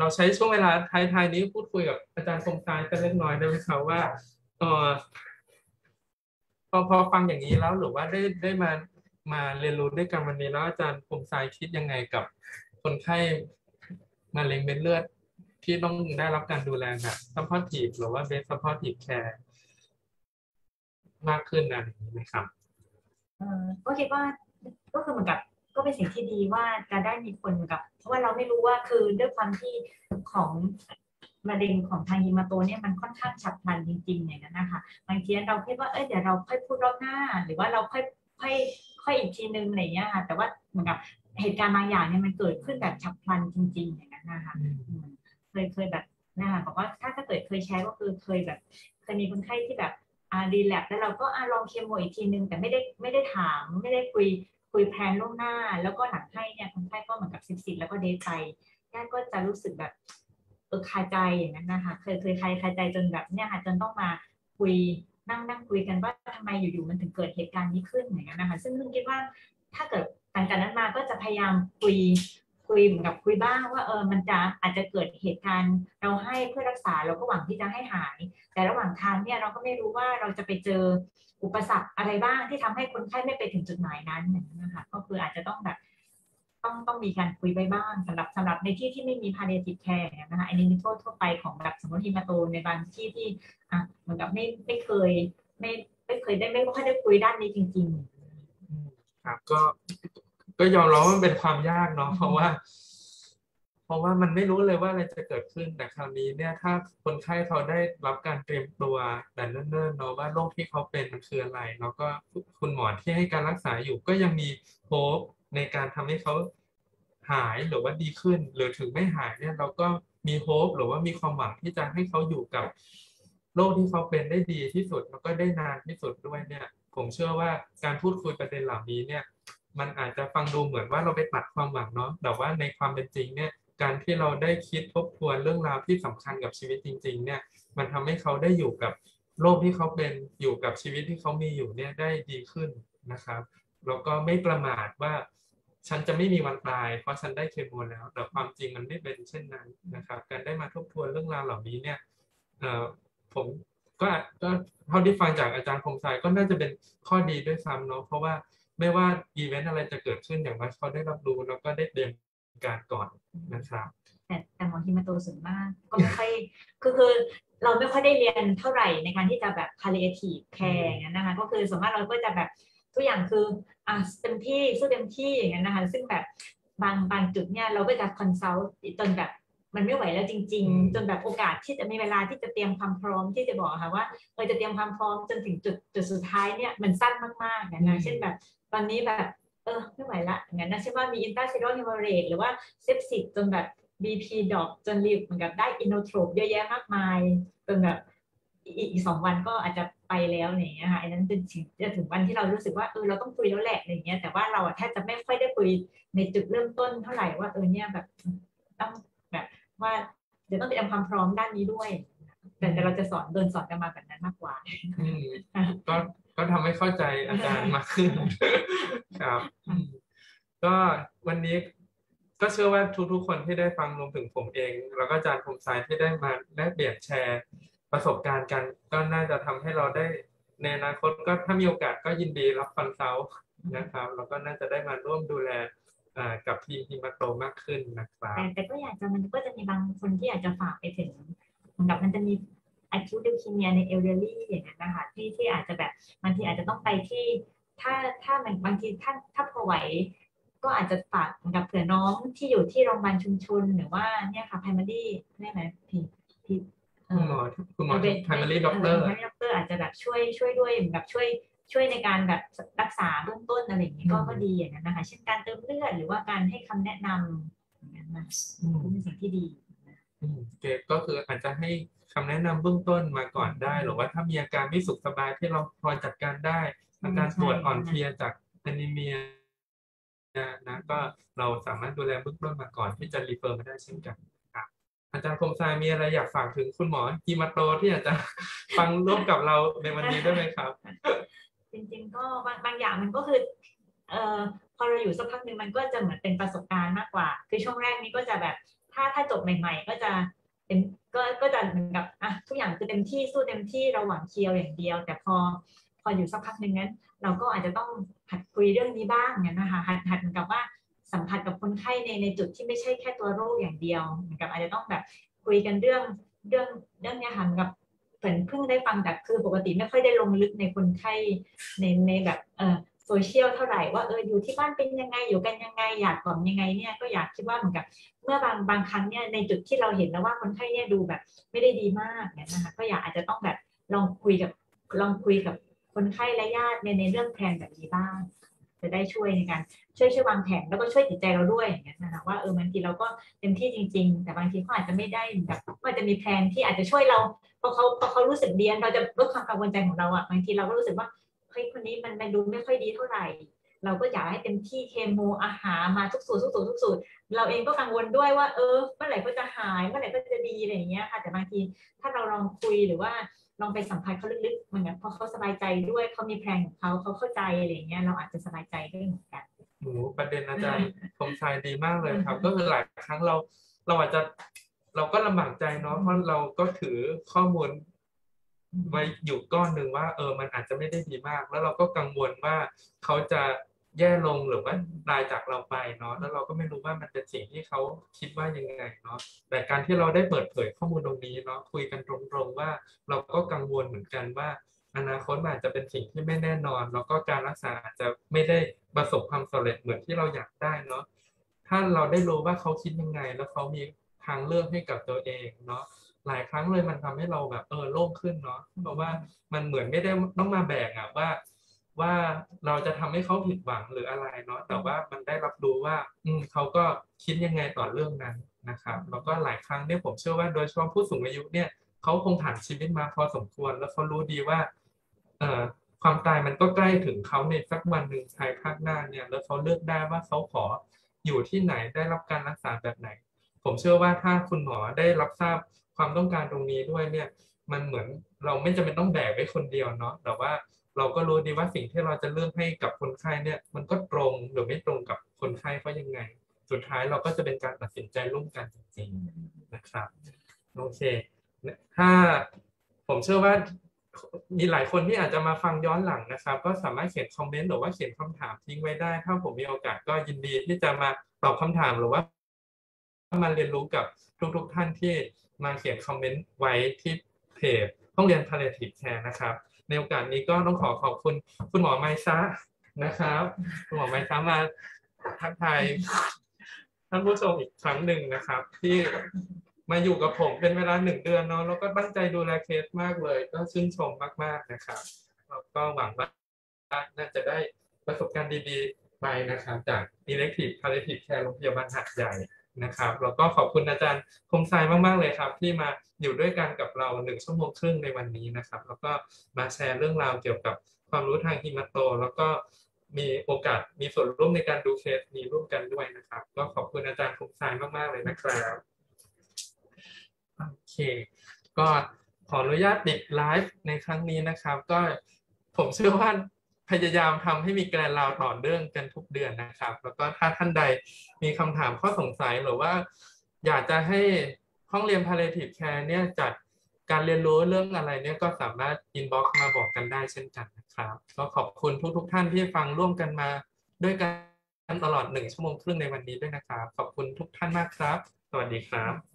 เราใช้ช่วงเวลาท้ายๆนี้พูดคุยกับอาจารย์คมสายกันเล็กน้อยได้ไหมครับว่าเออพอพอฟังอย่างนี้แล้วหรือว่าได้ได้มามาเรียนรู้ด้วยกันวันนี้แล้วอาจารย์คมสายคิดยังไงกับคนไข้มะเร็งเม็ดเลือดที่ต้องได้รับการดูแลแบบซัพพอร์ตทีฟหรือว่าเบสซัพพอร์ตทีฟแคร์มากขึ้นอะไรอย่างนี้ไหมครับเออก็คิดว่าก็คือเหมือนกับก็เป็นสิ่งที่ดีว่าจะได้มีคนเหมือนกับเพราะว่าเราไม่รู้ว่าคือด้วยความที่ของมะเร็งของทางฮีมาโตเนี่ยมันค่อนข้างฉับพลันจริงๆอย่างนั้นนะคะบางทีเราคิดว่าเออเดี๋ยวเราค่อยพูดรอบหน้าหรือว่าเราค่อยค่อยค่อยอีกทีนึงอะไรอย่างเงี้ยค่ะแต่ว่าเหมือนกับเหตุการณ์บางอย่างเนี่ยมันเกิดขึ้นแบบฉับพลันจริงๆอย่างนั้นนะคะเคยเคยแบบนะคะบอกว่าถ้าถ้าเกิดเคยแชร์ก็คือเคยแบบเคยมีคนไข้ที่แบบอ่ารีแลปแล้วเราก็อ่าลองเคมีอีกทีนึงแต่ไม่ได้ไม่ได้ถามไม่ได้คุยคุยแพลนล่วงหน้าแล้วก็หลังให้เนี่ยคนไข้ก็เหมือนกับสิบๆแล้วก็เดทไปญาติก็จะรู้สึกแบบเออคาใจอย่างนั้นนะคะเคยเคยคาคาใจจนแบบเนี่ยค่ะจนต้องมาคุยนั่งนั่งคุยกันว่าทำไมอยู่ๆมันถึงเกิดเหตุการณ์นี้ขึ้นอย่างนั้นนะคะซึ่งซึ่งคิดว่าถ้าเกิดหลังจากนั้นมาก็จะพยายามคุยคุยเหมือนกับคุยบ้างว่าเออมันจะอาจจะเกิดเหตุการณ์เราให้เพื่อรักษาเราก็หวังที่จะให้หายแต่ระหว่างทางเนี่ยเราก็ไม่รู้ว่าเราจะไปเจออุปสรรคอะไรบ้างที่ทำให้คนไข้ไม่ไปถึงจุดหมายนั้นนะคะก็คืออาจจะต้องแบบต้องต้องมีการคุยไปบ้างสำหรับสำหรับในที่ที่ไม่มี palliative care นะคะอันนี้มีโทษทั่วไปของแบบสมมติฮีมาโตในบางที่ที่อ่ะเหมือนกับไม่ไม่เคยไม่ไม่เคยได้ไม่ค่อยได้คุยด้านนี้จริงๆครับก็ก็ยอมรับว่ามันเป็นความยากเนาะเพราะว่าเพราะว่ามันไม่รู้เลยว่าอะไรจะเกิดขึ้นแต่คราวนี้เนี่ยถ้าคนไข้เขาได้รับการเตรียมตัวแต่เนิ่นๆเนาะว่าโรคที่เขาเป็นมันคืออะไรแล้วก็คุณหมอที่ให้การรักษาอยู่ก็ยังมีโฮปในการทำให้เขาหายหรือว่าดีขึ้นหรือถึงไม่หายเนี่ยเราก็มีโฮปหรือว่ามีความหวังที่จะให้เขาอยู่กับโรคที่เขาเป็นได้ดีที่สุดแล้วก็ได้นานที่สุดด้วยเนี่ยผมเชื่อว่าการพูดคุยประเด็นเหล่านี้เนี่ยมันอาจจะฟังดูเหมือนว่าเราไปตัดความหวังเนาะแต่ว่าในความเป็นจริงเนี่ยการที่เราได้คิดทบทวนเรื่องราวที่สำคัญกับชีวิตจริงๆเนี่ยมันทำให้เขาได้อยู่กับโรคที่เขาเป็นอยู่กับชีวิตที่เขามีอยู่เนี่ยได้ดีขึ้นนะครับแล้วก็ไม่ประมาทว่าฉันจะไม่มีวันตายเพราะฉันได้เคมีแล้วแต่ความจริงมันไม่เป็นเช่นนั้นนะครับการได้มาทบทวนเรื่องราวเหล่านี้เนี่ยผมก็ก็เท่าที่ฟังจากอาจารย์คมสายก็น่าจะเป็นข้อดีด้วยซ้ำเนาะเพราะว่าไม่ว่าอีเวนต์อะไรจะเกิดขึ้นอย่างน้อยเขาได้รับรู้แล้วก็ได้เตรียมการก่อนนะครับแต่แต่หมอฮีมาโตส่วนมากก็ไม่ค่อยคือคือเราไม่ค่อยได้เรียนเท่าไหร่ในการที่จะแบบ palliative care อย่างนั้นนะคะก็คือส่วนมากเราก็จะแบบทุกอย่างคืออ่ะเต็มที่สู้เต็มที่อย่างนั้นนะคะซึ่งแบบบางบางจุดเนี่ยเราก็จะ consult จนแบบมันไม่ไหวแล้วจริงๆจนแบบโอกาสที่จะมีเวลาที่จะเตรียมความพร้อมที่จะบอกค่ะว่าเราจะเตรียมความพร้อมจนถึงจุดจุดสุดท้ายเนี่ยมันสั้นมากๆนะเช่นแบบตอนนี้แบบเออไม่ไหวละอย่างนั้นนะใช่ว่ามี interstitial hemorrhage หรือว่า sepsis จนแบบ บี พี ดรอปจนรีบเหมือนกับได้อินโนโทรปเยอะแยะมากมายจนแบบอีกสองวันก็อาจจะไปแล้วอย่างเงี้ยค่ะอันนั้นเป็นสิ่งจะถึงวันที่เรารู้สึกว่าเออเราต้องคุยแล้วแหละอะไรเงี้ยแต่ว่าเราแทบจะไม่ค่อยได้คุยในจุดเริ่มต้นเท่าไหร่ว่าเออเนี่ยแบบต้องแบบว่าเดี๋ยวต้องเตรียมความพร้อมด้านนี้ด้วยแต่แต่เราจะสอนเดินสอนกันมาแบบนั้นมากกว่าก็ก็ทำให้เข้าใจอาจารย์มากขึ้นครับก็วันนี้ก็เชื่อว่าทุกๆคนที่ได้ฟังรวมถึงผมเองแล้วก็อาจารย์คมสายที่ได้มาแลกเปลี่ยนแชร์ประสบการณ์กันก็น่าจะทำให้เราได้ในอนาคตก็ถ้ามีโอกาสก็ยินดีรับคอนซัลท์นะครับแล้วก็น่าจะได้มาร่วมดูแลกับทีมฮีมาโตมากขึ้นนะครับแต่แต่ก็อยากจะมันก็จะมีบางคนที่อยากจะฝากไปถึงเหมือนกับมันจะมีacute leukemia ใน elderly อย่างนั้นนะคะที่ที่อาจจะแบบบางทีอาจจะต้องไปที่ถ้าถ้ามันบางทีถ้าถ้าพอไหวก็อาจจะฝากกับเผื่อน้องที่อยู่ที่โรงพยาบาลชุมชนหรือว่าเนี่ยค่ะ primary ได้ไหมพี่พี่คุณหมอคุณหมอ primary doctor primary doctor อาจจะแบบช่วยช่วยด้วยแบบช่วยช่วยในการแบบรักษาเบื้องต้นอะไรอย่างนี้ก็ก็ดีอย่างนั้นนะคะเช่นการเติมเลือดหรือว่าการให้คำแนะนำอย่างนั้นนะเป็นสิ่งที่ดีเกก็คืออาจจะให้คำแนะนำเบื้องต้นมาก่อนได้หรือว่าถ้ามีอาการไม่สุขสบายที่เราพอจัดการได้อาการปวดอ่อนเพลียจากแอนีเมียนะก็เราสามารถดูแลเบื้องต้นมาก่อนที่จะรีเฟอร์มาได้เช่นกันครับอาจารย์คมสายมีอะไรอยากฝากถึงคุณหมอฮีมาโตที่อาจจะฟังร่วมกับเราในวันนี้ได้ไหมครับจริงๆก็บางบางอย่างมันก็คือเอ่อพอเราอยู่สักพักหนึ่งมันก็จะเหมือนเป็นประสบการณ์มากกว่าคือช่วงแรกนี้ก็จะแบบถ้าถ้าจบใหม่ๆก็จะเป็นก็ก็จะเหมือนกับอ่ะทุกอย่างคือเต็มที่สู้เต็มที่เราหวังเคียวอย่างเดียวแต่พอพออยู่สักพักหนึ่งนั้นเราก็อาจจะต้องหัดคุยเรื่องนี้บ้างเนี่ยนะคะหัดหัดเหมือนกับว่าสัมผัสกับคนไข้ในในจุดที่ไม่ใช่แค่ตัวโรคอย่างเดียวเหมือนกับอาจจะต้องแบบคุยกันเรื่องเรื่องเรื่องเนี้ยค่ะกับเหมือนเพิ่งได้ฟังแต่คือปกติไม่ค่อยได้ลงลึกในคนไข้ในในแบบเออโซเชียลเท่าไหร่ว่าเอออยู่ที่บ้านเป็นยังไงอยู่กันยังไงอยากกล่อมยังไงเนี่ยก็อยากคิดว่าเหมือนกับเมื่อบางบางครั้งเนี่ยในจุดที่เราเห็นแล้วว่าคนไข้เนี่ยดูแบบไม่ได้ดีมากเนี่ยนะคะก็อยากอาจจะต้องแบบลองคุยกับลองคุยกับคนไข้และญาติในในเรื่องแผนแบบนี้บ้างจะได้ช่วยในการช่วยช่วยวางแผนแล้วก็ช่วยจิตใจเราด้วยอย่างเงี้ยนะคะว่าเออบางทีเราก็เต็มที่จริงๆแต่บางทีเขาอาจจะไม่ได้แบบก็อาจจะมีแผนที่อาจจะช่วยเราพอเขาพอเขารู้สึกดีเราจะลดความกังวลใจของเราอ่ะบางทีเราก็รู้สึกว่าเฮ้ยคนนี้มันมันดูไม่ค่อยดีเท่าไหร่เราก็อยากให้เต็มที่เคมีอาหารมาทุกสูตรทุกสูตรทุกสูตรเราเองก็กังวลด้วยว่าเออเมื่อไหร่ก็จะหายเมื่อไหร่ก็จะดีอะไรอย่างเงี้ยค่ะแต่บางทีถ้าเราลองคุยหรือว่าลองไปสัมผัสเขาลึกๆเหมือนกันพอเขาสบายใจด้วยเขามีแพลนของเขาเขาเข้าใจอะไรอย่างเงี้ยเราอาจจะสบายใจด้วยเหมือนกันโอ้ประเด็นอาจารย์คมชัยดีมากเลยครับก็คือหลายครั้งเราเราอาจจะเราก็ลำบากใจเนาะเพราะเราก็ถือข้อมูลไว้อยู่ก้อนหนึ่งว่าเออมันอาจจะไม่ได้ดีมากแล้วเราก็กังวลว่าเขาจะแย่ลงหรือว่าตายจากเราไปเนาะแล้วเราก็ไม่รู้ว่ามันเป็นสิ่งที่เขาคิดว่ายังไงเนาะแต่การที่เราได้เปิดเผยข้อมูลตรงนี้เนาะคุยกันตรงๆว่าเราก็กังวลเหมือนกันว่าอนาคตอาจจะเป็นสิ่งที่ไม่แน่นอนแล้วก็การรักษาอาจจะไม่ได้ประสบความสำเร็จเหมือนที่เราอยากได้เนาะถ้าเราได้รู้ว่าเขาคิดยังไงแล้วเขามีทางเลือกให้กับตัวเองเนาะหลายครั้งเลยมันทำให้เราแบบเออโล่งขึ้นเนาะเพราะว่ามันเหมือนไม่ได้ต้องมาแบกอะว่าว่าเราจะทำให้เขาผิดหวังหรืออะไรเนาะแต่ว่ามันได้รับรู้ว่าอืมเขาก็คิดยังไงต่อเรื่องนั้นนะครับแล้วก็หลายครั้งเนี่ยผมเชื่อว่าโดยเฉพาะผู้สูงอายุเนี่ยเขาคงผ่านชีวิตมาพอสมควรแล้วเขารู้ดีว่าเอ่อความตายมันก็ใกล้ถึงเขาในสักวันหนึ่งภายภาคหน้าเนี่ยแล้วเขาเลือกได้ว่าเขาขออยู่ที่ไหนได้รับการรักษาแบบไหนผมเชื่อว่าถ้าคุณหมอได้รับทราบความต้องการตรงนี้ด้วยเนี่ยมันเหมือนเราไม่จำเป็นต้องแบกไว้คนเดียวเนาะแต่ว่าเราก็รู้ดีว่าสิ่งที่เราจะเลือกให้กับคนไข้เนี่ยมันก็ตรงหรือไม่ตรงกับคนไข้เขายังไงสุดท้ายเราก็จะเป็นการตัดสินใจร่วมกันจริงๆนะครับโอเคถ้าผมเชื่อว่ามีหลายคนที่อาจจะมาฟังย้อนหลังนะครับก็สามารถเขียนคอมเมนต์หรือว่าเขียนคำถามทิ้งไว้ได้ถ้าผมมีโอกาสก็ยินดีที่จะมาตอบคำถามหรือว่ามาเรียนรู้กับทุกๆท่านที่มาเขียนคอมเมนต์ไว้ที่เพจห้องเรียน Palliative Care นะครับในโอกาสนี้ก็ต้องขอขอบคุณคุณหมอไมซะนะครับคุณหมอไมซะมาทักทายท่านผู้ชมอีกครั้งหนึ่งนะครับที่มาอยู่กับผมเป็นเวลาหนึ่งเดือนเนาะแล้วก็ตั้งใจดูแลเคสมากเลยก็ชื่นชมมากๆนะครับแล้วก็หวังว่าน่าจะได้ประสบการณ์ดีๆไปนะครับจาก Elective Palliative Care โรงพยาบาลหาดใหญ่นะครับแล้วก็ขอบคุณอาจารย์คมชัยมากๆเลยครับที่มาอยู่ด้วยกันกับเราหนึ่งชั่วโมงครึ่งในวันนี้นะครับแล้วก็มาแชร์เรื่องราวเกี่ยวกับความรู้ทางฮีมาโตแล้วก็มีโอกาสมีส่วนร่วมในการดูเคสนี้ร่วมกันด้วยนะครับก็ขอบคุณอาจารย์คมชัยมากๆเลยนะครับโอเคก็ขออนุญาตปิดไลฟ์ในครั้งนี้นะครับก็ผมเชื่อว่าพยายามทำให้มีแกนราวต่อเนื่องกันทุกเดือนนะครับแล้วก็ถ้าท่านใดมีคำถามข้อสงสัยหรือว่าอยากจะให้ห้องเรียน Palliative Care เนี่ยจัดการเรียนรู้เรื่องอะไรเนี่ยก็สามารถ inbox มาบอกกันได้เช่นกันนะครับก็ขอบคุณทุกๆท่านที่ฟังร่วมกันมาด้วยกันตลอดหนึ่งชั่วโมงครึ่งในวันนี้ด้วยนะครับขอบคุณทุกท่านมากครับสวัสดีครับ